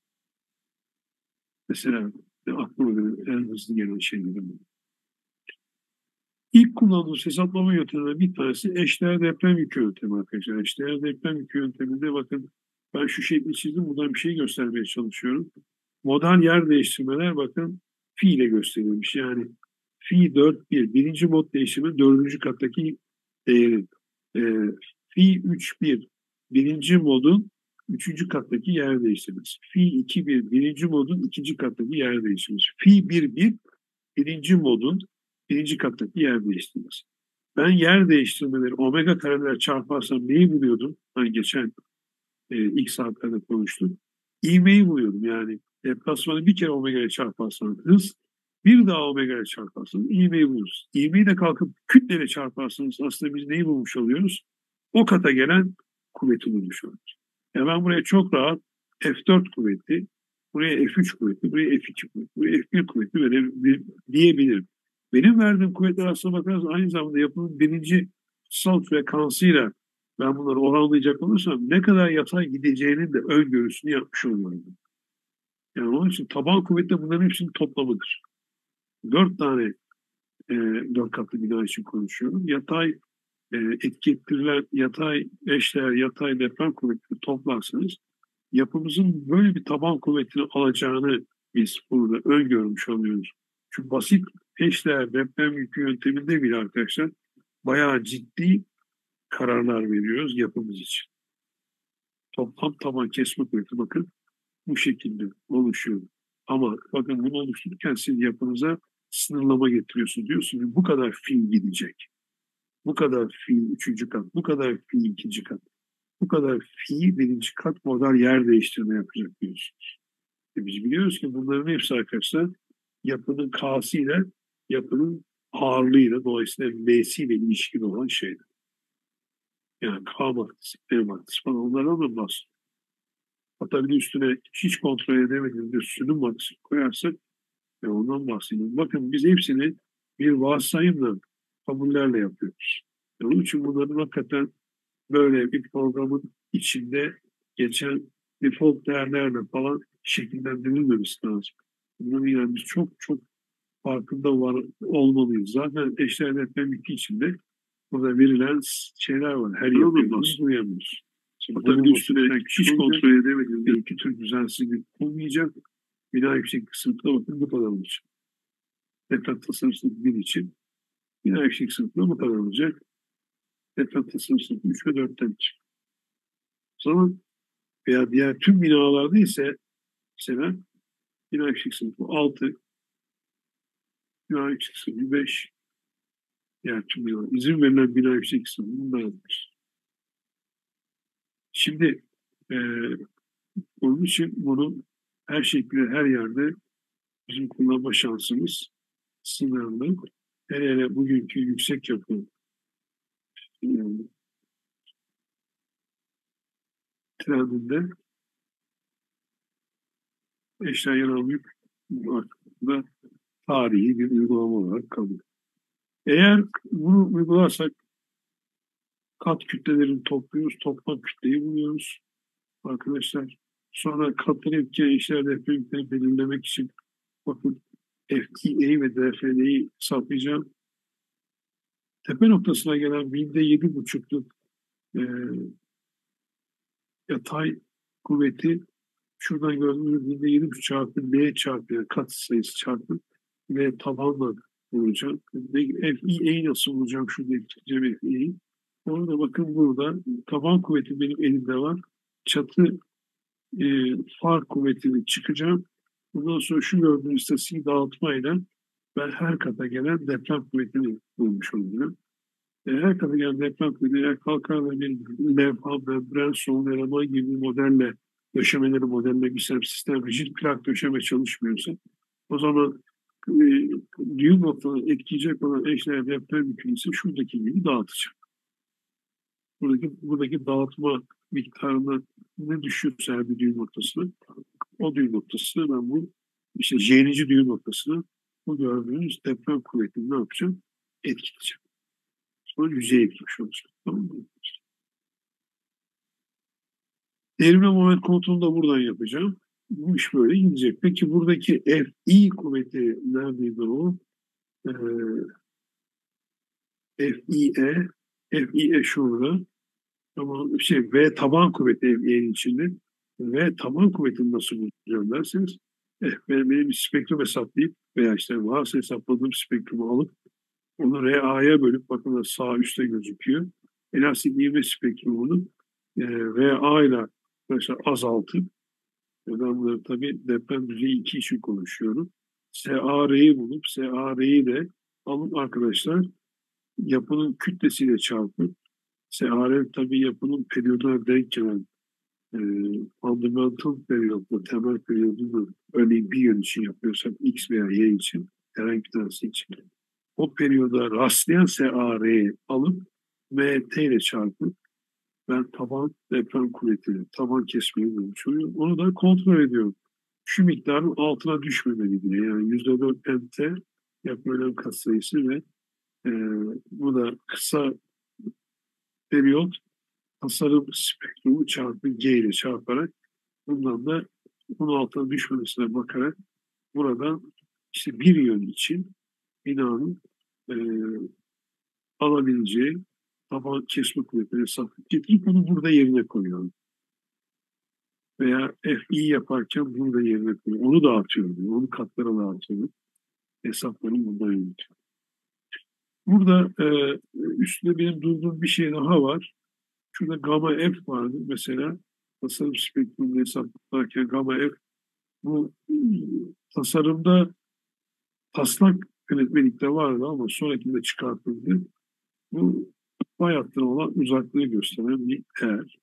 S3: Mesela aklıma en hızlı gelen şeylerden biri. İlk kullandığımız hesaplama yöntemlerinden bir tanesi eşdeğer deprem yükü yöntemi arkadaşlar. Eşdeğer deprem yükü yönteminde bakın ben şu şekli çizdim. Buradan bir şey göstermeye çalışıyorum. Modal yer değiştirmeler bakın fi ile gösterilmiş. Yani fi 4,1 birinci mod değişimi dördüncü kattaki değerin. E, fi 3,1 birinci modun üçüncü kattaki yer değiştirmesi. Fi 2,1 birinci modun ikinci kattaki yer değiştirmesi. Fi 1,1 birinci modun birinci kattaki yer değiştirmesi. Ben yer değiştirmeleri omega kareler çarparsam neyi buluyordum? Hani geçen ilk saatlerde konuştuk. ivmeyi buluyordum. Yani deplasmanı bir kere omega ile çarparsanız hız, bir daha omega ile çarparsanız ivmeyi bulursunuz. İvmeyi de kalkıp kütleyle çarparsanız aslında biz neyi bulmuş oluyoruz? O kata gelen kuvveti bulmuş oluyoruz. Yani ben buraya çok rahat F4 kuvveti, buraya F3 kuvveti, buraya F2 kuvveti, buraya F1 kuvveti diyebilirim. Benim verdiğim kuvvetler aslında bakarsanız aynı zamanda yapının birinci salt frekansıyla ben bunları oranlayacak olursam ne kadar yatay gideceğinin de öngörüsünü yapmış oluyorum. Yani onun için taban kuvveti de bunların hepsinin toplamıdır. Dört tane e, dört katlı bina için konuşuyorum. Yatay etki ettirilen yatay eşdeğer yatay deprem kuvvetini toplarsanız yapımızın böyle bir taban kuvvetini alacağını biz burada öngörmüş oluyoruz. Şu basit eşdeğer deprem yükü yönteminde bile arkadaşlar bayağı ciddi kararlar veriyoruz yapımız için. Toplam taban kesme kuvveti bakın bu şekilde oluşuyor. Ama bakın bunu oluştururken siz yapınıza sınırlama getiriyorsunuz. Diyorsunuz ki bu kadar fiil gidecek. Bu kadar fiil üçüncü kat. Bu kadar fiil ikinci kat. Bu kadar fiil birinci kat model yer değiştirme yapacak diyorsunuz. Biz biliyoruz ki bunların hepsi arkadaşlar yapının K'sı ile yapının ağırlığıyla dolayısıyla M'siyle ilişkili olan şeyler. Yani K maddesi, M maddesi falan onlardan da bahsediyor. Hatta bir de üstüne hiç kontrol edemediğimiz bir sürüm maddesi koyarsak ondan bahsediyorum. Bakın biz hepsini bir varsayımla, kabullerle yapıyoruz. Onun için bunların hakikaten böyle bir programın içinde geçen default değerlerle falan şekillendirilmemesi lazım. Bunların yani biz çok çok farkında olmalıyız. Zaten eşdeğer deprem yükü içinde burada verilen şeyler var. Her yapıyı duyamıyoruz. Hatta bir üstüne hiç kontrol edemediğinde iki tür düzensizlik olmayacak. Bina yüksek sınıfına bakın bu kadar olacak. Deprem tasarımsız bir için bina yüksek sınıfına bu kadar olacak. Deprem tasarımsız 3 ve 4'ten çık. O zaman veya diğer tüm binalarda ise mesela bina yüksek sınıfı 6, bina yüksek sınıfı 5, diğer tüm binalar. İzin verilen bina yüksek sınıfı bunlardır. Şimdi e, onun için bunu her şekilde her yerde bizim kullanma şansımız sınırlı. Hele hele bugünkü yüksek yapı trendinde eşdeğer yanal yük hakkında tarihi bir uygulama olarak kalıyor. Eğer bunu uygularsak kat kütlelerini topluyoruz, toplam kütleyi buluyoruz arkadaşlar. Sonra katları etkileyen eşdeğer deprem yüklerini belirlemek için bakın FTA'yı ve DFL'yi hesaplayacağım. Tepe noktasına gelen %7,5'luk e, yatay kuvveti şuradan gördüğünüz %7,5 çarpı D çarpı yani kat sayısı çarpı ve tabanla bulacağım. FEA'yı nasıl bulacağım? Şurada ekleyeceğim FEA'yı. Onu da bakın burada taban kuvveti benim elimde var. Çatı far kuvvetini çıkacağım. Bundan sonra şu gördüğünüz istatistik dağıtmayla ben her kata gelen deprem kuvvetini bulmuş olacağım. Her kata gelen deprem kuvveti eğer kalkar ve bir levha, membran, son eleman gibi modelle döşemeleri modellemişsem sistem rigid plak döşeme çalışmıyorsa o zaman düğüm noktalarını etkileyecek olan eşdeğer deprem yükünü ise şuradaki gibi dağıtacak. Buradaki dağıtma miktarına ne düşüyorsa her bir düğüm noktasına o düğüm noktasına ben bu işte J'ninci düğüm noktasına bu gördüğünüz deprem kuvvetini ne yapacağım? Etkileyeceğim. Sonra yüzeye eklemiş olacak. Tamam mı? Devrimle moment kontrolünü da buradan yapacağım. Bu iş böyle gidecek. Peki buradaki FI kuvveti neredeydi o? FIE, FIE şurada. Ama V taban kuvveti FIE'nin içinde. V taban kuvvetini nasıl bulacağım derseniz benim bir spektrum hesaplayıp veya işte varsa hesapladığım spektrumu alıp onu RA'ya bölüp bakın sağ üstte gözüküyor. Elastik ivme spektrumunu RA ile mesela azaltıp ben bunları tabii deprem düzeyi 2 için konuşuyorum. SAR'yi bulup SAR'yi de alıp arkadaşlar yapının kütlesiyle çarpıp SAR tabii yapının periyoduna denk gelen e, fundamental periyodla temel periyodunu örneğin bir yön için yapıyorsak X veya Y için herhangi bir tanesi için o periyoda rastlayan SAR'yi alıp MT ile çarpıp ben taban deprem kuvvetini, taban kesmeyi ölçüyorum. Onu da kontrol ediyorum. Şu miktarın altına düşmemeli diye. Yani %4 MT yapı önem katsayısı ve e, bu da kısa periyot tasarım spektrumu çarpı G ile çarparak bundan da bunun altına düşmemesine bakarak buradan işte bir yön için binanın e, alabileceği taban kesme kuvvetini hesaplayıp bunu burada yerine koyuyorum. Veya FI yaparken bunu da yerine koyuyorum. Onu dağıtıyorum. Onu katlara dağıtıyorum. Hesaplarım bundan yönetiyor. Burada üstünde benim durduğum bir şey daha var. Şurada gamma F vardı mesela. Tasarım spektrumunu hesaplarken gamma F bu tasarımda taslak yönetmelikte vardı ama sonrakinde çıkartıldı. Bu fay hattına olan uzaklığı gösteren bir değer.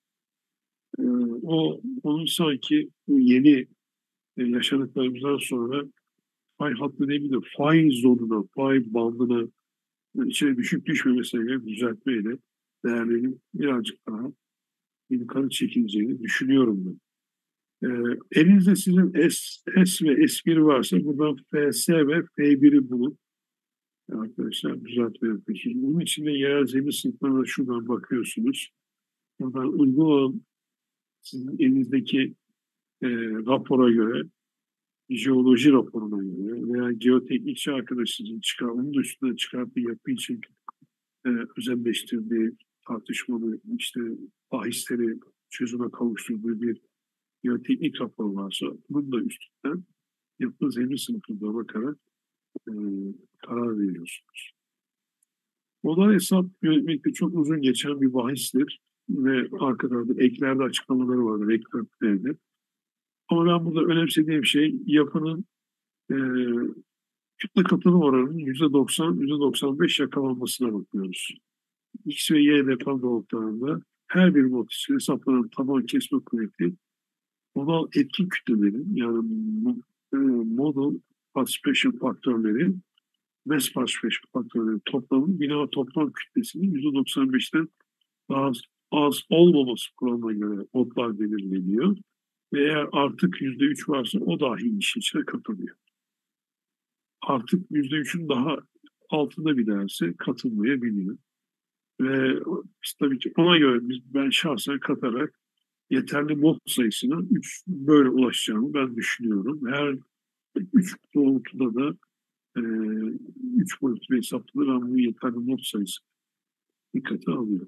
S3: Onun sanki bu yeni yaşadıklarımızdan sonra fay hattı değil de fay zonuna, fay bandına içine düşüp düşmemesine göre düzeltmeyle değerlerin birazcık daha yukarı çekileceğini düşünüyorum ben. Elinizde sizin S ve S1 varsa buradan FS ve F1'i bulup arkadaşlar düzeltme yapıyorsunuz. Bunun için de yerel zemin sınıflarına şuradan bakıyorsunuz. Buradan uygun olan sizin elinizdeki rapora göre, jeoloji raporuna göre veya geoteknikçi arkadaşınızın onun da üstüne çıkarttığı yapı için özelleştirdiği tartışmalı işte bahisleri çözüme kavuşturduğu bir geoteknik rapor varsa bunun da üstünden yapı zemin sınıfına bakarak e, karar veriyorsunuz. Model hesap yönetmekte çok uzun geçen bir bahistir ve arka tarafta eklerde açıklamaları vardır, eklerde. Ama ben burada önemsediğim şey yapının e, kütle katılım oranının %90, %95 yakalanmasına bakıyoruz. X ve Y deprem doğrultularında her bir mod için hesaplanan taban kesme kuvveti modal etkin kütlelerin yani model participation faktörleri mass participation faktörleri toplamı bina toplam kütlesinin %95'ten daha az olmaması kuralına göre modlar belirleniyor. Ve eğer artık %3 varsa o dahi işin içine katılıyor. Artık %3'ün daha altında bir derse katılmayabiliyor. Ve biz tabii ki ona göre ben şahsen katarak yeterli mod sayısına 3 böyle ulaşacağımı ben düşünüyorum. Her 3 doğrultuda da 3 boyutlu hesaplı ben bu yeterli mod sayısı dikkate alıyorum.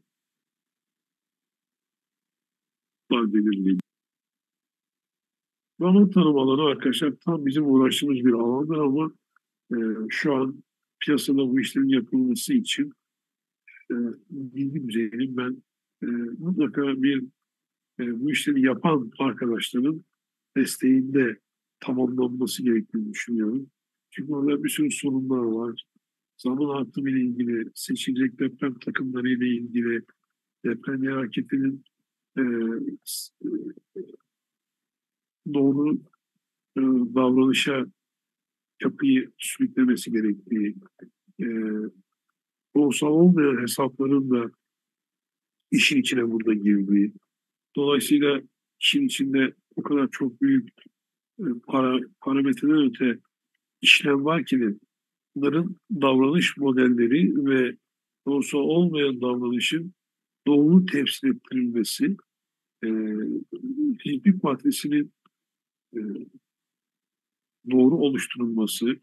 S3: Belirleyeyim. Zaman tanım alanı arkadaşlar tam bizim uğraştığımız bir alandır ama şu an piyasada bu işlerin yapılması için bilgi düzeyinin ben mutlaka bir bu işleri yapan arkadaşların desteğinde tamamlanması gerektiğini düşünüyorum. Çünkü orada bir sürü sorunlar var. Zaman artımı ile ilgili, seçilecek deprem takımları ile ilgili, deprem yer hareketinin e, doğru davranışa yapıyı sürüklemesi gerektiği, e, doğrusal olmayan hesapların da işin içine burada girdiği. Dolayısıyla işin içinde o kadar çok büyük parametreden öte işlem var ki de bunların davranış modelleri ve doğrusu olmayan davranışın doğru temsil ettirilmesi, fizik maddesinin e, doğru oluşturulması,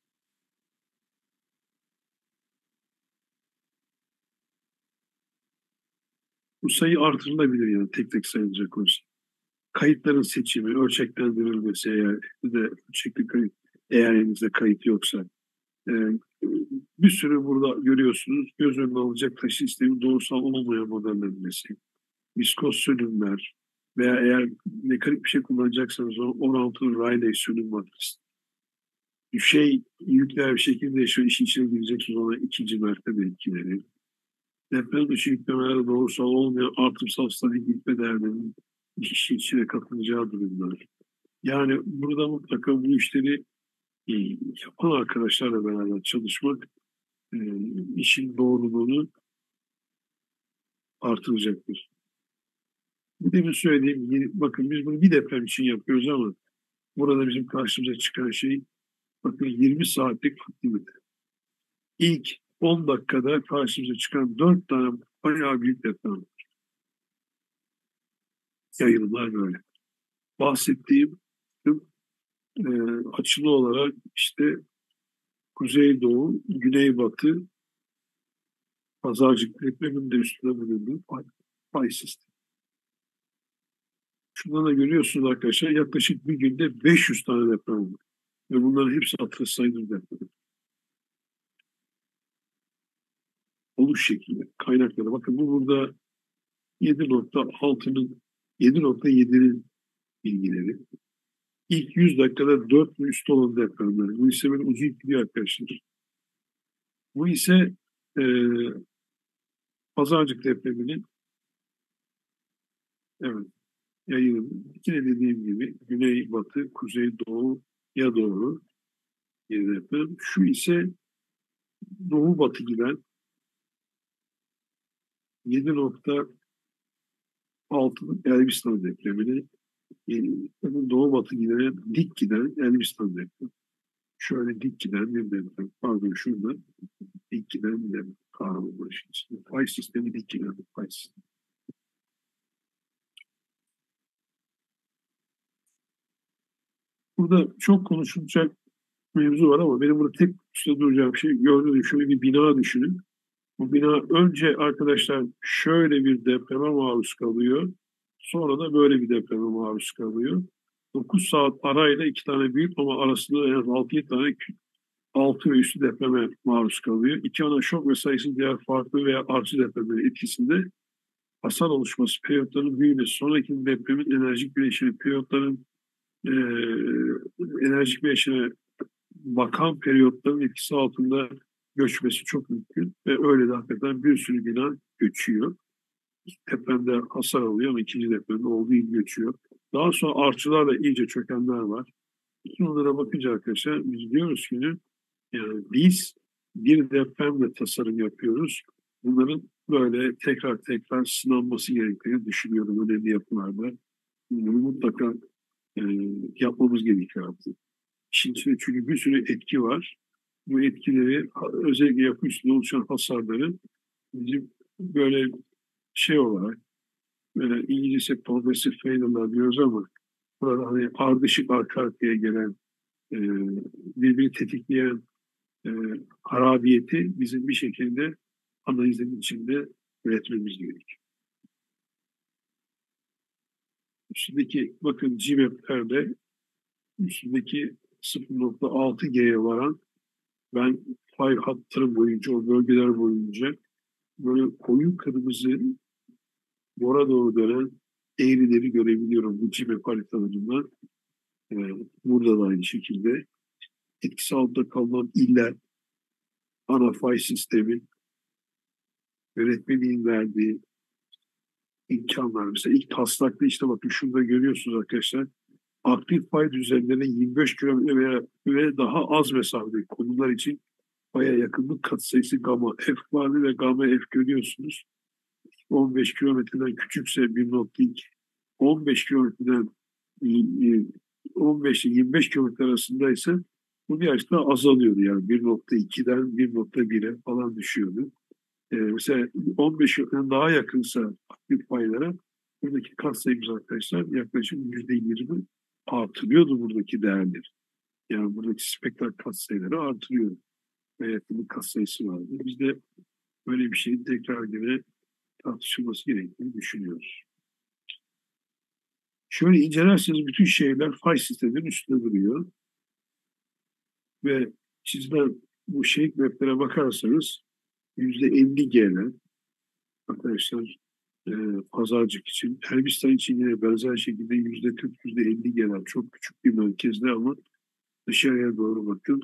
S3: bu sayı artırılabilir yani tek tek sayılacak olursa. Kayıtların seçimi, ölçeklendirilmesi eğer de ölçekli kayıt, eğer elinizde kayıt yoksa e, bir sürü burada görüyorsunuz göz önüne alacak taşı sistemin doğrusal olmayan modellenmesi, viskoz sönümler veya eğer mekanik bir şey kullanacaksanız orantılı Rayleigh sönüm matrisi. Düşey yükler bir şekilde yaşıyor, işin içine gireceksiniz ona ikinci mertebe etkileri. Deprem dışı yüklemelerde doğrusal olmayan artımsal statik gitme değerlerinin işin içine katılacağı durumlar. Yani burada mutlaka bu işleri e, yapan arkadaşlarla beraber çalışmak e, işin doğruluğunu artıracaktır. Bu demin söylediğim gibi, bakın biz bunu bir deprem için yapıyoruz ama burada bizim karşımıza çıkan şey, bakın 20 saatlik aktivite. İlk 10 dakikada karşımıza çıkan 4 tane bayağı büyük deprem yayılımlar böyle. Bahsettiğim e, açılı olarak işte Kuzeydoğu, Güneybatı, Pazarcık depremin de üstüne bulunduğu pay sistemi. Şurada da görüyorsunuz arkadaşlar, yaklaşık bir günde 500 tane deprem oldu. Ve bunların hepsi hatırı sayılır deprem. Oluş şekli, kaynakları. Bakın bu burada 7.6'nın 7.7'nin bilgileri. İlk 100 dakikada 4 ve üstü olan depremler. Bu ise böyle uzun gidiyor arkadaşlar. Bu ise e, Pazarcık depreminin, evet, yayını. Yine dediğim gibi güney, batı, kuzey, doğuya doğru bir deprem. Şu ise doğu batı giden 7.6'lık Elbistan depremini, doğu batı giden dik giden Elbistan depremi. Şöyle dik giden bir deprem. Pardon, şurada dik giden bir deprem. Kahramanmaraş içinde. Fay sistemi dik giden bir fay sistemi. Burada çok konuşulacak mevzu var ama benim burada tek üstüne duracağım şey, gördüğünüz şöyle bir bina düşünün. Bu bina önce arkadaşlar şöyle bir depreme maruz kalıyor. Sonra da böyle bir depreme maruz kalıyor. 9 saat arayla iki tane büyük ama arasında en az 6-7 tane 6 ve üstü depreme maruz kalıyor. İki ana şok ve sayısız diğer farklı veya artı depremlerin etkisinde hasar oluşması, periyotların büyümesi, sonraki depremin enerjik bileşeni, periyotların e, enerjik bileşene bakan periyotların etkisi altında göçmesi çok mümkün ve öyle de hakikaten bir sürü bina göçüyor. İlk depremde hasar alıyor ama ikinci depremde olduğu gibi göçüyor. Daha sonra artçılarla iyice çökenler var. Bütün onlara bakınca arkadaşlar biz diyoruz ki yani biz bir depremle tasarım yapıyoruz. Bunların böyle tekrar tekrar sınanması gerektiğini düşünüyorum önemli yapılarda. Bunu mutlaka e, yapmamız gerekiyor artık. İşin içinde çünkü bir sürü etki var. Bu etkileri, özellikle yapı üstünde oluşan hasarları bizim böyle şey olarak, böyle İngilizce progressive failure'lar diyoruz ama burada hani ardışık arka arkaya gelen, e, birbirini tetikleyen e, harabiyeti bizim bir şekilde analizin içinde üretmemiz gerekiyor. Üstündeki bakın GMAP'lerde üstündeki 0.6G'ye varan, ben fay hatları boyunca, o bölgeler boyunca böyle koyu kırmızı bora doğru dönen eğrileri görebiliyorum bu GMAP haritalarından. Ee, Burada da aynı şekilde etkisi altında kalan iller, ana fay sistemi, yönetmeliğin verdiği imkanlar. Mesela ilk taslakta işte bakın şurada görüyorsunuz arkadaşlar. Aktif fay düzenlerine 25 kilometre ve daha az mesafede konular için faya yakınlık katsayısı gamma F vardı ve gamma F görüyorsunuz. 15 kilometreden küçükse 1.2, 15 kilometreden 15 ile 25 kilometre arasındaysa bu gerçekten azalıyordu, yani 1.2'den 1.1'e falan düşüyordu. Mesela 15 kilometreden daha yakınsa aktif paylara buradaki katsayımız arkadaşlar yaklaşık %20 artırıyordu buradaki değerleri. Yani buradaki spektral katsayıları artırıyordu. Ve yakınlık katsayısı vardı. Biz de böyle bir şeyin tekrar yine tartışılması gerektiğini düşünüyoruz. Şöyle incelerseniz bütün şehirler fay sisteminin üstünde duruyor. Ve çizilen bu şehir maplere bakarsanız %50 gelen arkadaşlar e, Pazarcık için, Elbistan için yine benzer şekilde %40, %50 gelen çok küçük bir merkezde ama dışarıya doğru bakın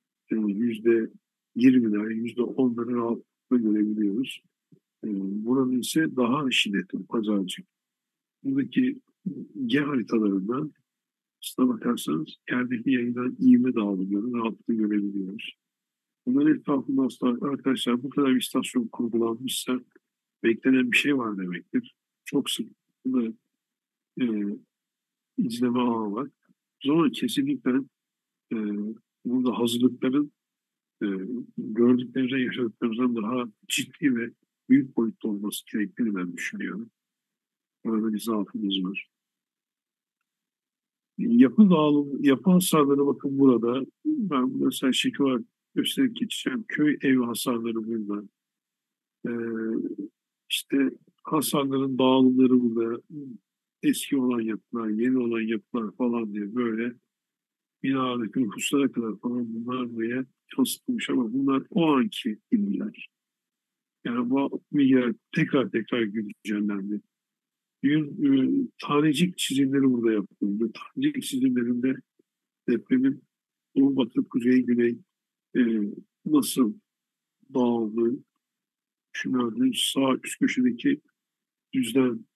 S3: %20'ler, %10'ların altında görebiliyoruz. Buranın ise daha şiddetli Pazarcık. Buradaki G haritalarından aslına bakarsanız yerdeki yayılan ivme dağılımlarını rahatlıkla görebiliyoruz. Bunların etrafında aslında arkadaşlar bu kadar bir istasyon kurgulanmışsa beklenen bir şey var demektir. Çok sık bunu e, izleme ağı var. O zaman kesinlikle e, burada hazırlıkların e, gördüklerimizden, yaşadıklarımızdan daha ciddi ve büyük boyutta olması gerektiğini ben düşünüyorum. Orada bir zaafımız var. Yapı dağılım, yapı hasarları bakın burada. Ben mesela şekil olarak gösterip geçeceğim. Köy ev hasarları burada. Ee, işte hasarların dağılımları burada. Eski olan yapılar, yeni olan yapılar falan diye böyle binadaki nüfuslara kadar falan bunlar buraya yansıtılmış ama bunlar o anki bilgiler. Yani bu bilgiler tekrar tekrar güncellendi. Tanecik çizimleri burada yapıldı. Tanecik çizimlerinde depremin doğu, batı, kuzey, güney e, nasıl dağıldığı, şu gördüğünüz sağ üst köşedeki düzlem,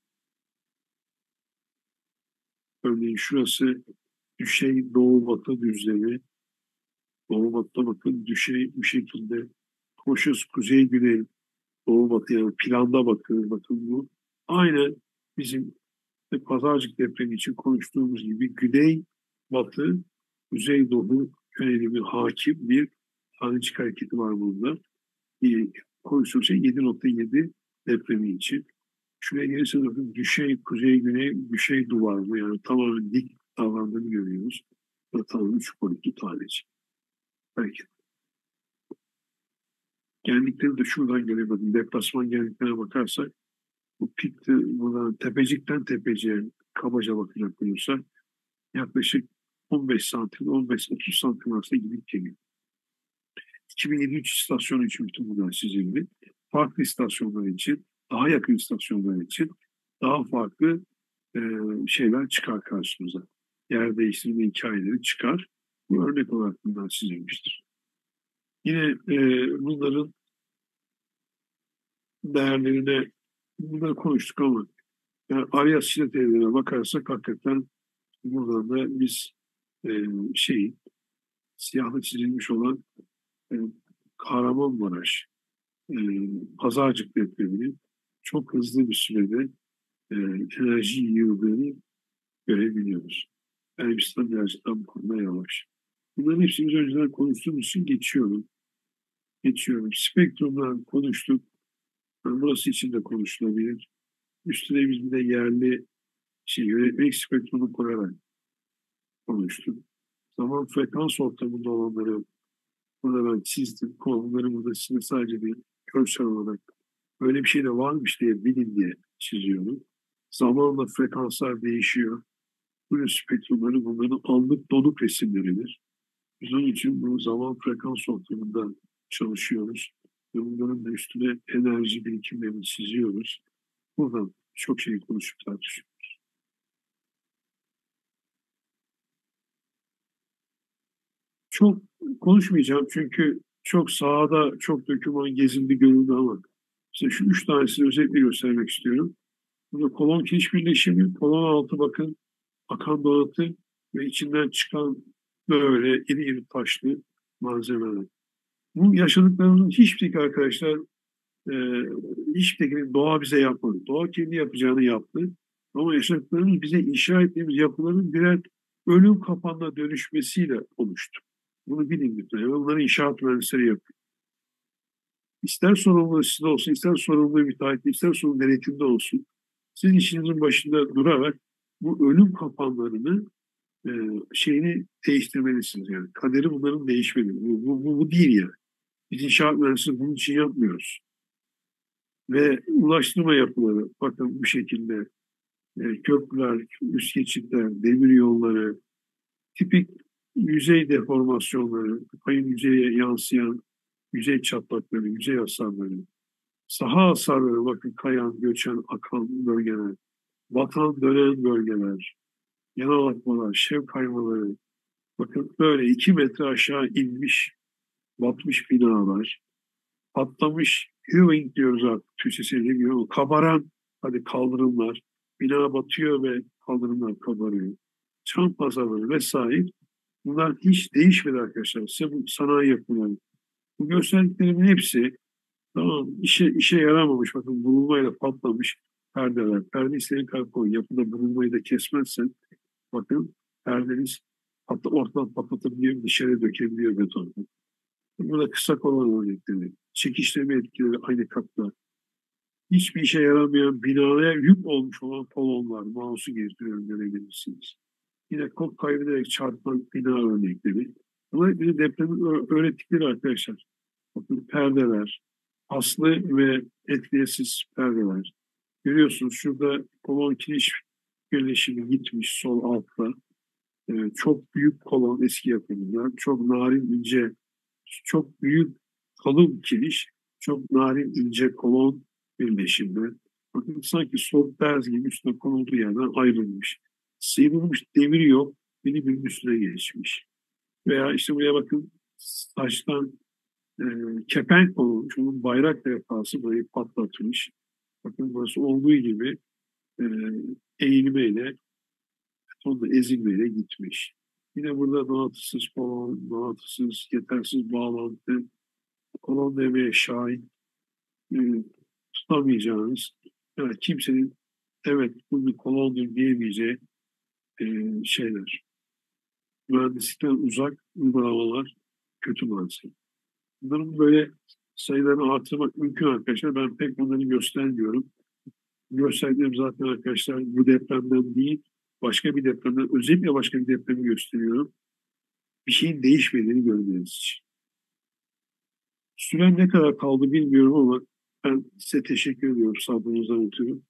S3: örneğin şurası düşey doğu batı düzlemi, doğu batıda bakın düşey bir şekilde, koşuz kuzey güney, doğu batı yani planda bakın bu. Aynı bizim Pazarcık depremi için konuştuğumuz gibi güney batı, kuzey doğu yönelimi hakim bir tanecik hareketi var burada. Konuştuğumuz şey 7.7 depremi için. Şuraya gelirse bakın düşey, kuzey, güney, düşey duvar bu. Yani tamamen dik davrandığını görüyoruz. Ve tamamen 3 boyutlu tanecik. Belki. Genlikleri de şuradan geliyor. Bakın deplasman genliklerine bakarsak bu pik de buradan tepecikten tepeciye kabaca bakacak olursak yaklaşık 15 santim, 15-30 santim arasında gidip geliyor. 2023 istasyonu için bütün bunlar çizildi. Farklı istasyonlar için, daha yakın istasyonlar için daha farklı e, şeyler çıkar karşımıza. Yer değiştirme hikayeleri çıkar. Bu örnek olarak bunlar çizilmiştir. Yine bunların değerlerine bunları konuştuk ama yani Arias Şile teyzelerine bakarsak hakikaten burada da biz e, şey siyahla çizilmiş olan e, Kahramanmaraş e, Pazarcık depreminin çok hızlı bir sürede enerji yığdığını görebiliyoruz. Elbistan birazcık daha bu konuda yavaş. Bunların hepsini biz önceden konuştuğumuz için geçiyorum. Geçiyorum. Spektrumdan konuştuk. Yani burası için de konuşulabilir. Üstüne biz bir de yerli yönetmelik spektrumunu koyarak konuştuk. Zaman frekans ortamında olanları burada ben çizdim. Bunları burada size sadece bir görsel olarak öyle bir şey de varmış diye bilin diye çiziyorum. Zamanla frekanslar değişiyor. Bu spektrumları bunların anlık donuk resimleridir. Biz onun için bu zaman frekans ortamında çalışıyoruz. Ve bunların da üstüne enerji birikimlerini çiziyoruz. Buradan çok şey konuşup tartışıyoruz. Çok konuşmayacağım çünkü çok sahada çok doküman gezildi görüldü ama işte şu 3 tanesini özellikle göstermek istiyorum. Burada kolon kiriş birleşimi, kolon altı bakın akan donatı ve içinden çıkan böyle iri iri taşlı malzemeler. Bu yaşadıklarımızın hiçbir tek arkadaşlar e, hiçbir tek doğa bize yapmadı. Doğa kendi yapacağını yaptı. Ama yaşadıklarımız bize inşa ettiğimiz yapıların birer ölüm kapanına dönüşmesiyle oluştu. Bunu bilin lütfen. Yani bunları inşaat mühendisleri yapıyor. İster sorumlu sizde olsun, ister sorumlu müteahhit, ister sorumlu denetimde olsun. Siz işinizin başında durarak bu ölüm kapanlarını e, şeyini değiştirmelisiniz yani. Kaderi bunların değişmeli. Bu değil yani. Biz inşaat mühendisliği bunun için yapmıyoruz. Ve ulaştırma yapıları bakın bu şekilde köprüler, üst geçitler, demir yolları, tipik yüzey deformasyonları, kayın yüzeye yansıyan yüzey çatlakları, yüzey hasarları, saha hasarları bakın kayan, göçen, akan bölgeler, batan, dönen bölgeler, yanal akmalar, şev kaymaları, bakın böyle 2 metre aşağı inmiş, batmış binalar, patlamış, hewing diyoruz artık Türkçesiyle diyor, kabaran hadi kaldırımlar, bina batıyor ve kaldırımlar kabarıyor. Çam pazarları vesaire. Bunlar hiç değişmedi arkadaşlar. Size bu sanayi yapıları. Bu gösterdiklerimin hepsi tamam işe yaramamış. Bakın bulunmayla patlamış perdeler. Perde istediğin kadar koy. Yapıda bulunmayı da kesmezsen bakın perdeniz ortadan patlatabiliyor, dışarı dökebiliyor betonu. Burada kısa kolon örnekleri, çekiştirme etkileri aynı katta. Hiçbir işe yaramayan binaya yük olmuş olan kolonlar, mouse'u gezdiriyorum görebilirsiniz. Yine kod kaybederek çarpılan bina örnekleri. Bunlar bir depremin öğrettikleri arkadaşlar. Bakın perdeler, aslı ve etkileşsiz perdeler. Görüyorsunuz şurada kolon kiriş birleşimi gitmiş sol altta. Çok büyük kolon eski yapımında. Çok narin ince, çok büyük kalın kiriş, çok narin ince kolon birleşimi. Bakın sanki soğuk beyaz gibi üstüne konulduğu yerden ayrılmış. Sıyrılmış demiri yok, birbirinin üstüne geçmiş. Veya işte buraya bakın saçtan e, kepenk konulmuş. Onun bayrak levhası burayı patlatmış. Bakın burası olduğu gibi e, eğilmeyle, sonunda ezilmeyle gitmiş. Yine burada donatısız kolon, donatısız, yetersiz bağlantı, kolon demeye şahit e, tutamayacağınız, yani kimsenin evet bu bir kolondur diyemeyeceği e, şeyler. Mühendislikten uzak uygulamalar kötü maalesef. Bunların böyle sayılarını artırmak mümkün arkadaşlar. Ben pek bunları göstermiyorum. Gösterdiğim zaten arkadaşlar bu depremden değil, başka bir depremden, özellikle başka bir depremi gösteriyorum. Bir şeyin değişmediğini görmeniz için. Süren ne kadar kaldı bilmiyorum ama ben size teşekkür ediyorum sabrınızdan ötürü.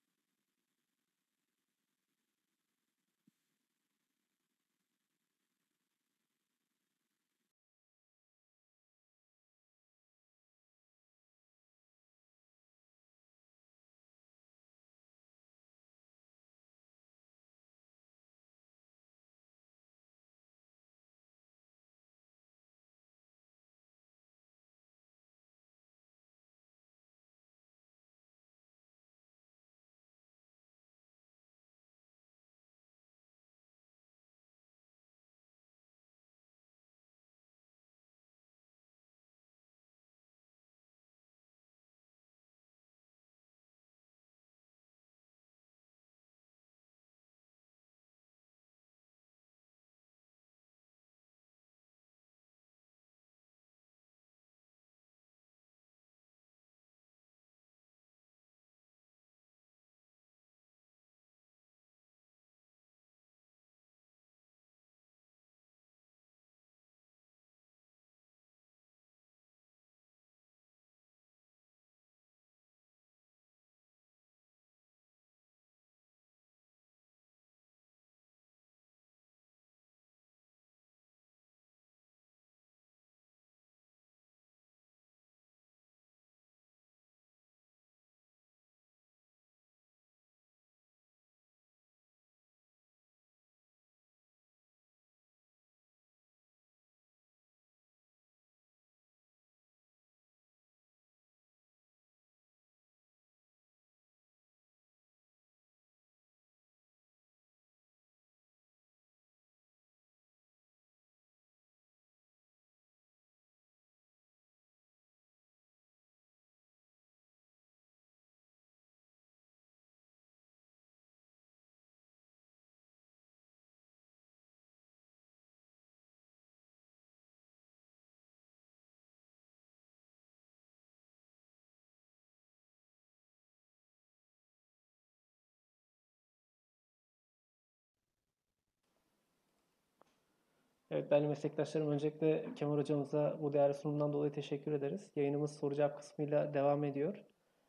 S1: Evet, değerli meslektaşlarım, öncelikle Kemal hocamıza bu değerli sunumundan dolayı teşekkür ederiz. Yayınımız soru cevap kısmıyla devam ediyor.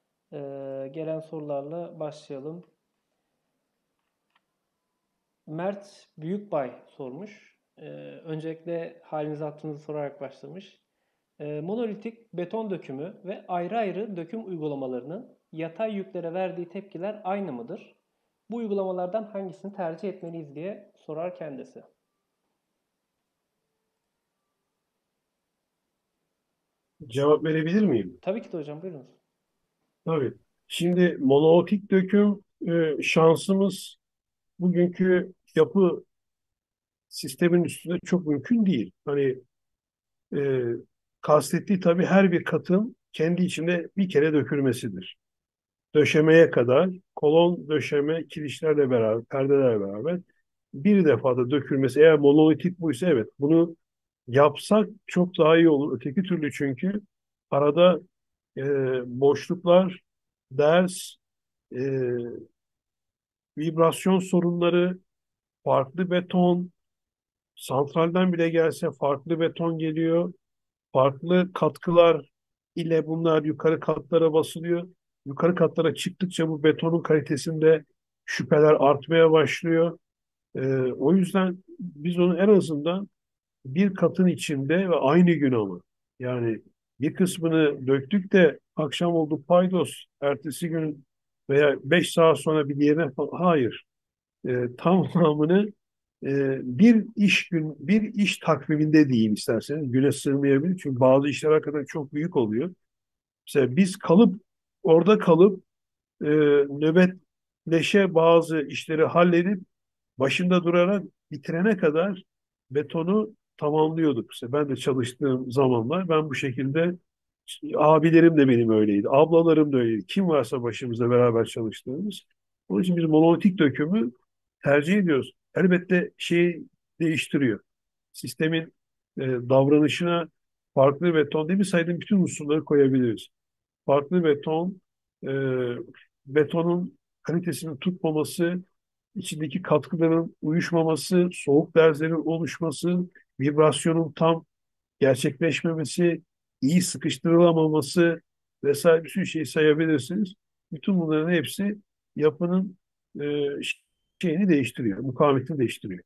S1: Gelen sorularla başlayalım. Mert Büyükbay sormuş. Öncelikle halinizi hatırınızı sorarak başlamış. Monolitik beton dökümü ve ayrı ayrı döküm uygulamalarının yatay yüklere verdiği tepkiler aynı mıdır? Bu uygulamalardan hangisini tercih etmeliyiz diye sorar kendisi.
S2: Cevap verebilir miyim?
S1: Tabii ki de hocam, buyurunuz.
S2: Tabii. Şimdi monolitik döküm şansımız bugünkü yapı sistemin üstünde çok mümkün değil. Hani e, kastettiği tabii her bir katın kendi içinde bir kere dökülmesidir. Döşemeye kadar kolon döşeme kirişlerle beraber, perdelerle beraber bir defada dökülmesi. Eğer monolitik buysa evet bunu yapsak çok daha iyi olur. Öteki türlü çünkü arada e, boşluklar, ders, e, vibrasyon sorunları, farklı beton, santralden bile gelse farklı beton geliyor. Farklı katkılar ile bunlar yukarı katlara basılıyor. Yukarı katlara çıktıkça bu betonun kalitesinde şüpheler artmaya başlıyor. O yüzden biz onu en azından bir katın içinde ve aynı gün ama. Yani bir kısmını döktük de akşam oldu paydos. Ertesi gün veya 5 saat sonra bir diğerine hayır. Tamamını bir iş takviminde diyeyim isterseniz güne sığmayabilir. Çünkü bazı işler hakikaten çok büyük oluyor. Mesela biz orada kalıp e, nöbetleşe bazı işleri halledip başında durarak bitirene kadar betonu tamamlıyorduk. İşte ben de çalıştığım zamanlar ben bu şekilde abilerim de benim öyleydi. Ablalarım da öyleydi. Kim varsa başımızda beraber çalıştığımız. Onun için biz monolitik dökümü tercih ediyoruz. Elbette şeyi değiştiriyor. Sistemin davranışına farklı beton değil mi saydığım bütün unsurları koyabiliriz. Farklı e, betonun kalitesinin tutmaması, içindeki katkıların uyuşmaması, soğuk derzlerin oluşması, vibrasyonun tam gerçekleşmemesi, iyi sıkıştırılamaması vesaire bir sürü şey sayabilirsiniz. Bütün bunların hepsi yapının e, şeyini değiştiriyor, mukavemetini değiştiriyor.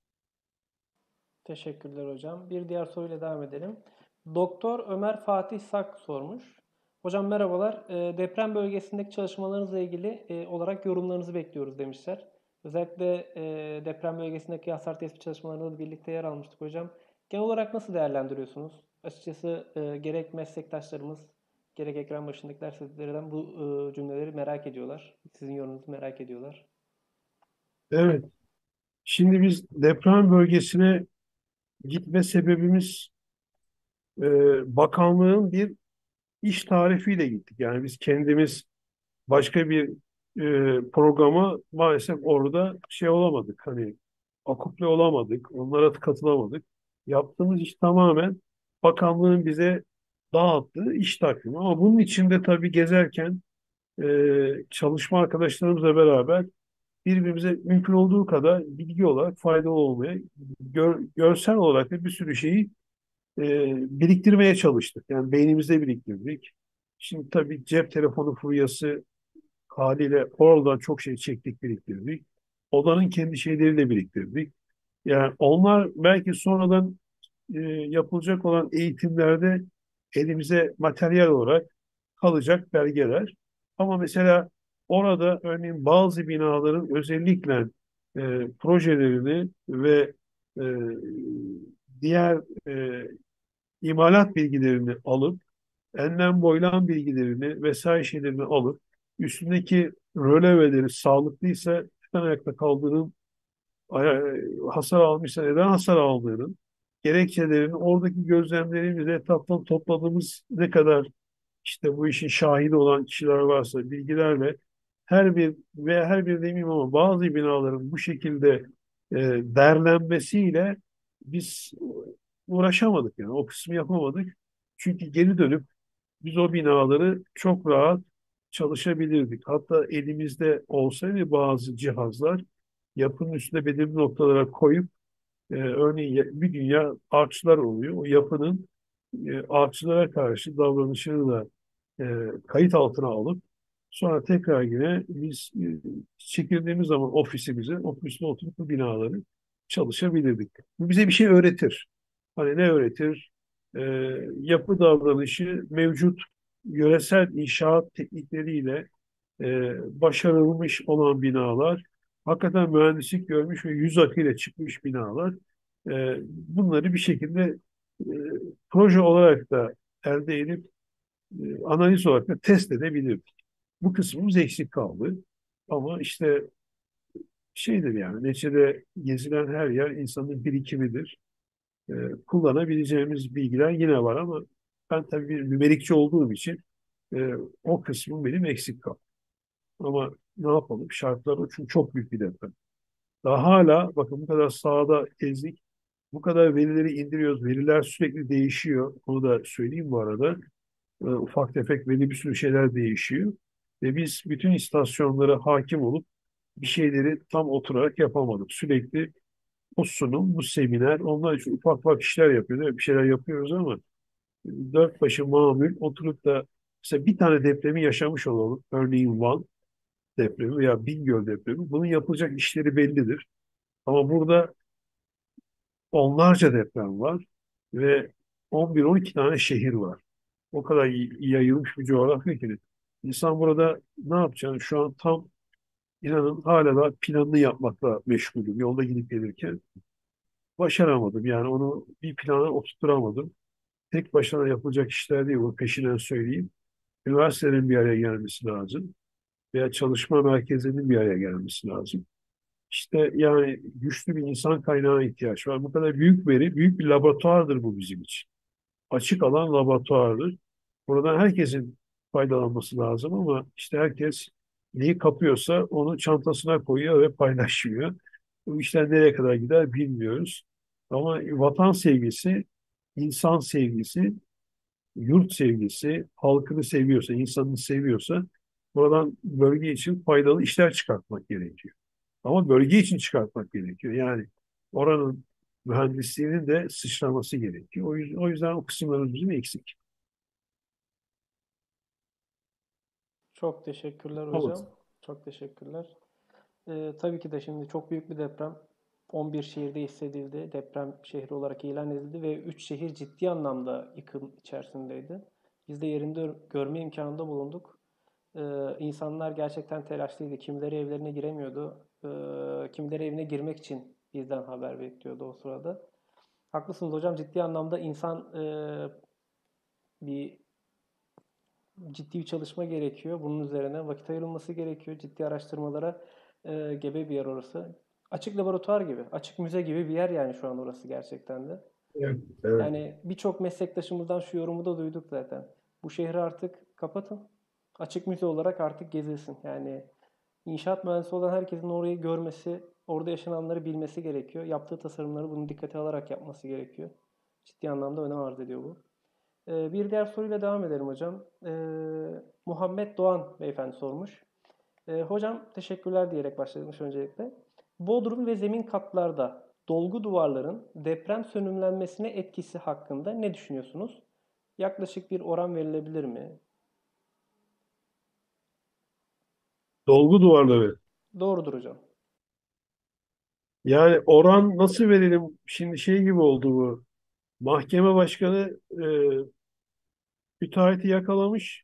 S1: Teşekkürler hocam. Bir diğer soruyla devam edelim. Doktor Ömer Fatih Sak sormuş. Hocam merhabalar. Deprem bölgesindeki çalışmalarınızla ilgili olarak yorumlarınızı bekliyoruz demişler. Özellikle deprem bölgesindeki hasar tespit çalışmalarında da birlikte yer almıştık hocam. Genel olarak nasıl değerlendiriyorsunuz? Açıkçası gerek meslektaşlarımız, gerek ekran başındakiler sizlerden bu cümleleri merak ediyorlar. Sizin yorumunuzu merak ediyorlar.
S2: Evet, şimdi biz deprem bölgesine gitme sebebimiz e, bakanlığın bir iş tarifiyle gittik. Yani biz kendimiz başka bir programa maalesef orada şey olamadık. Hani akuple olamadık. Onlara katılamadık. Yaptığımız iş tamamen bakanlığın bize dağıttığı iş takvimi. Ama bunun içinde tabii gezerken çalışma arkadaşlarımızla beraber birbirimize mümkün olduğu kadar bilgi olarak faydalı olmaya, görsel olarak da bir sürü şeyi biriktirmeye çalıştık. Yani beynimizde biriktirdik. Şimdi tabii cep telefonu furyası haliyle oradan çok şey çektik, biriktirdik. Odanın kendi şeyleriyle biriktirdik. Yani onlar belki sonradan yapılacak olan eğitimlerde elimize materyal olarak kalacak belgeler. Ama mesela orada örneğin bazı binaların özellikle projelerini ve e, diğer imalat bilgilerini alıp enlem boylam bilgilerini vesaire şeylerini alıp üstündeki röleveleri sağlıklıysa neden ayakta kaldığının hasar almışsa neden hasar aldığının gerekçelerini oradaki gözlemlerimizle etraftan topladığımız ne kadar işte bu işin şahidi olan kişiler varsa bilgilerle her bir demeyeyim ama bazı binaların bu şekilde e, derlenmesiyle biz uğraşamadık yani o kısmı yapamadık. Çünkü geri dönüp biz o binaları çok rahat çalışabilirdik. Hatta elimizde olsaydı bazı cihazlar yapının üstüne belirli noktalara koyup örneğin bir dünya artçılar oluyor. O yapının artçılara karşı davranışını da kayıt altına alıp sonra tekrar yine biz çekildiğimiz zaman ofiste oturup bu binaları çalışabilirdik. Bu bize bir şey öğretir. Hani ne öğretir? E, Yapı davranışı mevcut yöresel inşaat teknikleriyle başarılmış olan binalar, hakikaten mühendislik görmüş ve yüz akıyla çıkmış binalar, bunları bir şekilde e, proje olarak da elde edip analiz olarak da test edebilirdik. Bu kısmımız eksik kaldı. Ama işte şeydir yani. Neticede gezilen her yer insanın birikimidir. E, Kullanabileceğimiz bilgiler yine var ama ben tabii bir nümerikçi olduğum için e, o kısmım benim eksik kaldı. Ama ne yapalım? Şartlar o çünkü çok büyük bir deprem. Daha hala bakın bu kadar sahada gezdik. Bu kadar verileri indiriyoruz. Veriler sürekli değişiyor. Onu da söyleyeyim bu arada. Ufak tefek belli bir sürü şeyler değişiyor. Ve biz bütün istasyonlara hakim olup bir şeyleri tam oturarak yapamadık. Sürekli bu sunum, bu seminer, onlar için ufak ufak işler yapıyoruz. Evet, bir şeyler yapıyoruz ama dört başı mamül oturup da mesela bir tane depremi yaşamış olalım. Örneğin Van depremi veya Bingöl depremi. Bunun yapılacak işleri bellidir. Ama burada onlarca deprem var ve 11-12 tane şehir var. O kadar yayılmış bir coğrafya ki. İnsan burada ne yapacağını şu an tam inanın hala da planını yapmakla meşgulüm. Yolda gidip gelirken başaramadım. Yani onu bir plana oturtturamadım. Tek başına yapılacak işler değil. Bunu peşinden söyleyeyim. Üniversitelerin bir araya gelmesi lazım. Veya çalışma merkezlerinin bir araya gelmesi lazım. İşte yani güçlü bir insan kaynağına ihtiyaç var. Bu kadar büyük veri, büyük bir laboratuvardır bu bizim için. Açık alan laboratuvardır. Buradan herkesin faydalanması lazım ama işte herkes neyi kapıyorsa onu çantasına koyuyor ve paylaşmıyor. Bu işler nereye kadar gider bilmiyoruz. Ama vatan sevgisi, insan sevgisi, yurt sevgisi, halkını seviyorsa, insanını seviyorsa buradan bölge için faydalı işler çıkartmak gerekiyor. Ama bölge için çıkartmak gerekiyor. Yani oranın mühendisliğinin de sıçraması gerekiyor. O yüzden o kısımlarımız bizim eksik.
S1: Çok teşekkürler
S2: Ama
S1: hocam. Çok teşekkürler. Tabii ki de şimdi çok büyük bir deprem. 11 şehirde hissedildi. Deprem şehri olarak ilan edildi ve 3 şehir ciddi anlamda yıkım içerisindeydi. Biz de yerinde görme imkanında bulunduk. İnsanlar gerçekten telaşlıydı. Kimileri evlerine giremiyordu. Kimileri evine girmek için bizden haber bekliyordu o sırada. Haklısınız hocam. Ciddi anlamda insan bir ciddi bir çalışma gerekiyor. Bunun üzerine vakit ayrılması gerekiyor. Ciddi araştırmalara gebe bir yer orası. Açık laboratuvar gibi, açık müze gibi bir yer yani şu an orası gerçekten de.
S2: evet, evet.
S1: Yani birçok meslektaşımızdan şu yorumu da duyduk zaten. Bu şehri artık kapatın. Açık müze olarak artık gezilsin. Yani inşaat mühendisi olan herkesin orayı görmesi, orada yaşananları bilmesi gerekiyor. Yaptığı tasarımları bunu dikkate alarak yapması gerekiyor. Ciddi anlamda önem arz ediyor bu. Bir diğer soruyla devam edelim hocam. Muhammed Doğan beyefendi sormuş. Hocam teşekkürler diyerek başlamış öncelikle. Bodrum ve zemin katlarda dolgu duvarların deprem sönümlenmesine etkisi hakkında ne düşünüyorsunuz? Yaklaşık bir oran verilebilir mi?
S2: Dolgu duvarları.
S1: Doğrudur hocam.
S2: Yani oran nasıl verelim? Şimdi şey gibi oldu bu. Mahkeme başkanı müteahhiti yakalamış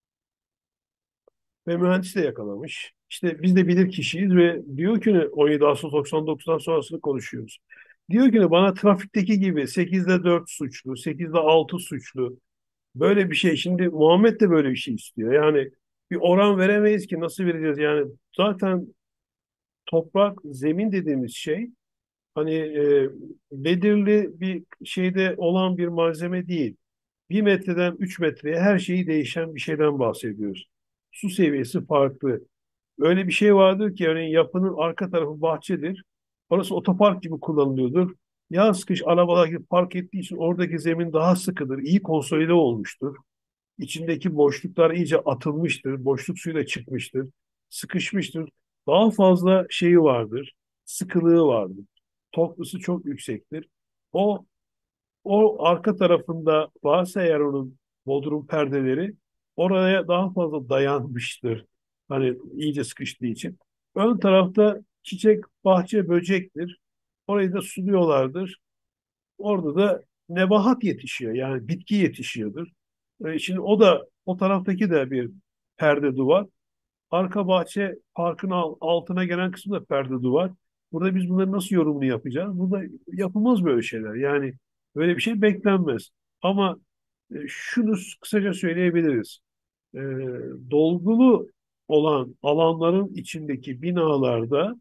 S2: ve mühendisi de yakalamış. İşte biz de bilir kişiyiz ve diyor ki 17 Ağustos 99'dan sonrasını konuşuyoruz. Diyor ki bana trafikteki gibi 8'de 4 suçlu, 8'de 6 suçlu böyle bir şey. Şimdi Muhammed de böyle bir şey istiyor. Yani bir oran veremeyiz ki nasıl vereceğiz? Yani zaten toprak, zemin dediğimiz şey hani belirli bir şeyde olan bir malzeme değil. 1 metreden 3 metreye her şeyi değişen bir şeyden bahsediyoruz. Su seviyesi farklı. Öyle bir şey vardır ki örneğin yapının arka tarafı bahçedir. Orası otopark gibi kullanılıyordur. Yaz kış arabalar gibi park ettiği için oradaki zemin daha sıkıdır, iyi konsolide olmuştur. İçindeki boşluklar iyice atılmıştır, boşluk suyu da çıkmıştır, sıkışmıştır. Daha fazla şeyi vardır, sıkılığı vardır. Torklusu çok yüksektir. O o arka tarafında varsa eğer onun bodrum perdeleri oraya daha fazla dayanmıştır. Hani iyice sıkıştığı için. Ön tarafta çiçek, bahçe, böcektir. Orayı da suluyorlardır. Orada da nebahat yetişiyor. Yani bitki yetişiyordur. Şimdi o da o taraftaki de bir perde duvar. Arka bahçe parkın altına gelen kısmı da perde duvar. Burada biz bunları nasıl yorumunu yapacağız? Burada yapılmaz böyle şeyler. Yani böyle bir şey beklenmez. Ama şunu kısaca söyleyebiliriz. E, Dolgulu olan alanların içindeki binalarda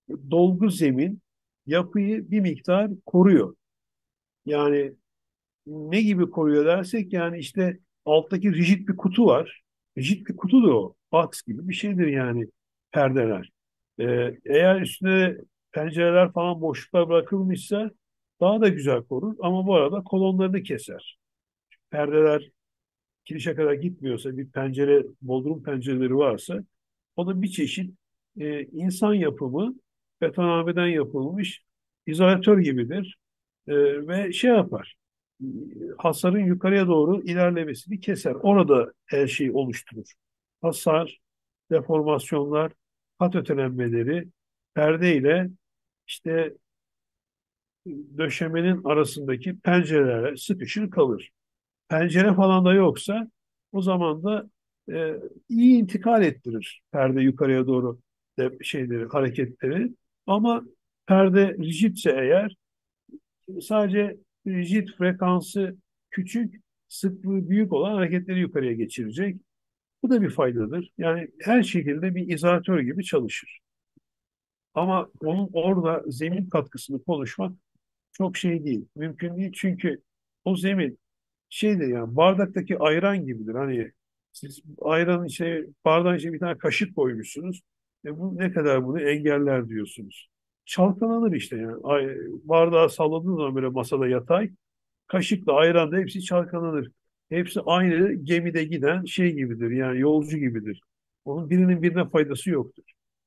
S2: dolgu zemin yapıyı bir miktar koruyor. Yani ne gibi koruyor dersek yani işte alttaki rigid bir kutu var. Rigid bir kutu da o. Box gibi bir şeydir yani perdeler. Eğer üstüne pencereler falan boşluklar bırakılmışsa daha da güzel korur. Ama bu arada kolonlarını keser. Perdeler kirişe kadar gitmiyorsa bir pencere, bodrum pencereleri varsa o da bir çeşit insan yapımı betonarmeden yapılmış izolatör gibidir. Ve şey yapar. e, Hasarın yukarıya doğru ilerlemesini keser. Orada her şeyi oluşturur. Hasar, deformasyonlar, kat ötelenmeleri, perde ile işte döşemenin arasındaki pencerelere sıkışır kalır. Pencere falan da yoksa o zaman da e, iyi intikal ettirir perde yukarıya doğru de şeyleri, hareketleri. Ama perde rigidse eğer sadece rigid frekansı küçük, sıklığı büyük olan hareketleri yukarıya geçirecek. Bu da bir faydadır. Yani her şekilde bir izolatör gibi çalışır. Ama onun orada zemin katkısını konuşmak çok şey değil. Mümkün değil çünkü o zemin şeydir yani bardaktaki ayran gibidir. Hani siz ayranın içine bardağın içine bir tane kaşık koymuşsunuz. Bu ne kadar bunu engeller diyorsunuz. Çalkalanır işte yani. Bardağı salladığınız zaman böyle masada yatay kaşıkla ayran da hepsi çalkalanır. Hepsi aynı gemide giden şey gibidir yani yolcu gibidir. Onun birinin birine faydası yoktur.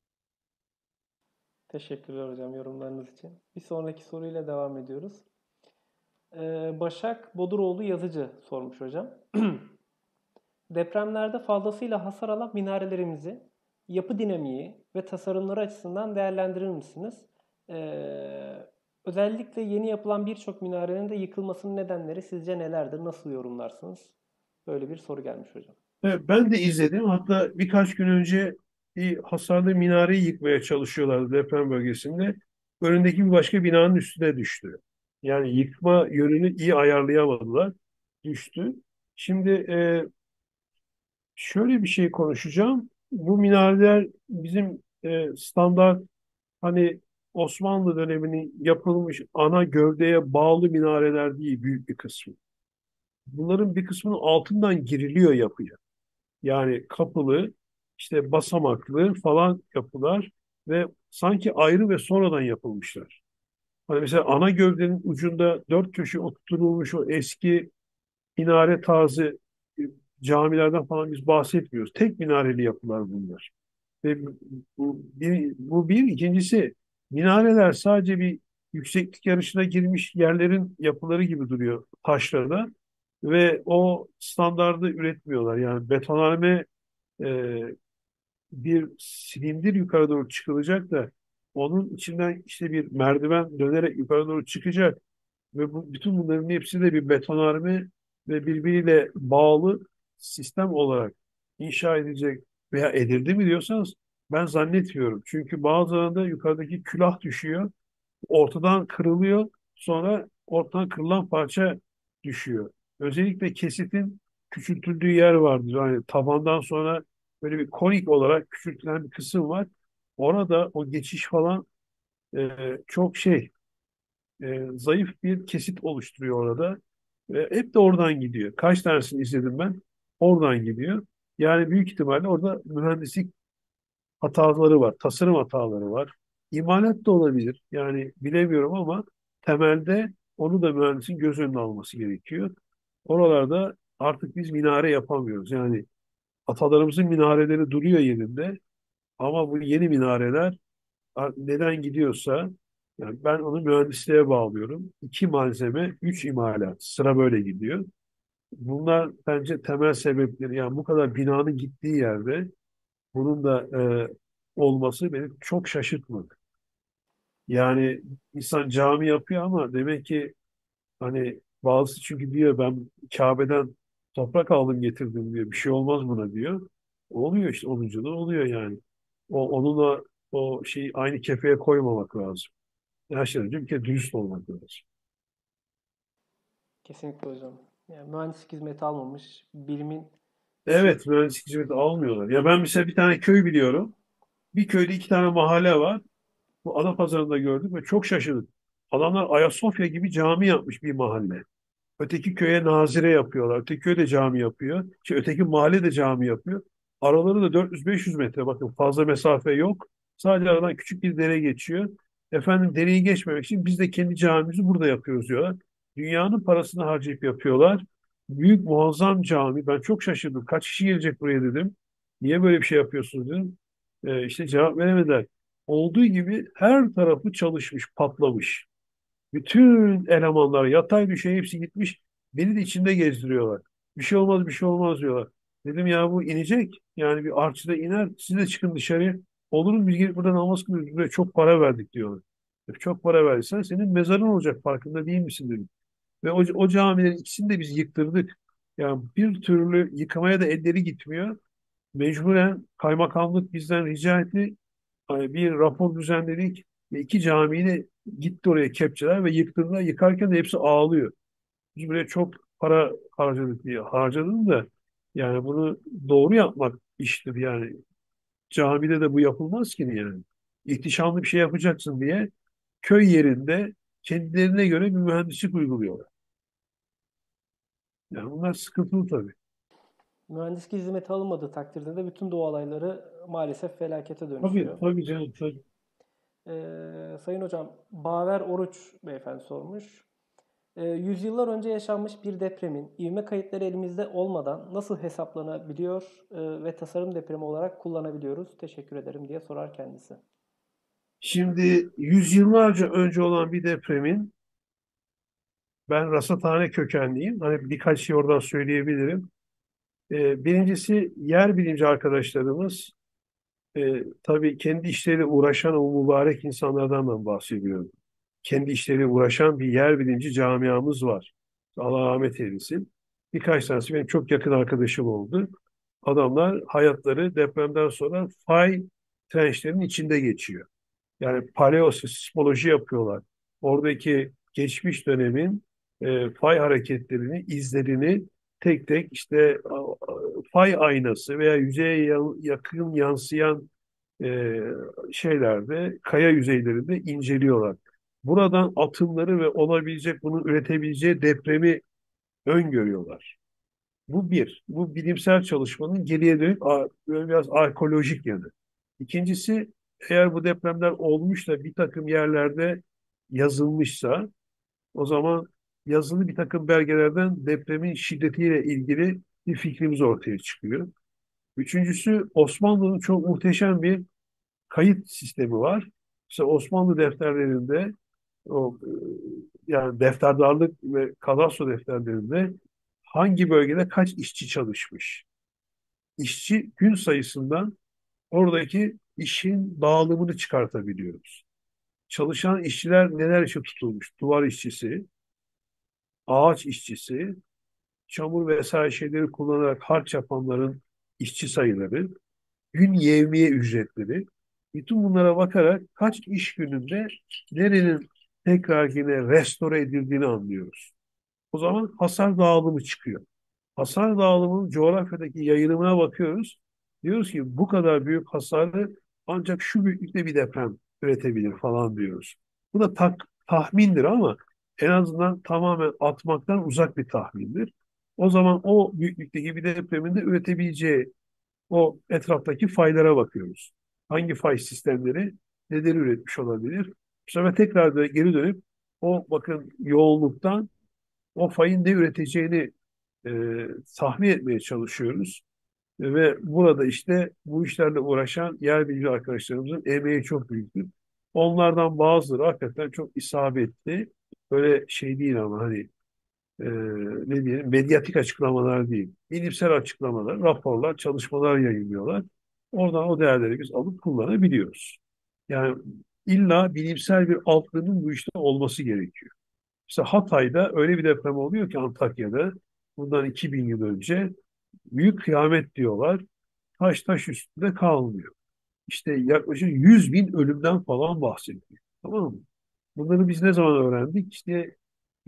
S1: Teşekkürler hocam yorumlarınız için. Bir sonraki soruyla devam ediyoruz. Başak Boduroğlu yazıcı sormuş hocam. Depremlerde fazlasıyla hasar alan minarelerimizi yapı dinamiği ve tasarımları açısından değerlendirir misiniz? Özellikle yeni yapılan birçok minarenin de yıkılmasının nedenleri sizce nelerdir? Nasıl yorumlarsınız? Böyle bir soru gelmiş hocam.
S2: Evet, ben de izledim. Hatta birkaç gün önce bir hasarlı minareyi yıkmaya çalışıyorlardı deprem bölgesinde. Önündeki bir başka binanın üstüne düştü. Yani yıkma yönünü iyi ayarlayamadılar. Düştü. Şimdi şöyle bir şey konuşacağım. Bu minareler bizim standart hani Osmanlı döneminin yapılmış ana gövdeye bağlı minareler değil büyük bir kısmı. Bunların bir kısmının altından giriliyor yapıya. Yani kapılı, işte basamaklı falan yapılar ve sanki ayrı ve sonradan yapılmışlar. Hani mesela ana gövdenin ucunda dört köşe oturtulmuş o eski minare tarzı camilerden falan biz bahsetmiyoruz. Tek minareli yapılar bunlar. Ve bu bir. İkincisi minareler sadece bir yükseklik yarışına girmiş yerlerin yapıları gibi duruyor taşlarda ve o standardı üretmiyorlar. Yani betonarme e, bir silindir yukarı doğru çıkılacak da onun içinden işte bir merdiven dönerek yukarı doğru çıkacak ve bütün bunların hepsi de bir betonarme ve birbiriyle bağlı sistem olarak inşa edilecek veya edildi mi diyorsanız ben zannetmiyorum. Çünkü bazılarında yukarıdaki külah düşüyor, ortadan kırılıyor, sonra ortadan kırılan parça düşüyor. Özellikle kesitin küçültüldüğü yer vardır. Yani tabandan sonra böyle bir konik olarak küçültülen bir kısım var. Orada o geçiş falan çok zayıf bir kesit oluşturuyor orada. Ve hep de oradan gidiyor. Kaç tanesini izledim ben? Oradan gidiyor. Yani büyük ihtimalle orada mühendislik hataları var, tasarım hataları var. İmalat da olabilir. Yani bilemiyorum ama temelde onu da mühendisin göz önüne alması gerekiyor. Oralarda artık biz minare yapamıyoruz. Yani atalarımızın minareleri duruyor yerinde ama bu yeni minareler neden gidiyorsa yani ben onu mühendisliğe bağlıyorum. İki malzeme, üç imalat. Sıra böyle gidiyor. Bunlar bence temel sebepleri. Yani bu kadar binanın gittiği yerde bunun da olması beni çok şaşırtmadı. Yani insan cami yapıyor ama demek ki hani bazısı çünkü diyor ben Kabe'den toprak aldım getirdim diyor. Bir şey olmaz buna diyor. Oluyor işte olunca da oluyor yani. Onunla o şeyi aynı kefeye koymamak lazım. Her şeyden önce bir kere dürüst olmak lazım.
S1: Kesinlikle hocam. Yani mühendislik hizmeti almamış, bilimin dışı.
S2: Evet, mühendislik hizmeti almıyorlar. Ya ben mesela bir tane köy biliyorum. Bir köyde iki tane mahalle var. Bu Adapazarı'nda gördük ve çok şaşırdık. Adamlar Ayasofya gibi cami yapmış bir mahalle. Öteki köye nazire yapıyorlar. Öteki köy de cami yapıyor. Öteki mahalle de cami yapıyor. Araları da 400-500 metre. Bakın fazla mesafe yok. Sadece aradan küçük bir dere geçiyor. Efendim dereyi geçmemek için biz de kendi camimizi burada yapıyoruz diyorlar. Dünyanın parasını harcayıp yapıyorlar. Büyük muazzam cami. Ben çok şaşırdım. Kaç kişi gelecek buraya dedim. Niye böyle bir şey yapıyorsunuz dedim. İşte cevap veremediler. Olduğu gibi her tarafı çalışmış, patlamış. Bütün elemanlar yatay düşey hepsi gitmiş. Beni de içinde gezdiriyorlar. Bir şey olmaz bir şey olmaz diyorlar. Dedim ya bu inecek. Yani bir artçıda iner. Siz de çıkın dışarı. Olur mu biz gelip burada namaz kılıyoruz. Buraya çok para verdik diyorlar. Çok para verdiysen senin mezarın olacak farkında değil misin dedim. Ve o camilerin ikisini de biz yıktırdık. Yani bir türlü yıkamaya da elleri gitmiyor. Mecburen kaymakamlık bizden rica etti. Hani bir rapor düzenledik ve iki camiyi de gitti oraya kepçeler ve yıktırdılar. Yıkarken de hepsi ağlıyor. Biz buraya çok para harcadık diye. Harcadım da yani bunu doğru yapmak iştir yani. Camide de bu yapılmaz ki yani. İhtişamlı bir şey yapacaksın diye köy yerinde kendilerine göre bir mühendislik uyguluyorlar. Yani bunlar sıkıntılı tabii.
S1: Mühendislik hizmeti alınmadığı takdirde de bütün doğa olayları maalesef felakete
S2: Tabii,
S1: dönüşüyor.
S2: tabii canım, tabii.
S1: Sayın Hocam, Baver Oruç beyefendi sormuş. Yüzyıllar önce yaşanmış bir depremin ivme kayıtları elimizde olmadan nasıl hesaplanabiliyor ve tasarım depremi olarak kullanabiliyoruz? Teşekkür ederim diye sorar kendisi.
S2: Şimdi yüzyıllarca önce olan bir depremin ben rasathane kökenliyim. Hani birkaç şey oradan söyleyebilirim. Birincisi yer bilimci arkadaşlarımız tabii kendi işleriyle uğraşan o mübarek insanlardan ben bahsediyorum. Kendi işleriyle uğraşan bir yer bilimci camiamız var. Allah rahmet eylesin. Birkaç tanesi benim çok yakın arkadaşım oldu. Adamlar hayatları depremden sonra fay trençlerinin içinde geçiyor. Yani paleosismoloji yapıyorlar. Oradaki geçmiş dönemin fay hareketlerini, izlerini tek tek işte fay aynası veya yüzeye yakın yansıyan e, şeylerde, kaya yüzeylerinde inceliyorlar. Buradan atımları ve olabilecek, bunu üretebileceği depremi öngörüyorlar. Bu bir. Bu bilimsel çalışmanın geriye dönük böyle biraz arkeolojik yanı. İkincisi, eğer bu depremler olmuş da bir takım yerlerde yazılmışsa o zaman yazılı bir takım belgelerden depremin şiddetiyle ilgili bir fikrimiz ortaya çıkıyor. Üçüncüsü, Osmanlı'nın çok muhteşem bir kayıt sistemi var. İşte Osmanlı defterlerinde o yani defterdarlık ve kadastro defterlerinde hangi bölgede kaç işçi çalışmış? İşçi gün sayısından oradaki işin dağılımını çıkartabiliyoruz. Çalışan işçiler neler için tutulmuş? Duvar işçisi, ağaç işçisi, çamur vesaire şeyleri kullanarak harç yapanların işçi sayıları, gün yevmiye ücretleri. Bütün bunlara bakarak kaç iş gününde nerenin tekrar yine restore edildiğini anlıyoruz. O zaman hasar dağılımı çıkıyor. Hasar dağılımının coğrafyadaki yayılımına bakıyoruz. Diyoruz ki bu kadar büyük hasarı ancak şu büyüklükte bir deprem üretebilir falan diyoruz. Bu da tahmindir ama en azından tamamen atmaktan uzak bir tahmindir. O zaman o büyüklükteki bir depremin de üretebileceği o etraftaki faylara bakıyoruz. Hangi fay sistemleri neleri üretmiş olabilir? Bu sefer tekrar da geri dönüp o bakın yoğunluktan o fayın ne üreteceğini e, tahmin etmeye çalışıyoruz. Ve burada işte bu işlerle uğraşan yer bilimci arkadaşlarımızın emeği çok büyüktür. Onlardan bazıları hakikaten çok isabetli. Böyle şey değil ama hani ne diyelim medyatik açıklamalar değil. Bilimsel açıklamalar, raporlar, çalışmalar yayınlıyorlar. Oradan o değerleri biz alıp kullanabiliyoruz. Yani illa bilimsel bir altyapının bu işte olması gerekiyor. İşte Hatay'da öyle bir deprem oluyor ki Antakya'da bundan 2000 yıl önce büyük kıyamet diyorlar. Taş taş üstünde kalmıyor. İşte yaklaşık 100 bin ölümden falan bahsediyor. Tamam mı? Bunları biz ne zaman öğrendik? İşte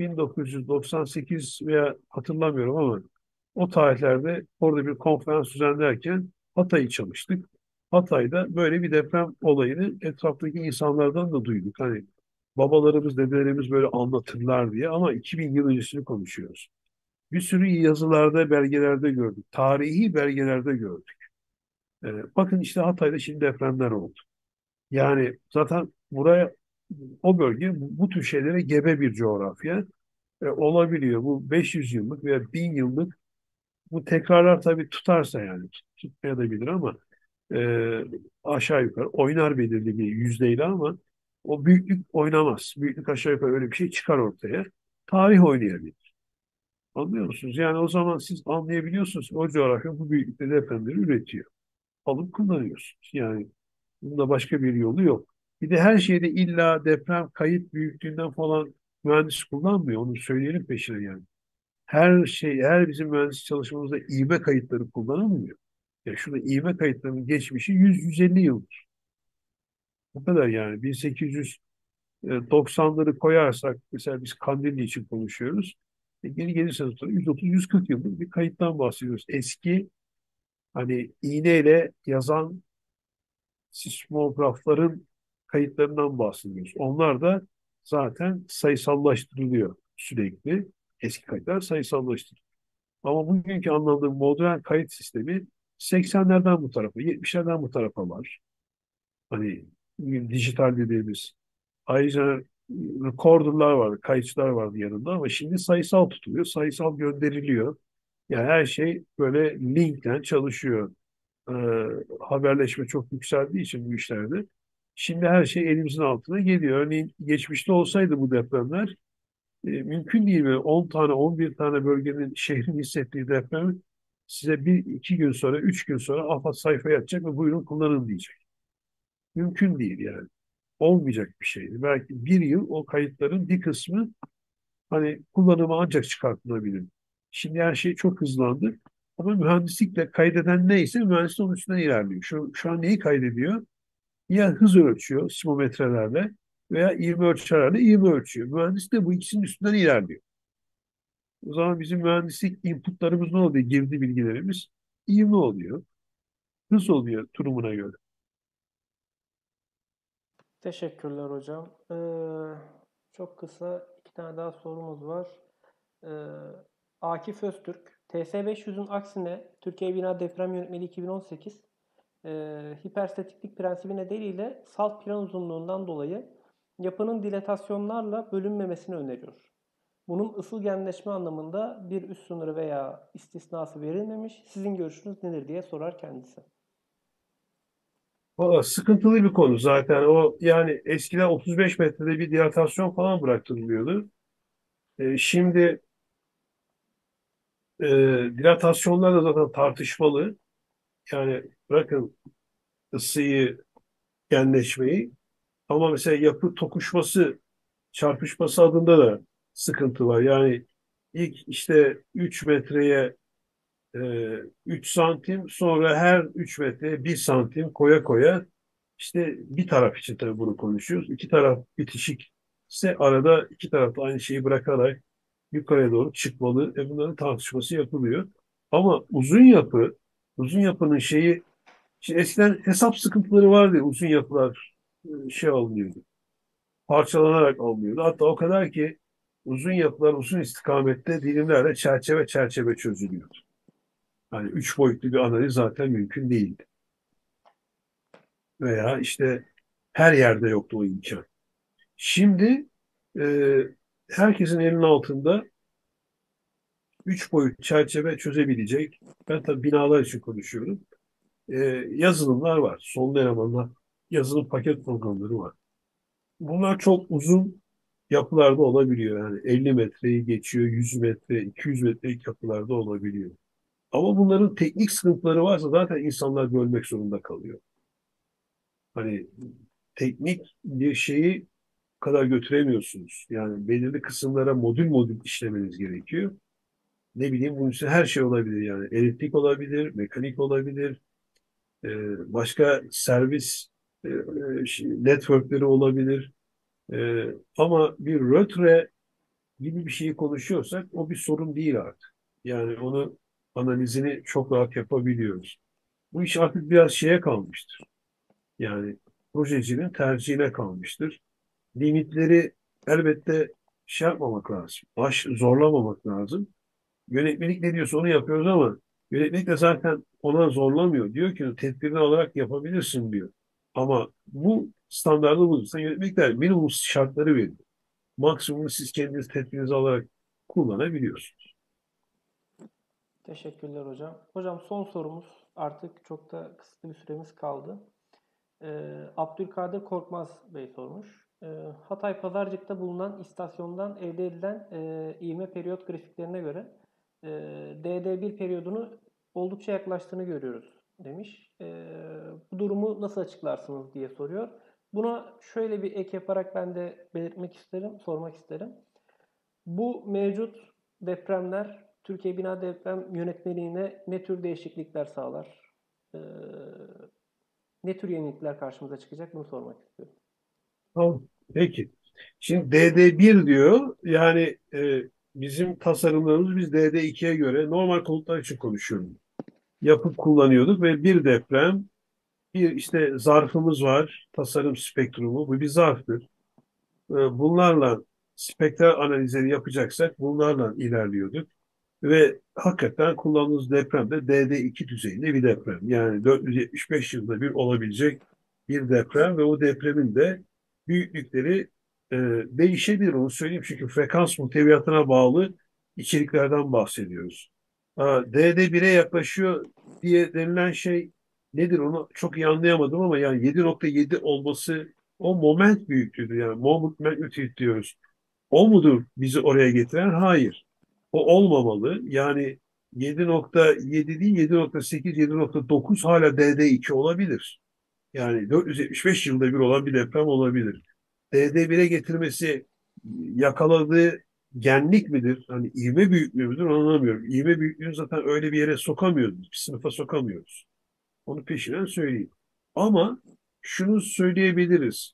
S2: 1998 veya hatırlamıyorum ama o tarihlerde orada bir konferans düzenlerken Hatay'ı çalıştık. Hatay'da böyle bir deprem olayını etraftaki insanlardan da duyduk. Hani babalarımız, dedelerimiz böyle anlatırlar diye ama 2000 yıl öncesini konuşuyoruz. Bir sürü yazılarda, belgelerde gördük. Tarihi belgelerde gördük. Bakın işte Hatay'da şimdi depremler oldu. Yani zaten buraya, o bölge bu tür şeylere gebe bir coğrafya. Olabiliyor. Bu 500 yıllık veya 1000 yıllık, bu tekrarlar tabii tutarsa, yani tutmayabilir ama e, aşağı yukarı oynar belirli bir yüzdeyle, ama o büyüklük oynamaz. Büyüklük aşağı yukarı öyle bir şey çıkar ortaya. Tarih oynayabilir. Anlıyor musunuz? Yani o zaman siz anlayabiliyorsunuz ki o coğrafya bu büyüklükte depremleri üretiyor. Alıp kullanıyorsunuz. Yani bunda başka bir yolu yok. Bir de her şeyde illa deprem kayıt büyüklüğünden falan mühendis kullanmıyor. Onu söyleyelim peşine yani. Her şey, her bizim mühendis çalışmamızda İB kayıtları kullanılmıyor. Ya şurada İB kayıtlarının geçmişi 100-150 yıl. Bu kadar yani. 1890'ları koyarsak, mesela biz Kandilli için konuşuyoruz. Geri gelirse 130-140 yıllık bir kayıttan bahsediyoruz. Eski, hani iğneyle yazan sismografların kayıtlarından bahsediyoruz. Onlar da zaten sayısallaştırılıyor sürekli. Eski kayıtlar sayısallaştırılıyor. Ama bugünkü anlamda modern kayıt sistemi 80'lerden bu tarafa, 70'lerden bu tarafa var. Hani bugün dijital dediğimiz. Ayrıca recorder'lar vardı, kayıtçılar vardı yanında, ama şimdi sayısal tutuluyor, sayısal gönderiliyor. Yani her şey böyle linkten çalışıyor. Ee, Haberleşme çok yükseldiği için bu işlerde. Şimdi her şey elimizin altına geliyor. Örneğin geçmişte olsaydı bu depremler, mümkün değil mi? 10 tane, 11 tane bölgenin, şehrin hissettiği depremi size bir iki gün sonra, 3 gün sonra AFAD sayfaya atacak ve buyurun kullanın diyecek. Mümkün değil yani. Olmayacak bir şeydi. Belki bir yıl o kayıtların bir kısmı hani kullanıma ancak çıkartılabilir. Şimdi her şey çok hızlandı. Ama mühendislikle kaydeden neyse mühendislik onun üstünden ilerliyor. Şu an neyi kaydediyor? Ya hız ölçüyor sismometrelerle veya ivme ölçerlerle ivme ölçüyor. Mühendis de bu ikisinin üstünden ilerliyor. O zaman bizim mühendislik inputlarımız ne oluyor? Girdi bilgilerimiz ivme oluyor. Hız oluyor durumuna göre.
S1: Teşekkürler hocam. Çok kısa iki tane daha sorumuz var. Ee, Akif Öztürk, TS500'ün aksine Türkiye Bina Deprem Yönetmeliği 2018 hiperstatiklik prensibi nedeniyle salt plan uzunluğundan dolayı yapının dilatasyonlarla bölünmemesini öneriyor. Bunun ısıl genleşme anlamında bir üst sınırı veya istisnası verilmemiş. Sizin görüşünüz nedir diye sorar kendisi.
S2: Valla sıkıntılı bir konu zaten. O yani eskiden 35 metrede bir dilatasyon falan bıraktırılıyordu. Şimdi e, dilatasyonlar da zaten tartışmalı. Yani bırakın ısıyı, genleşmeyi, ama mesela yapı tokuşması, çarpışması adında da sıkıntı var. Yani ilk işte 3 metreye 3 santim, sonra her 3 metreye 1 santim koya koya, işte bir taraf için tabii bunu konuşuyoruz. İki taraf bitişik ise arada iki taraf da aynı şeyi bırakarak yukarıya doğru çıkmalı. Bunların tartışması yapılıyor. Ama uzun yapının şeyi, şimdi eskiden hesap sıkıntıları vardı. Uzun yapılar şey alınıyordu. Parçalanarak alınıyordu. Hatta o kadar ki uzun yapılar uzun istikamette dilimlerle çerçeve çerçeve çözülüyordu. Yani üç boyutlu bir analiz zaten mümkün değildi. Veya işte her yerde yoktu o imkan. Şimdi e, herkesin elinin altında üç boyut çerçeve çözebilecek, ben tabii binalar için konuşuyorum, e, yazılımlar var. Son elemanlar yazılım paket programları var. Bunlar çok uzun yapılarda olabiliyor. Yani 50 metreyi geçiyor, 100 metre, 200 metrelik yapılarda olabiliyor. Ama bunların teknik sıkıntıları varsa zaten insanlar bölmek zorunda kalıyor. Hani teknik bir şeyi bu kadar götüremiyorsunuz. Yani belirli kısımlara modül modül işlemeniz gerekiyor. Ne bileyim, bunun için her şey olabilir yani. Elektrik olabilir, mekanik olabilir, başka servis networkleri olabilir. Ama bir rötre gibi bir şeyi konuşuyorsak o bir sorun değil artık. Yani onu analizini çok rahat yapabiliyoruz. Bu iş artık biraz şeye kalmıştır. Yani projecinin tercihine kalmıştır. Limitleri elbette şey yapmamak lazım. Zorlamamak lazım. Yönetmelik ne diyorsa onu yapıyoruz ama yönetmelik de zaten ona zorlamıyor. Diyor ki tedbirini alarak yapabilirsin diyor. Ama bu standardı bulursan yönetmelikler minimum şartları veriyor. Maksimum siz kendiniz tedbirinizi alarak kullanabiliyorsunuz.
S1: Teşekkürler hocam. Hocam son sorumuz, artık çok da kısıtlı bir süremiz kaldı. Abdülkadir Korkmaz Bey sormuş. Hatay Pazarcık'ta bulunan istasyondan elde edilen ivme periyot grafiklerine göre DD1 periyodunu oldukça yaklaştığını görüyoruz demiş. Bu durumu nasıl açıklarsınız diye soruyor. Buna şöyle bir ek yaparak ben de belirtmek isterim, sormak isterim. Bu mevcut depremler Türkiye Bina Deprem Yönetmeliğine ne tür değişiklikler sağlar? Ee, Ne tür yenilikler karşımıza çıkacak, bunu sormak istiyorum.
S2: Tamam. Peki. Şimdi DD1 diyor. Yani bizim tasarımlarımız biz DD2'ye göre normal konutlar için konuşuyorum. Yapıp kullanıyorduk ve bir deprem, bir işte zarfımız var. Tasarım spektrumu. Bu bir zarftır. Bunlarla spektral analizleri yapacaksak bunlarla ilerliyorduk. Ve hakikaten kullandığımız deprem de DD2 düzeyinde bir deprem. Yani 475 yılda bir olabilecek bir deprem ve o depremin de büyüklükleri e, değişebilir. Onu söyleyeyim çünkü frekans muhteviyatına bağlı içeriklerden bahsediyoruz. DD1'e yaklaşıyor diye denilen şey nedir onu çok iyi anlayamadım ama yani 7,7 olması o moment büyüklüğüdür. Yani moment magnitude diyoruz. O mudur bizi oraya getiren? Hayır. O olmamalı. Yani 7,7 değil 7,8, 7,9 hala DD2 olabilir. Yani 475 yılda bir olan bir deprem olabilir. DD1'e getirmesi yakaladığı genlik midir? Hani ivme büyüklüğü müdür? Anlamıyorum. İvme büyüklüğünü zaten öyle bir yere sokamıyoruz. Bir sınıfa sokamıyoruz. Onu peşinen söyleyeyim. Ama şunu söyleyebiliriz.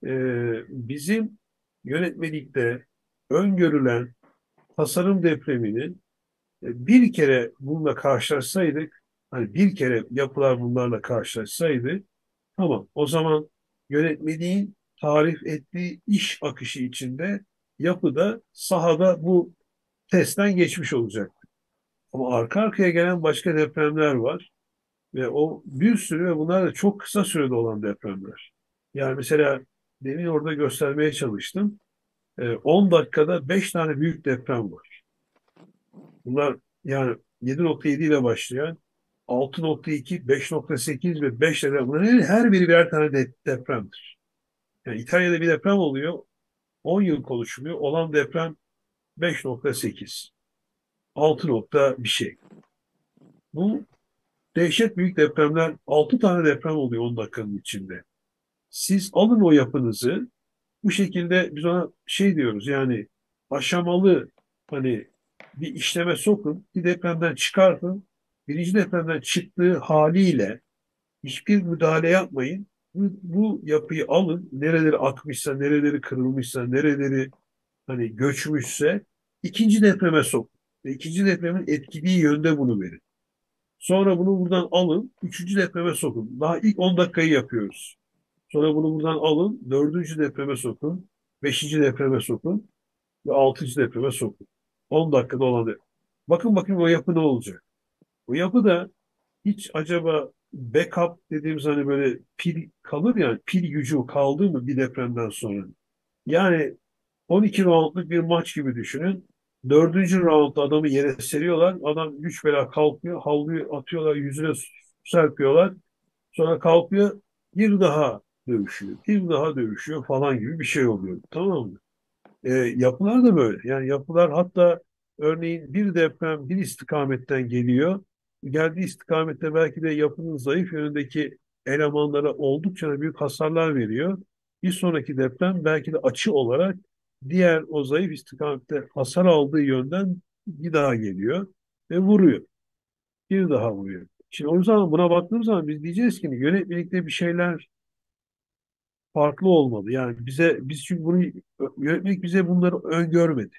S2: Bizim yönetmelikte öngörülen tasarım depremini bir kere bununla karşılaşsaydık, hani bir kere yapılar bunlarla karşılaşsaydı, tamam o zaman yönetmeliğin tarif ettiği iş akışı içinde yapıda sahada bu testten geçmiş olacak. Ama arka arkaya gelen başka depremler var. Ve o bir sürü ve bunlar da çok kısa sürede olan depremler. Yani mesela demin orada göstermeye çalıştım. 10 dakikada 5 tane büyük deprem var. Bunlar yani 7,7 ile başlayan 6,2, 5,8 ve 5 deprem. Bunların her biri birer tane depremdir. Yani İtalya'da bir deprem oluyor. 10 yıl konuşuluyor. Olan deprem 5,8. 6 nokta bir şey. Bu dehşet büyük depremler 6 tane deprem oluyor 10 dakikanın içinde. Siz alın o yapınızı bu şekilde biz ona şey diyoruz yani aşamalı hani bir işleme sokun, bir depremden çıkartın. Birinci depremden çıktığı haliyle hiçbir müdahale yapmayın. Bu yapıyı alın, nereleri akmışsa, nereleri kırılmışsa, nereleri hani göçmüşse ikinci depreme sokun. Ve ikinci depremin etkilediği yönde bunu verin. Sonra bunu buradan alın, üçüncü depreme sokun. Daha ilk 10 dakikayı yapıyoruz. Sonra bunu buradan alın, dördüncü depreme sokun, beşinci depreme sokun ve altıncı depreme sokun. 10 dakikada olan deprem. Bakın bakayım o yapı ne olacak? O yapı da hiç acaba backup dediğimiz hani böyle pil kalır ya, pil gücü kaldı mı bir depremden sonra? Yani 12 roundluk bir maç gibi düşünün. Dördüncü roundda adamı yere seriyorlar. Adam güç bela kalkıyor. Havluyu atıyorlar, yüzüne serpiyorlar. Sonra kalkıyor, bir daha dövüşüyor, bir daha dövüşüyor falan gibi bir şey oluyor. Tamam mı? Yapılar da böyle. Yani yapılar hatta örneğin bir deprem bir istikametten geliyor. Geldiği istikamette belki de yapının zayıf yönündeki elemanlara oldukça büyük hasarlar veriyor. Bir sonraki deprem belki de açı olarak diğer o zayıf istikamette hasar aldığı yönden bir daha geliyor ve vuruyor. Bir daha vuruyor. Şimdi o zaman buna baktığımız zaman biz diyeceğiz ki yönetmelikte bir şeyler farklı olmalı. Yani biz çünkü bunu yönetmelik bize bunları öngörmedi.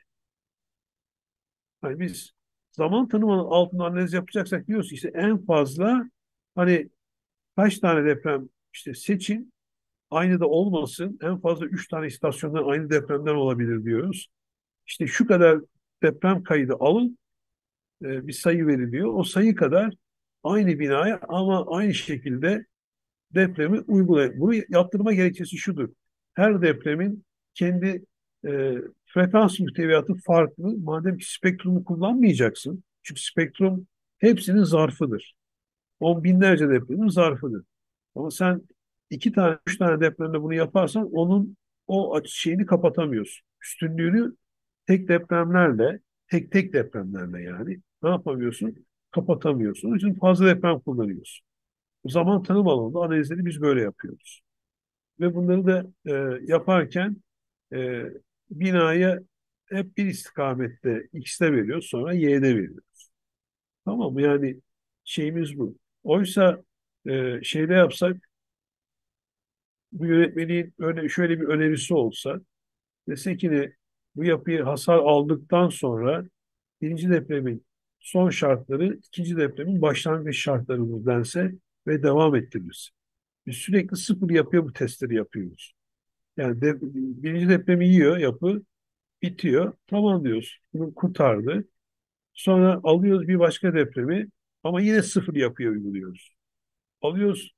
S2: Hani biz zaman tanımının altında analiz yapacaksak diyoruz ki işte en fazla Hani kaç tane deprem işte seçin, aynı da olmasın. En fazla 3 tane istasyondan aynı depremden olabilir diyoruz. İşte şu kadar deprem kaydı alın, bir sayı veriliyor. O sayı kadar aynı binaya ama aynı şekilde depremi uygulayın. Bunu yaptırma gerekçesi şudur. Her depremin kendi frekans muhteviyatı farklı. Madem ki spektrumu kullanmayacaksın. Çünkü spektrum hepsinin zarfıdır. On binlerce depremin zarfıdır. Ama sen iki tane, üç tane depremde bunu yaparsan onun şeyini kapatamıyorsun. Üstünlüğünü tek depremlerle, tek depremlerle yani ne yapamıyorsun? Kapatamıyorsun. Onun için fazla deprem kullanıyorsun. Zaman tanım alanında analizleri biz böyle yapıyoruz. Ve bunları da yaparken e, binaya hep bir istikamette X'te veriyoruz, sonra Y'de veriyoruz. Tamam mı? Yani şeyimiz bu. Oysa şeyde yapsak, bu yönetmeliğin şöyle bir önerisi olsa, dese ki de bu yapıyı hasar aldıktan sonra birinci depremin son şartları, ikinci depremin başlangıç şartları dense ve devam ettirilirse. Biz sürekli sıfır yapıya bu testleri yapıyoruz. Yani birinci depremi yiyor yapı, bitiyor. Tamam diyoruz. Bunu kurtardı. Sonra alıyoruz bir başka depremi ama yine sıfır yapıya uyguluyoruz. Alıyoruz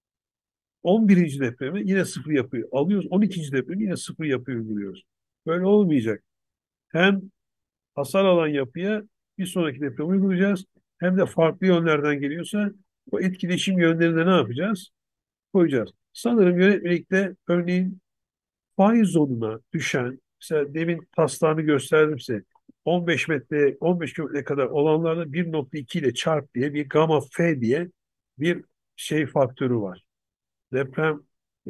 S2: 11. depremi yine sıfır yapıyor. Alıyoruz 12. depremi yine sıfır yapıyor uyguluyoruz. Böyle olmayacak. Hem hasar alan yapıya bir sonraki depremi uygulayacağız. Hem de farklı yönlerden geliyorsa o etkileşim yönlerinde ne yapacağız? Koyacağız. Sanırım yönetmelikte örneğin faiz zonuna düşen, mesela demin taslağını gösterdim size, 15 metre, 15 kilometre kadar olanlarda 1,2 ile çarp diye bir gamma F diye bir şey faktörü var. Deprem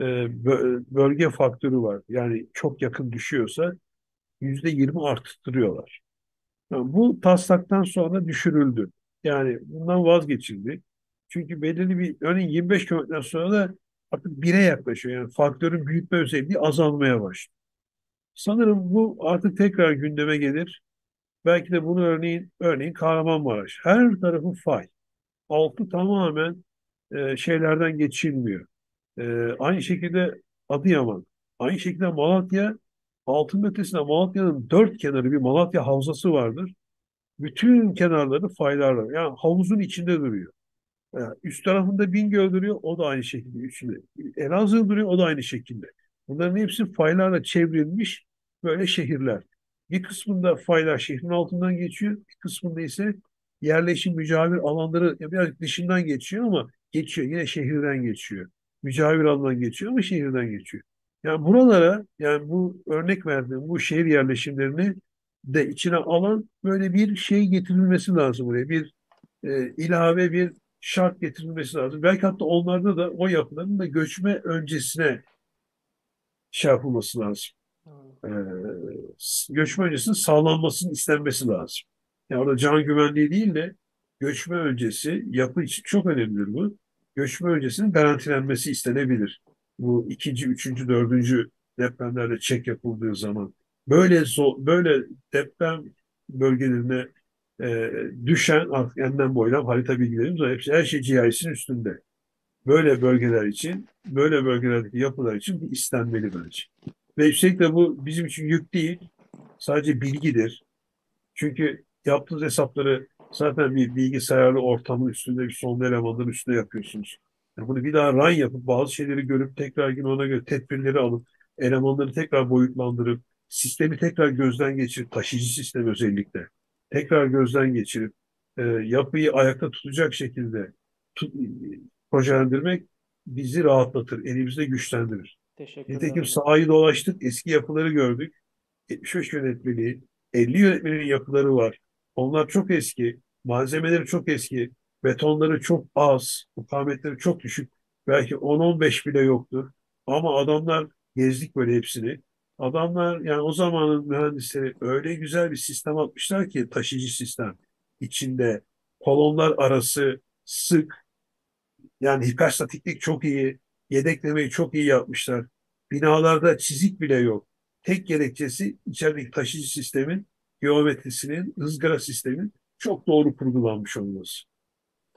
S2: bölge faktörü var. Yani çok yakın düşüyorsa %20 arttırıyorlar. Yani bu taslaktan sonra düşürüldü. Yani bundan vazgeçildi. Çünkü belirli bir, örneğin 25 kilometreden sonra da artık 1'e yaklaşıyor. Yani faktörün büyütme özelliği azalmaya başlıyor. Sanırım bu artık tekrar gündeme gelir. Belki de bunu örneğin Kahramanmaraş. Her tarafı fay. Altı tamamen şeylerden geçilmiyor. Aynı şekilde Adıyaman. Aynı şekilde Malatya. Altın ötesinde Malatya'nın dört kenarı bir Malatya havzası vardır. Bütün kenarları faylarla. Yani havuzun içinde duruyor. Yani üst tarafında Bingöl duruyor. O da aynı şekilde içinde. Elazığ duruyor. O da aynı şekilde. Bunların hepsi faylarla çevrilmiş böyle şehirler. Bir kısmında faylar şehrin altından geçiyor. Bir kısmında ise yerleşim mücavir alanları ya biraz dışından geçiyor ama geçiyor. Yine şehirden geçiyor. Mücavir alandan geçiyor ama şehirden geçiyor. Yani buralara, yani bu örnek verdiğim bu şehir yerleşimlerini de içine alan böyle bir şey getirilmesi lazım buraya. Bir ilave bir şart getirilmesi lazım. Belki hatta onlarda da o yapıların da göçme öncesine şey yapılması lazım. E, Göçme öncesinin sağlanmasının istenmesi lazım. Yani orada can güvenliği değil de göçme öncesi yapı için çok önemlidir bu. Göçme öncesinin garantilenmesi istenebilir. Bu ikinci, üçüncü, dördüncü depremlerde çek yapıldığı zaman. Böyle deprem bölgelerine düşen artık enlem boylam harita bilgilerimiz var. Hepsi, her şey GIS'in üstünde. Böyle bölgeler için, böyle bölgelerdeki yapılar için bir istenmeli bence. Ve üstelik de bu bizim için yük değil, sadece bilgidir. Çünkü yaptığınız hesapları zaten bir bilgisayarlı ortamın üstünde, bir son elemanların üstünde yapıyorsunuz. Yani bunu bir daha run yapıp bazı şeyleri görüp tekrar yine ona göre tedbirleri alıp elemanları tekrar boyutlandırıp sistemi tekrar gözden geçirip taşıyıcı sistem özellikle tekrar gözden geçirip yapıyı ayakta tutacak şekilde tut, projelendirmek bizi rahatlatır, elimizde güçlendirir.
S1: Teşekkürler
S2: Nitekim
S1: hocam.
S2: sahayı dolaştık, eski yapıları gördük. 75 yönetmeliği, 50 yönetmeliğin yapıları var. Onlar çok eski, malzemeleri çok eski, betonları çok az, mukavemetleri çok düşük. Belki 10-15 bile yoktur. Ama adamlar, gezdik böyle hepsini. Adamlar yani o zamanın mühendisleri öyle güzel bir sistem atmışlar ki, taşıyıcı sistem. İçinde kolonlar arası sık, yani hiperstatiklik çok iyi, yedeklemeyi çok iyi yapmışlar. Binalarda çizik bile yok. Tek gerekçesi içerideki taşıyıcı sistemin, geometrisinin, ızgara sistemin çok doğru kurgulanmış olması.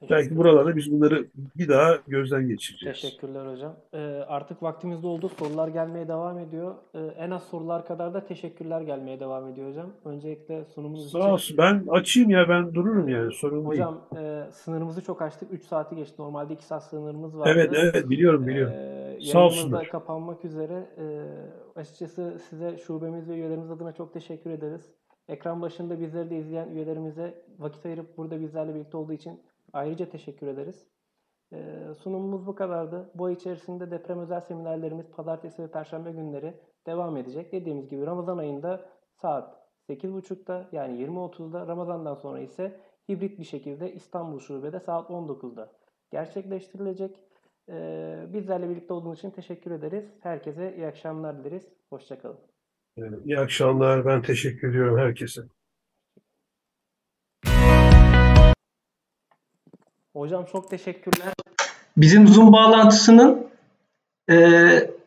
S2: Belki buralarda biz bunları bir daha gözden geçireceğiz.
S1: Teşekkürler hocam. Artık vaktimiz doldu. Sorular gelmeye devam ediyor. En az sorular kadar da teşekkürler gelmeye devam ediyor hocam. Öncelikle sunumunuz için.
S2: Sağ olsun. Ben açayım ya, ben dururum yani, sorun değil.
S1: Hocam sınırımızı çok aştık. 3 saati geçti. Normalde 2 saat sınırımız vardı.
S2: Evet biliyorum. Sağ
S1: Yayınımız da
S2: olsunlar.
S1: kapanmak üzere. Açıkçası size şubemiz ve üyelerimiz adına çok teşekkür ederiz. Ekran başında bizleri de izleyen üyelerimize vakit ayırıp burada bizlerle birlikte olduğu için ayrıca teşekkür ederiz. Sunumumuz bu kadardı. Bu ay içerisinde deprem özel seminerlerimiz pazartesi ve perşembe günleri devam edecek. Dediğimiz gibi Ramazan ayında saat 8.30'da yani 20.30'da, Ramazan'dan sonra ise hibrit bir şekilde İstanbul Şube'de saat 19'da gerçekleştirilecek. Bizlerle birlikte olduğunuz için teşekkür ederiz. Herkese iyi akşamlar dileriz. Hoşçakalın.
S2: İyi akşamlar. Ben teşekkür ediyorum herkese.
S1: Hocam çok teşekkürler.
S4: Bizim Zoom bağlantısının